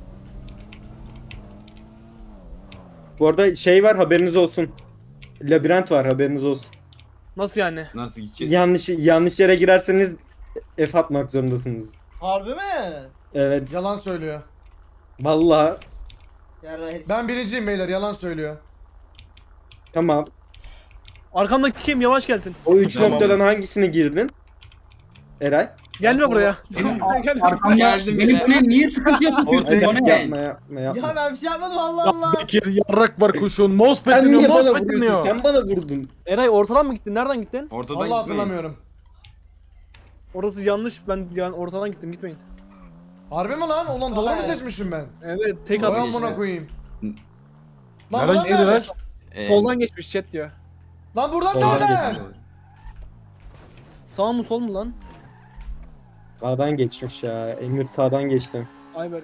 Bu arada şey var haberiniz olsun. Labirent var haberiniz olsun. Nasıl yani? Nasıl gideceğiz? Yanlış yanlış yere girerseniz F atmak zorundasınız. Harbi mi? Evet. Yalan söylüyor. Vallahi Yarrağı. Ben birinciyim beyler, yalan söylüyor. tamam. Arkamdaki kim? Yavaş gelsin. O üç Tamam. noktadan hangisini girdin? Eray? Gelme buraya. Benim Gel. arkamda Geldim benim bile. ne niye sıkıntı yapıyorsun? Hadi Bana yapma, ne? yapma yapma yapma. Ya ben bir şey yapmadım Allah Ya Allah. Bekir yarrak var koşuyorsun. Mousepad Sen dönüyor. niye bana Mousepad vuruyorsun? dönüyor. Sen bana vurdun. Eray ortadan mı gittin? Nereden gittin? Ortadan Allah gitmeyin. hatırlamıyorum. Orası yanlış. Ben yani ortadan gittim. Gitmeyin. Harbi mi lan? Ulan doğru mu Hayır. seçmişim ben? Evet tek Vay atmış amına işte. koyayım. Hı. Lan Nereden buradan gidiyor nereden? lan? Ee, Soldan geçmiş chat diyor. Lan buradan Soldan nereden? geçmiş. Sağ mı sol mu lan? Sağdan geçmiş ya. Emir sağdan geçti. Ayberk.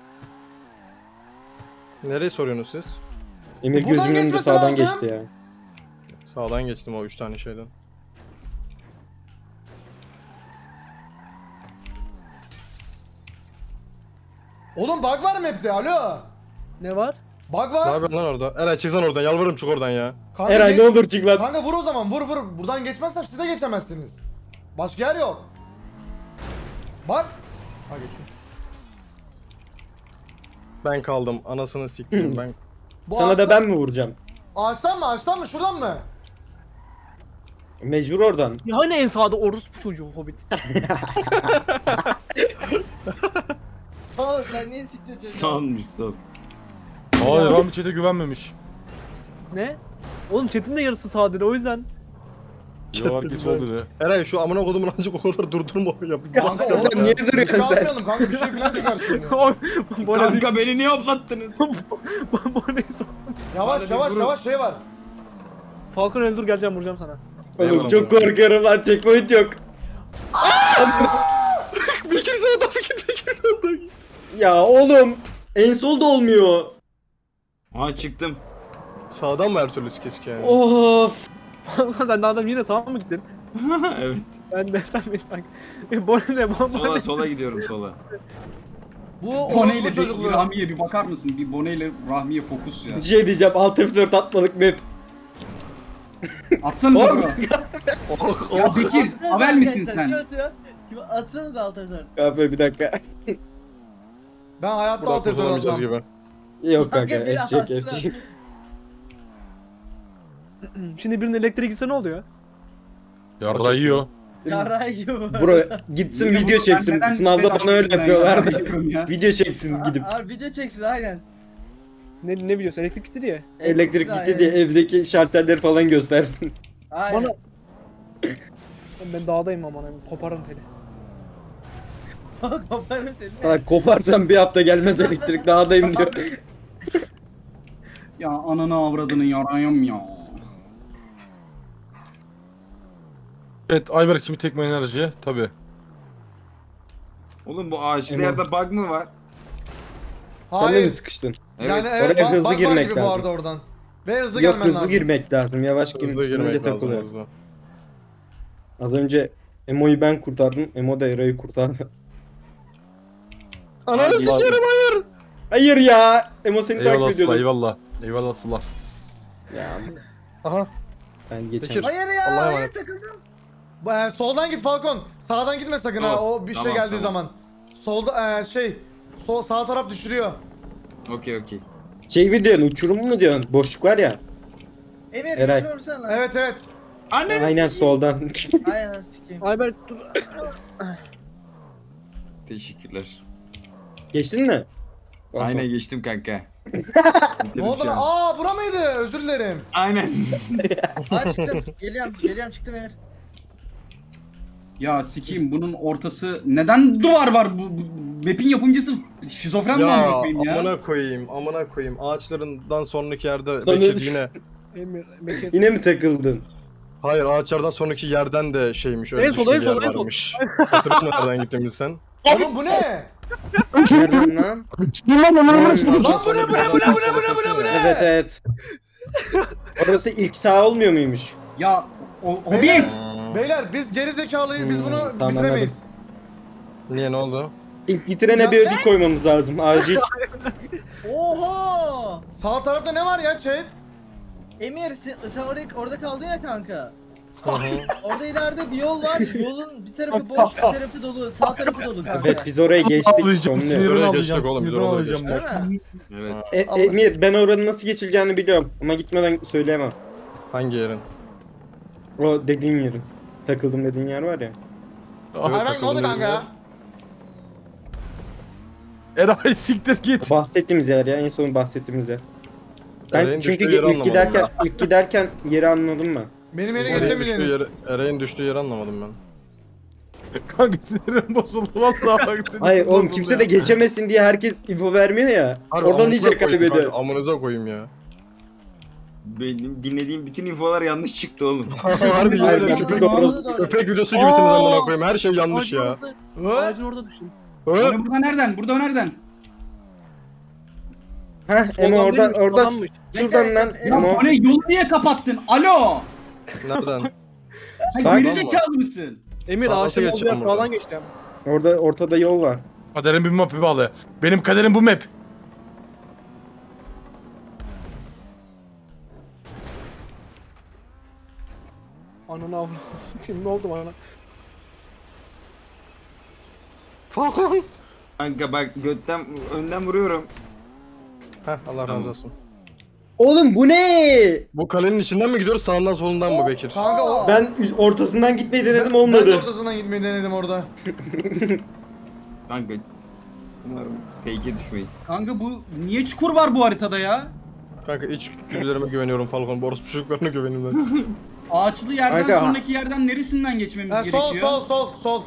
Nereye soruyorsunuz siz? Emir Buradan gözümün önünde geçmesi sağdan lazım. geçti ya. Sağdan geçtim o üç tane şeyden. Oğlum bug var mı hepte? Alo. Ne var? Bug Ne var. yapıyorsun lan orada? Eray çıksan oradan yalvarırım çık oradan ya. Kanka, Eray geç- ne olur çık lan. Kanka vur o zaman, vur vur. Buradan geçmezsem siz de geçemezsiniz. Başka yer yok. Bak. Ha geçtim. Ben kaldım anasını siktim ben. Bu Sana da ağaçtan- ben mi vuracağım? Ağaçtan mı? Ağaçtan mı? Şuradan mı? Mecbur oradan. Ya hani en sağda orospu çocuğu Hobbit. Oğlum sen niye siktir çocuğu? Sonmuş son. Hayır Rami chat'e güvenmemiş. Ne? Oğlum chat'in de yarısı sağ dedi o yüzden. Ya herkes oldu dedi. Eray şu amına kodumun ancak o kadar durdurma yap. Kanka Bas- oğlum, niye duruyorsun risk sen? almayalım kanka, bir şey falan çıkar şimdi. Bu ne? Kanka beni niye hoplattınız? Bu ne? Yavaş Bana bir yavaş vurun. yavaş şey var. Falcon öldür geleceğim vuracağım sana. Oğlum Eyvallah çok bro. korkuyorum lan checkpoint yok. Bekir sağdan Bekir Bekir sağdan. Ya oğlum en sol da olmuyor. Aa çıktım. Sağdan mı her türlü keşke yani? Of. Falcon sen daha da yine sağa mı gittin? Evet. Ben de sen beni bak. E, bu ne? Bu Sola ne? sola gidiyorum sola. Bu Boneyle orospu bir, bir çocukluğu. Rahmi'ye bir bakar mısın? Bir Boneyle Rahmi'ye fokus ya. Bir şey diyeceğim alt F dört atmalık map. Atsanıza Oğlum. bro. Ya Bekir, haber misin Arkadaşlar, Kim sen? atıyor? Kim atsanız alta sonra. Kahve bir dakika. Ben hayatta Buradan alt F dört kurtulamayacağız atmam. gibi. Yok kanka Kanka, bir eşek atsana. eşek. Şimdi birinin elektriği gitse ne oluyor? Yarra yiyor. Yarrağı gibi. bu Bro arada. gitsin Niye video bu- çeksin. ben neden Sınavda bedava bana öyle yüzünden yapıyorlardı. yapıyorum ya? Video çeksin gidip. Abi video çeksin aynen. Ne, ne biliyorsun? Elektrik gitti diye. Elektrik Aynen. gitti diye evdeki şalterleri falan göstersin. Aynen. Bana... Ben dağdayım aman abi. Koparın teli. Koparım seni. Salak koparsam bir hafta gelmez elektrik dağdayım diyor. Ya ananı avradını yarayım ya. Evet Ayberk şimdi tekme enerji tabi. Oğlum bu ağaçlı Emre. yerde bug mı var? Sen de mi Hayır. sıkıştın? Evet. Yani evet, oraya bak- hızlı bak var girmek gibi bu lazım. arada oradan. Ve hızlı Yok gelmen hızlı lazım. girmek lazım. Yavaş Hızlı girince girmek lazım. takılıyor. Hızlı. Az önce Emo'yu ben kurtardım. Emo da Eray'ı kurtardı. Ananı sikerim hayır. Hayır ya. Emo seni Eyvallah takip Sıla ediyordu. eyvallah. Eyvallah Sıla. Ya Aha. ben geçen. Bekir. Hayır ya, Allah'a hayır emanet. takıldım. Bu, e, soldan git Falcon. Sağdan gitme sakın ha. Tamam, O bir şey tamam, geldiği tamam. zaman. Solda e, şey sol sağ taraf düşürüyor. Okey okey. Şey mi diyorsun? Uçurum mu diyorsun? Boşluk var ya. Emir Eray. Eray. Vursana lan. Evet evet. Anneni Aynen soldan. Aynen sikeyim. Ayberk dur. Teşekkürler. Geçtin mi? Aynen geçtim kanka. Ne oldu lan? Aa bura mıydı? Özür dilerim. Aynen. Hadi çıktım. Geliyorum. Geliyorum çıktım Emir. Ya sikeyim bunun ortası neden duvar var bu, bu map'in yapımcısı şizofren mi Ya amına koyayım ya? amına koyayım, amına koyayım. Ağaçlarından sonraki yerde Lan Bekir üf. yine. Emir, Bekir. Yine mi takıldın? Hayır ağaçlardan sonraki yerden de şeymiş. Öyle En sol, düşkün en bir sol, yer en sol. varmış. Hatırladın mı nereden gittiğimizi sen? Oğlum bu ne? Nereden lan? Lan bu ne bu ne bu ne bu ne bu ne bu ne bu ne? Evet evet. Orası ilk sağ olmuyor muymuş? Ya o, Hobbit! Beyler, Beyler biz geri zekalıyız biz bunu Hmm, tamam, bitiremeyiz. Niye ne oldu? İlk bitirene bir ödül koymamız lazım acil. Oho! Sağ tarafta ne var ya chat? Emir sen, sen orada, orada kaldın ya kanka. Orada ileride bir yol var. Yolun bir tarafı boş, bir tarafı dolu. Sağ tarafı dolu kanka. Evet biz oraya geçtik. Ağlayacağım, Sonluyor. sinirini Oraya alacağım, geçtik oğlum, biz sinirini oraya alacağım geçtik. bak. Değil mi? Evet. E, Emir ben oranın nasıl geçileceğini biliyorum ama gitmeden söyleyemem. Hangi yerin? O dediğin yerin. Takıldım dediğin yer var ya. Ayberk ne oldu kanka ya? Eray siktir git. Bahsettiğimiz yer ya en son bahsettiğimiz yer. Ben Eray'ın çünkü düştüğü yeri ilk anlamadım giderken ilk giderken yeri anladım ben. Benim yere Eray'ın düştüğü, geçemeyelim. yeri, Eray'ın düştüğü yeri anlamadım ben. Kanka sinirim bozuldu vallahi bak sinirim Hayır oğlum bozuldu kimse ya. de geçemesin diye herkes info vermiyor ya. Harbi Oradan amınıza iyice koyayım kaybediyoruz. kanka, Amınıza koyayım ya. Benim dinlediğim bütün infolar yanlış çıktı oğlum. Harbi Harbi yemin köpek ederim. doğru. Doğru. Köpek videosu gibisiniz amına koyayım. Her şey yanlış Ağacın ya. orası- Hı? Ağacın orada düştüm. Hı? Hani burada nereden? Burada nereden? Heh Emo Soldan orada değilmiş, orada soldanmış. şuradan lan Bekle, Ya Emo. bu ne yolu niye kapattın? Alo! Nereden? Hayır Bak- geri zekalı mısın? Emir Sağdan ağaçların olduğu yer geçeceğim sağdan oradan. geçeceğim. Orada ortada yol var. Kaderin bir map'i bağlı. Benim kaderim bu map. Ananı avradım. Şimdi ne oldu bana? Kanka bak götten önden vuruyorum. Heh Allah razı Tamam. olsun. Oğlum bu ne? Bu kalenin içinden mi gidiyoruz sağından solundan mı Bekir? Kanka o... Ben üz- ortasından gitmeyi denedim Ben de olmadı. ortasından gitmeyi denedim orada. Kanka umarım fake'e düşmeyiz. Kanka bu niye çukur var bu haritada ya? Kanka iç güdülerime güveniyorum Falcon. Boros çocuklarına güveniyorum ben. Ağaçlı yerden Kanka- sonraki yerden neresinden geçmemiz Ha, sol gerekiyor? sol sol sol.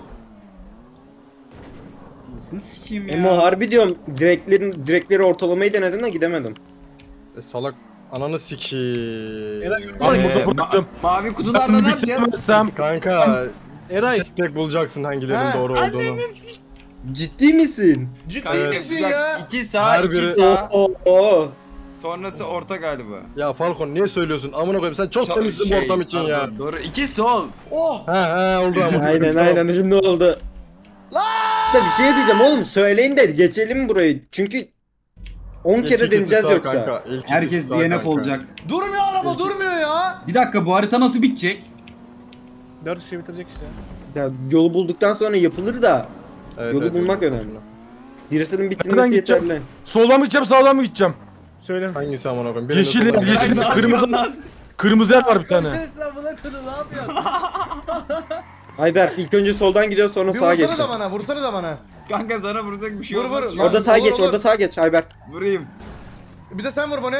Nasıl sikeyim ya? Emo harbi diyorum direklerin direkleri ortalamayı denedim de gidemedim. E, salak ananı sikiyim. Eray, Ben Ee, burada bıraktım. ma- mavi kutularda Ben ne yapacağız? bitirmezsem Kanka Eray. tek tek bulacaksın hangilerinin He. doğru olduğunu. Ciddi misin? Ciddi Kanka, misin bak, ya? İki sağ, Her iki biri- sağ. Oo, oo. Sonrası orta galiba. Ya Falcon niye söylüyorsun? Amına koyayım sen çok Çok temizsin bu şey, ortam için ya. pardon, Doğru. İki sol. Oh! He he oldu ama. Aynen Tamam. aynen şimdi oldu. Da bir şey diyeceğim oğlum söyleyin de geçelim burayı. Çünkü on İlk kere ikisi deneyeceğiz sağ yoksa. kanka, ilk ikisi Herkes sağ D N F kanka. olacak. Durmuyor araba durmuyor ya. Bir dakika bu harita nasıl bitecek? Dört kişi bitirecek işte. Ya yolu bulduktan sonra yapılır da Evet, yolu evet, bulmak evet. önemli. Birisinin Nereden bitirmesi gideceğim? yeterli. Soldan mı gideceğim sağdan mı gideceğim? Söyle. Hangisi amına koyayım? Birinde Yeşil yer, soldan- yeşil yer, kırmızı kırmızı yer var bir tane. Sen buna konu ne yapıyorsun? Ayberk ilk önce soldan gidiyor sonra Bir sağa vursana geçiyor. da bana, vursana da bana. Kanka sana vursak bir şey Vur, olmaz. vur. şu Lan- an. Orada sağa Olur, geç, olur. orada sağa geç Ayberk. Vurayım. Bir de sen vur bana.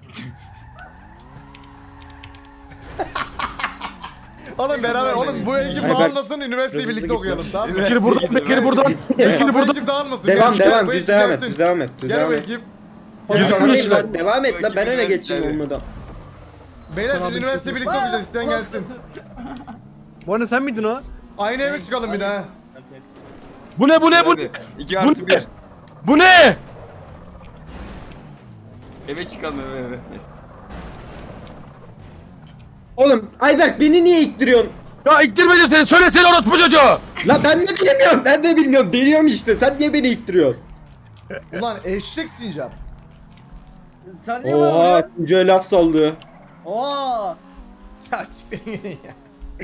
Oğlum beraber, oğlum bu ekip Ayberk, dağılmasın, üniversiteyi hızlı birlikte gitme. okuyalım tamam mı? Bekir buradan, Bekir buradan. Bekir Bu buradan. ekip dağılmasın. Devam Gel, devam bu düz ekip devam et, gelsin. düz devam et, düz Gel bu devam et. ekip. Gel, Devam gel, et lan, devam et lan ben öne geçeyim Evet. olmadan. Beyler Tamam, üniversite birlikte okuyacağız, isteyen gelsin. Bu arada sen miydin o? Aynı eve çıkalım bir daha. Bu ne bu ne bu ne? Hadi. iki Bu artı ne? bir. Bu ne? Eve çıkalım eve eve. Oğlum Ayberk beni niye ittiriyorsun? Ya iktirmeyeceğim seni, söylesene orospu çocuğu. La ben de bilmiyorum, ben de bilmiyorum. Deniyorum işte. Sen niye beni ittiriyorsun? Ulan eşek sincap. Sen niye Oha, var? Tuncu'ya laf sallıyor. Oha. Ya siktir gidin ya.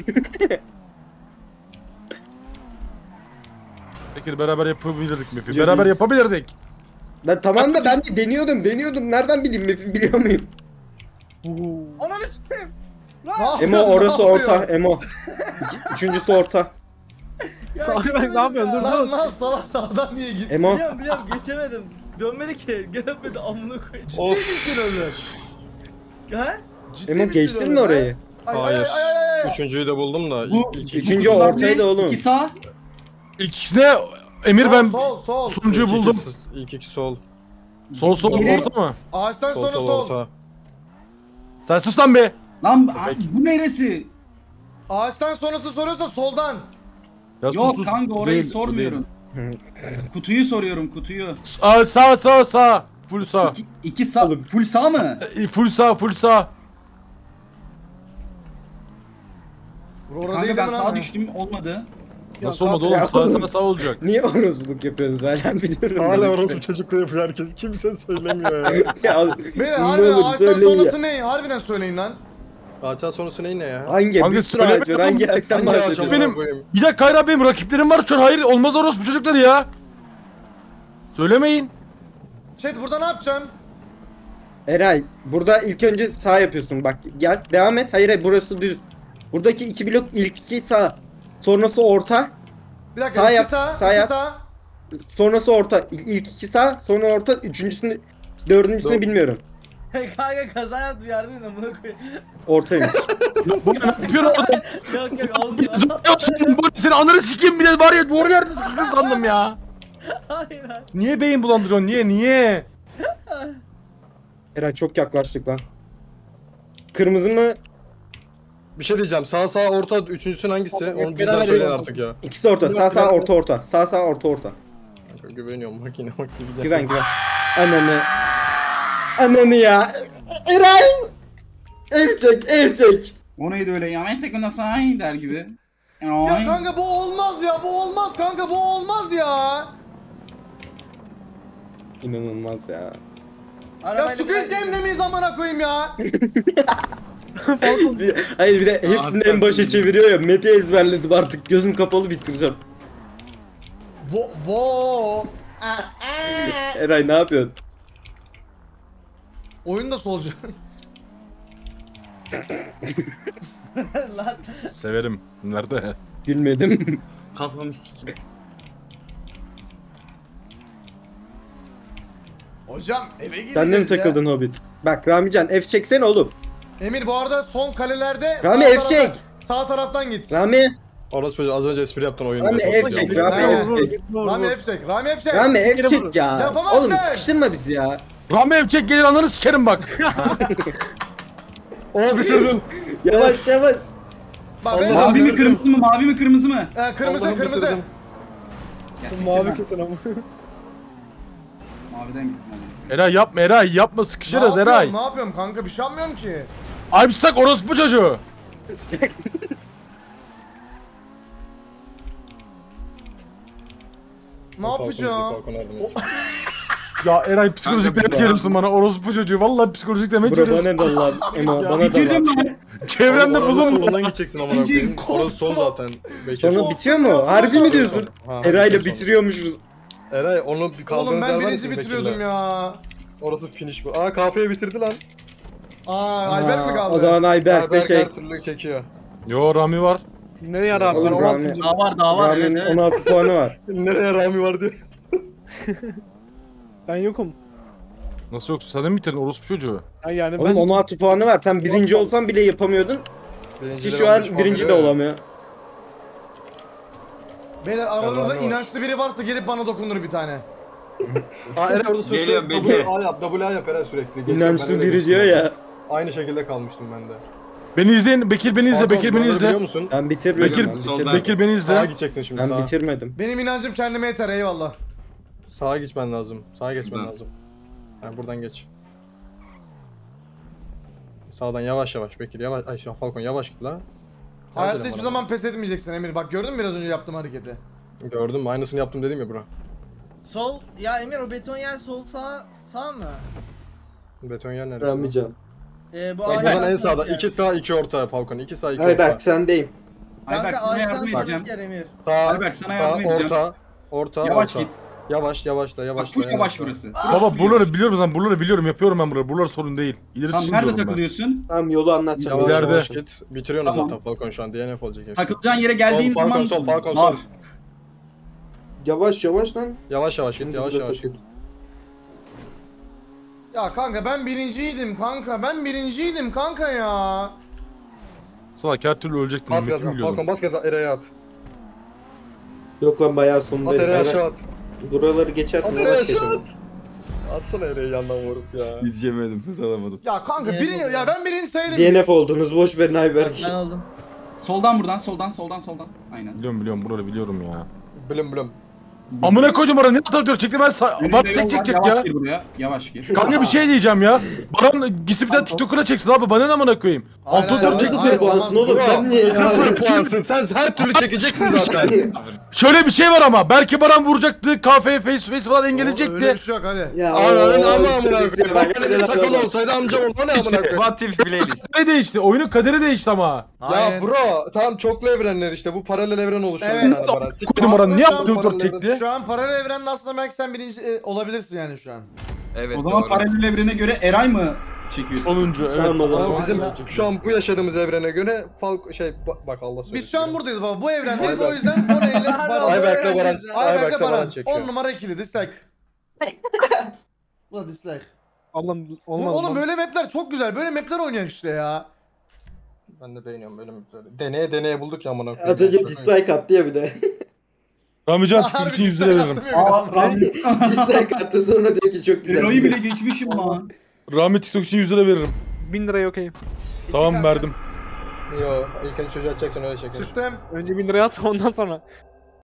Bekir beraber yapabilirdik mi? Ceviz. Beraber yapabilirdik. Lan tamam da ben de deniyordum, deniyordum. Nereden bileyim map'i biliyor muyum? Ananı s**eyim. Ne Emo yapıyorsun, orası ne orta, yapıyorsun? Emo. İki- Üçüncüsü orta. Ya Ayberk, geçemedim ne yapıyorsun? ya. Dur, Lan lan salak sağdan niye git? Emo. Biliyorum biliyorum geçemedim. Dönmedi ki. Gelemedi amına koyayım. Of. Gittin öyle. Ha? Ciddi Emo misin geçtin öyle mi ha? orayı? Ay, ay, Hayır. ay, ay, ay, ay. Üçüncüyü de buldum da. Bu- ilk- iki- Üçüncü Bu kutular ortaydı ne? oğlum. İki sağ. İkisine Emir ben Sol sol. sonuncuyu ilk buldum. ikisi- İlk iki sol. Sol sol Biri- orta mı? Ağaçtan Sol sonra sol sol. orta. Sen sus lan be. Lan a- bu neresi? Ağaçtan sonrası soruyorsa soldan. Ya Yok sus, sus. kanka orayı Değil, sormuyorum. Kutuyu soruyorum kutuyu. değil. Aa, sağ sağ sağ. Full sağ. İki, iki sağ. Full sağ mı? E, Full sağ full sağ. Orada Kanka değil ben mi lan? sağa düştüm olmadı. Nasıl olmadı oğlum? Ya Sağ oğlum. sağ sağ olacak. Niye orospuluk yapıyorsunuz hala biliyorum. Hala orospu çocukluğu yapıyor herkes. Kimse söylemiyor ya. Ya, Beyler ne harbiden olur ağaçtan söyleyin ya. sonrası ne? Harbiden söyleyin lan. Ağaçtan sonrası ne ya? Hangi? Hangi Bir sürü söyleme ağaç var. Hangi yapalım? ağaçtan Hangi ağaç bahsediyorsun? Benim- koyayım? Bir dakika hayır abi benim rakiplerim var şu an. Hayır olmaz orospu çocukları ya. Söylemeyin. Chat burada ne yapacağım? Eray, burada ilk önce sağ yapıyorsun. Bak gel devam et. Hayır hayır burası düz. Buradaki iki blok ilk iki sağ. Sonrası orta. Bir dakika. Sağ iki yap, sağ, sağ iki yap. sağ. Sonrası orta. İlk, ilk iki sağ. Sonra orta. Üçüncüsünü dördüncüsünü Dur. bilmiyorum. Kanka kaza yaptım yardım edin amına koyayım. Ortaymış. Bu ne yapıyorsun orada? Yok yok olmuyor. Ya senin bu senin ananı sikeyim bile var ya doğru yerde sıkıştın sandım ya. Hayır hayır. Niye beyin bulandırıyorsun? Niye niye? Eray çok yaklaştık lan. Kırmızı mı? Bir şey diyeceğim. Sağ sağ orta üçüncüsün hangisi? Onu bizden beraber söyleyin yapalım. artık ya. İkisi de orta. Sağ sağ orta orta. Sağ sağ orta orta. Kanka güveniyorum makine bak gibi. Güven güven. Ananı. Ananı ya. Eray. Ev çek ev çek. O neydi öyle ya? Ben tek nasıl ay der gibi. Ya Ay. kanka bu olmaz ya. Bu olmaz kanka. Bu olmaz ya. İnanılmaz ya. Ya Arabayla Squid biraz Game'de miyiz amına koyayım ya? Bir- Hayır bir de hepsini en başa çeviriyor ya. Map'i ezberledim artık. Gözüm kapalı bitireceğim. Vo vo. Aa, aa. Eray ne yapıyorsun? Oyun da solcu. Lan. Severim. Nerede? Gülmedim. Kafamı sikeyim. Hocam eve gideceğiz Sen de mi ya. takıldın Hobbit? Bak Ramican F çeksene oğlum. Emir bu arada son kalelerde Rami, sağ F taraftan- çek. Sağ taraftan git. Rami. Orası çocuğu az önce espri yaptın oyunda. Rami F çek. Rami Aynen. F çek. Rami F çek. Rami F çek. Rami F çek ya. Yapamazsın. Oğlum sıkıştırma bizi ya. Rami evcek gelir ananı sikerim bak. Oo bitirdin. Yavaş yavaş. Bak ben Mavi mi bitirdim. kırmızı mı? Mavi mi kırmızı mı? Ee, kırmızı Allah'ım kırmızı. bitirdim. Ya siktir Mavi lan. kesin ama. Maviden gittim. Eray yapma Eray yapma Ne sıkışırız yapıyorum, Eray. Ne yapıyorum kanka bir şey yapmıyorum ki. Alpsak orospu çocuğu. Ne yapacağım? Falcon, Falcon, Ya Eray psikolojik Kanka, demeç verirsin bana orospu çocuğu. Vallahi psikolojik demeç Bro veriyorsun. bana da lan. Emo bana da Bitirdim lan. lan. Çevremde Oğlum, orası bulunma. solundan gideceksin amına koyayım. Orası sol zaten. Bekir. Sonra bitiyor mu? Harbi mi diyorsun? Ha, Eray'la sonra. bitiriyormuşuz. Eray onu bir kaldığınız Oğlum yer ben var ya birinci sizin bitiriyordum Bekir'le. ya. Orası finish bu. Aa kafeye bitirdi lan. Aa Ayberk mi Aa, kaldı? O zaman Ayberk de Ayberk şey. her türlü çekiyor. Yo Rami var. Nereye abi? Ben Oğlum, on Rami- altıncı. Daha var daha var evet Rami'nin evet. on altı puanı var. Nereye Rami var diyor. Ben yokum. Nasıl yoksa sen de mi bitirdin orospu çocuğu? Ay yani Oğlum ben on altı puanı var. Sen birinci olsan bile yapamıyordun. Ki Birinciyle şu on an beş puan birinci de veriyor ya. olamıyor. Beyler aranızda Rami var. inançlı biri varsa gelip bana dokunur bir tane. Aa Eray orada sürekli Geliyorum, W bekle. A yap, W A yap Eray sürekli. Geçiyorum, ben İnançlı öyle biri geçtim diyor ben. ya. Aynı şekilde kalmıştım ben de. Beni izleyin. Bekir beni izle. Pardon, Bekir beni buraları izle. Biliyor musun? Ben bitirmedim. Bekir, ben soldan. bitirmedim. Bekir beni Sağa izle. gideceksin şimdi Ben sağa. bitirmedim. Benim inancım kendime yeter eyvallah. Sağa gitmen lazım. Sağa geçmen Buradan. lazım. Ha buradan geç. Sağdan yavaş yavaş Bekir yavaş. Ay şu Falcon yavaş git la. Hayatta Acele hiçbir bana. zaman pes etmeyeceksin Emir. Bak gördün mü biraz önce yaptığım hareketi? Gördüm mü? Aynısını yaptım dedim ya bro. Sol ya Emir o beton yer sol sağ sağ mı? Beton yer neresi? Ramican. Ee, bu Bak ağaçtan buradan en sağda. sonraki yer. İki sağ iki orta Falcon. İki sağ iki Ayberk orta. sendeyim. Ayberk Kanka sana ağaçtan yardım edeceğim. sonraki yer Emir. Sağ, Ayberk, sana sağ, yardım edeceğim. Orta. Orta. Yavaş orta. git. Yavaş yavaşla Bak yavaşla. full yavaş burası. Baba buraları biliyorum ben. Buraları biliyorum. Yapıyorum ben buraları. Buralar sorun değil. İlerisi Tamam için nerede diyorum ben. takılıyorsun? Tamam yolu anlatacağım. Yavaş İleride. yavaş git. Bitiriyorsun Tamam. zaten Falcon şu an. D N F olacak. hepsi. Takılacağın yere geldiğin Sol, Falcon zaman sol, Falcon var. sol. Yavaş yavaş lan. Yavaş yavaş git. Yavaş Burada yavaş takıl. git. Ya kanka ben birinciydim kanka. Ben birinciydim kanka ya. Salak her türlü ölecektin. Bas Bekir gaza. biliyordum. Falcon bas gaza. Eray'a at. Yok lan bayağı At sondayım. Eray'a Ben- aşağı at. Buraları geçersin At Eray'a yavaş aşağı geçelim. at. Atsana Eray'ı yandan vurup ya. Yetişemedim, hız alamadım. Ya kanka Ne biri bu ya ben birinci sayılım. D N F oldunuz boş verin Ayberk. Ben aldım. Soldan buradan soldan soldan soldan. Aynen. Biliyorum biliyorum buraları biliyorum ya. Bilim bilim. Amına koydum oraya ne atıyor çekti ben sa- Önünde bak yol tek var, çekecek yavaş ya. gir buraya. Yavaş gir. Kanka bir şey diyeceğim ya. Baran gitsin bir tane TikTok'una çeksin abi bana ne amına koyayım. Aynen, Altı aynen. dört Sen de Hayır, sıfır olmaz. puansın oğlum sen niye? Sıfır puansın. Sen her türlü çekeceksin zaten. Şöyle bir şey var ama belki Baran vuracaktı kafeye face to face falan Öyle bir engelleyecekti. şey yok hadi. Ya Ananın o- ama o amına süresi koyayım. bak, Bak benim bir sakal olsaydı amcam olma ne amına koyayım. What if playlist? Ne değişti? Oyunun kaderi değişti ama. Hayır. Ya bro tamam çoklu evrenler işte bu paralel evren oluşuyor Evet. bir tane Baran. Siktir. Koydum Baran niye Aslında altı şu an dört çekti? Şu an paralel evrende aslında belki sen birinci e, olabilirsin yani şu an. Evet O zaman doğru. paralel evrene göre Eray mı çekiyor? Sonuncu evet. Tamam, o zaman. Ama bizim Aynen. şu an bu yaşadığımız evrene göre Falk şey bak, bak Allah söylüyor. Biz şu an buradayız baba. Bu evrendeyiz o Ayberk. yüzden Bora ile Baran. Ayberk'le Baran. Ayberk'le Ayberk'le Baran. Baran çekiyor. on numara ikili dislike. Bu da dislike. Allah'ım Bu- olmaz. Oğlum lan. böyle mapler çok güzel. Böyle mapler oynayak işte ya. Ben de beğeniyorum böyle mutları. Deneye deneye bulduk ya amına koyayım. Az önce dislike attı ya bir de. Ramican TikTok Harbi için yüz lira dislike veririm. attım ya bir Aa, daha. Rami. Dislike attı sonra diyor ki çok güzel. Eray'ı bile geçmişim lan. Rami TikTok için yüz lira veririm. bin liraya okeyim. Tamam verdim. Yo ilk önce çocuğu açacaksın öyle çekin. Çıktım. Önce bin liraya at ondan sonra.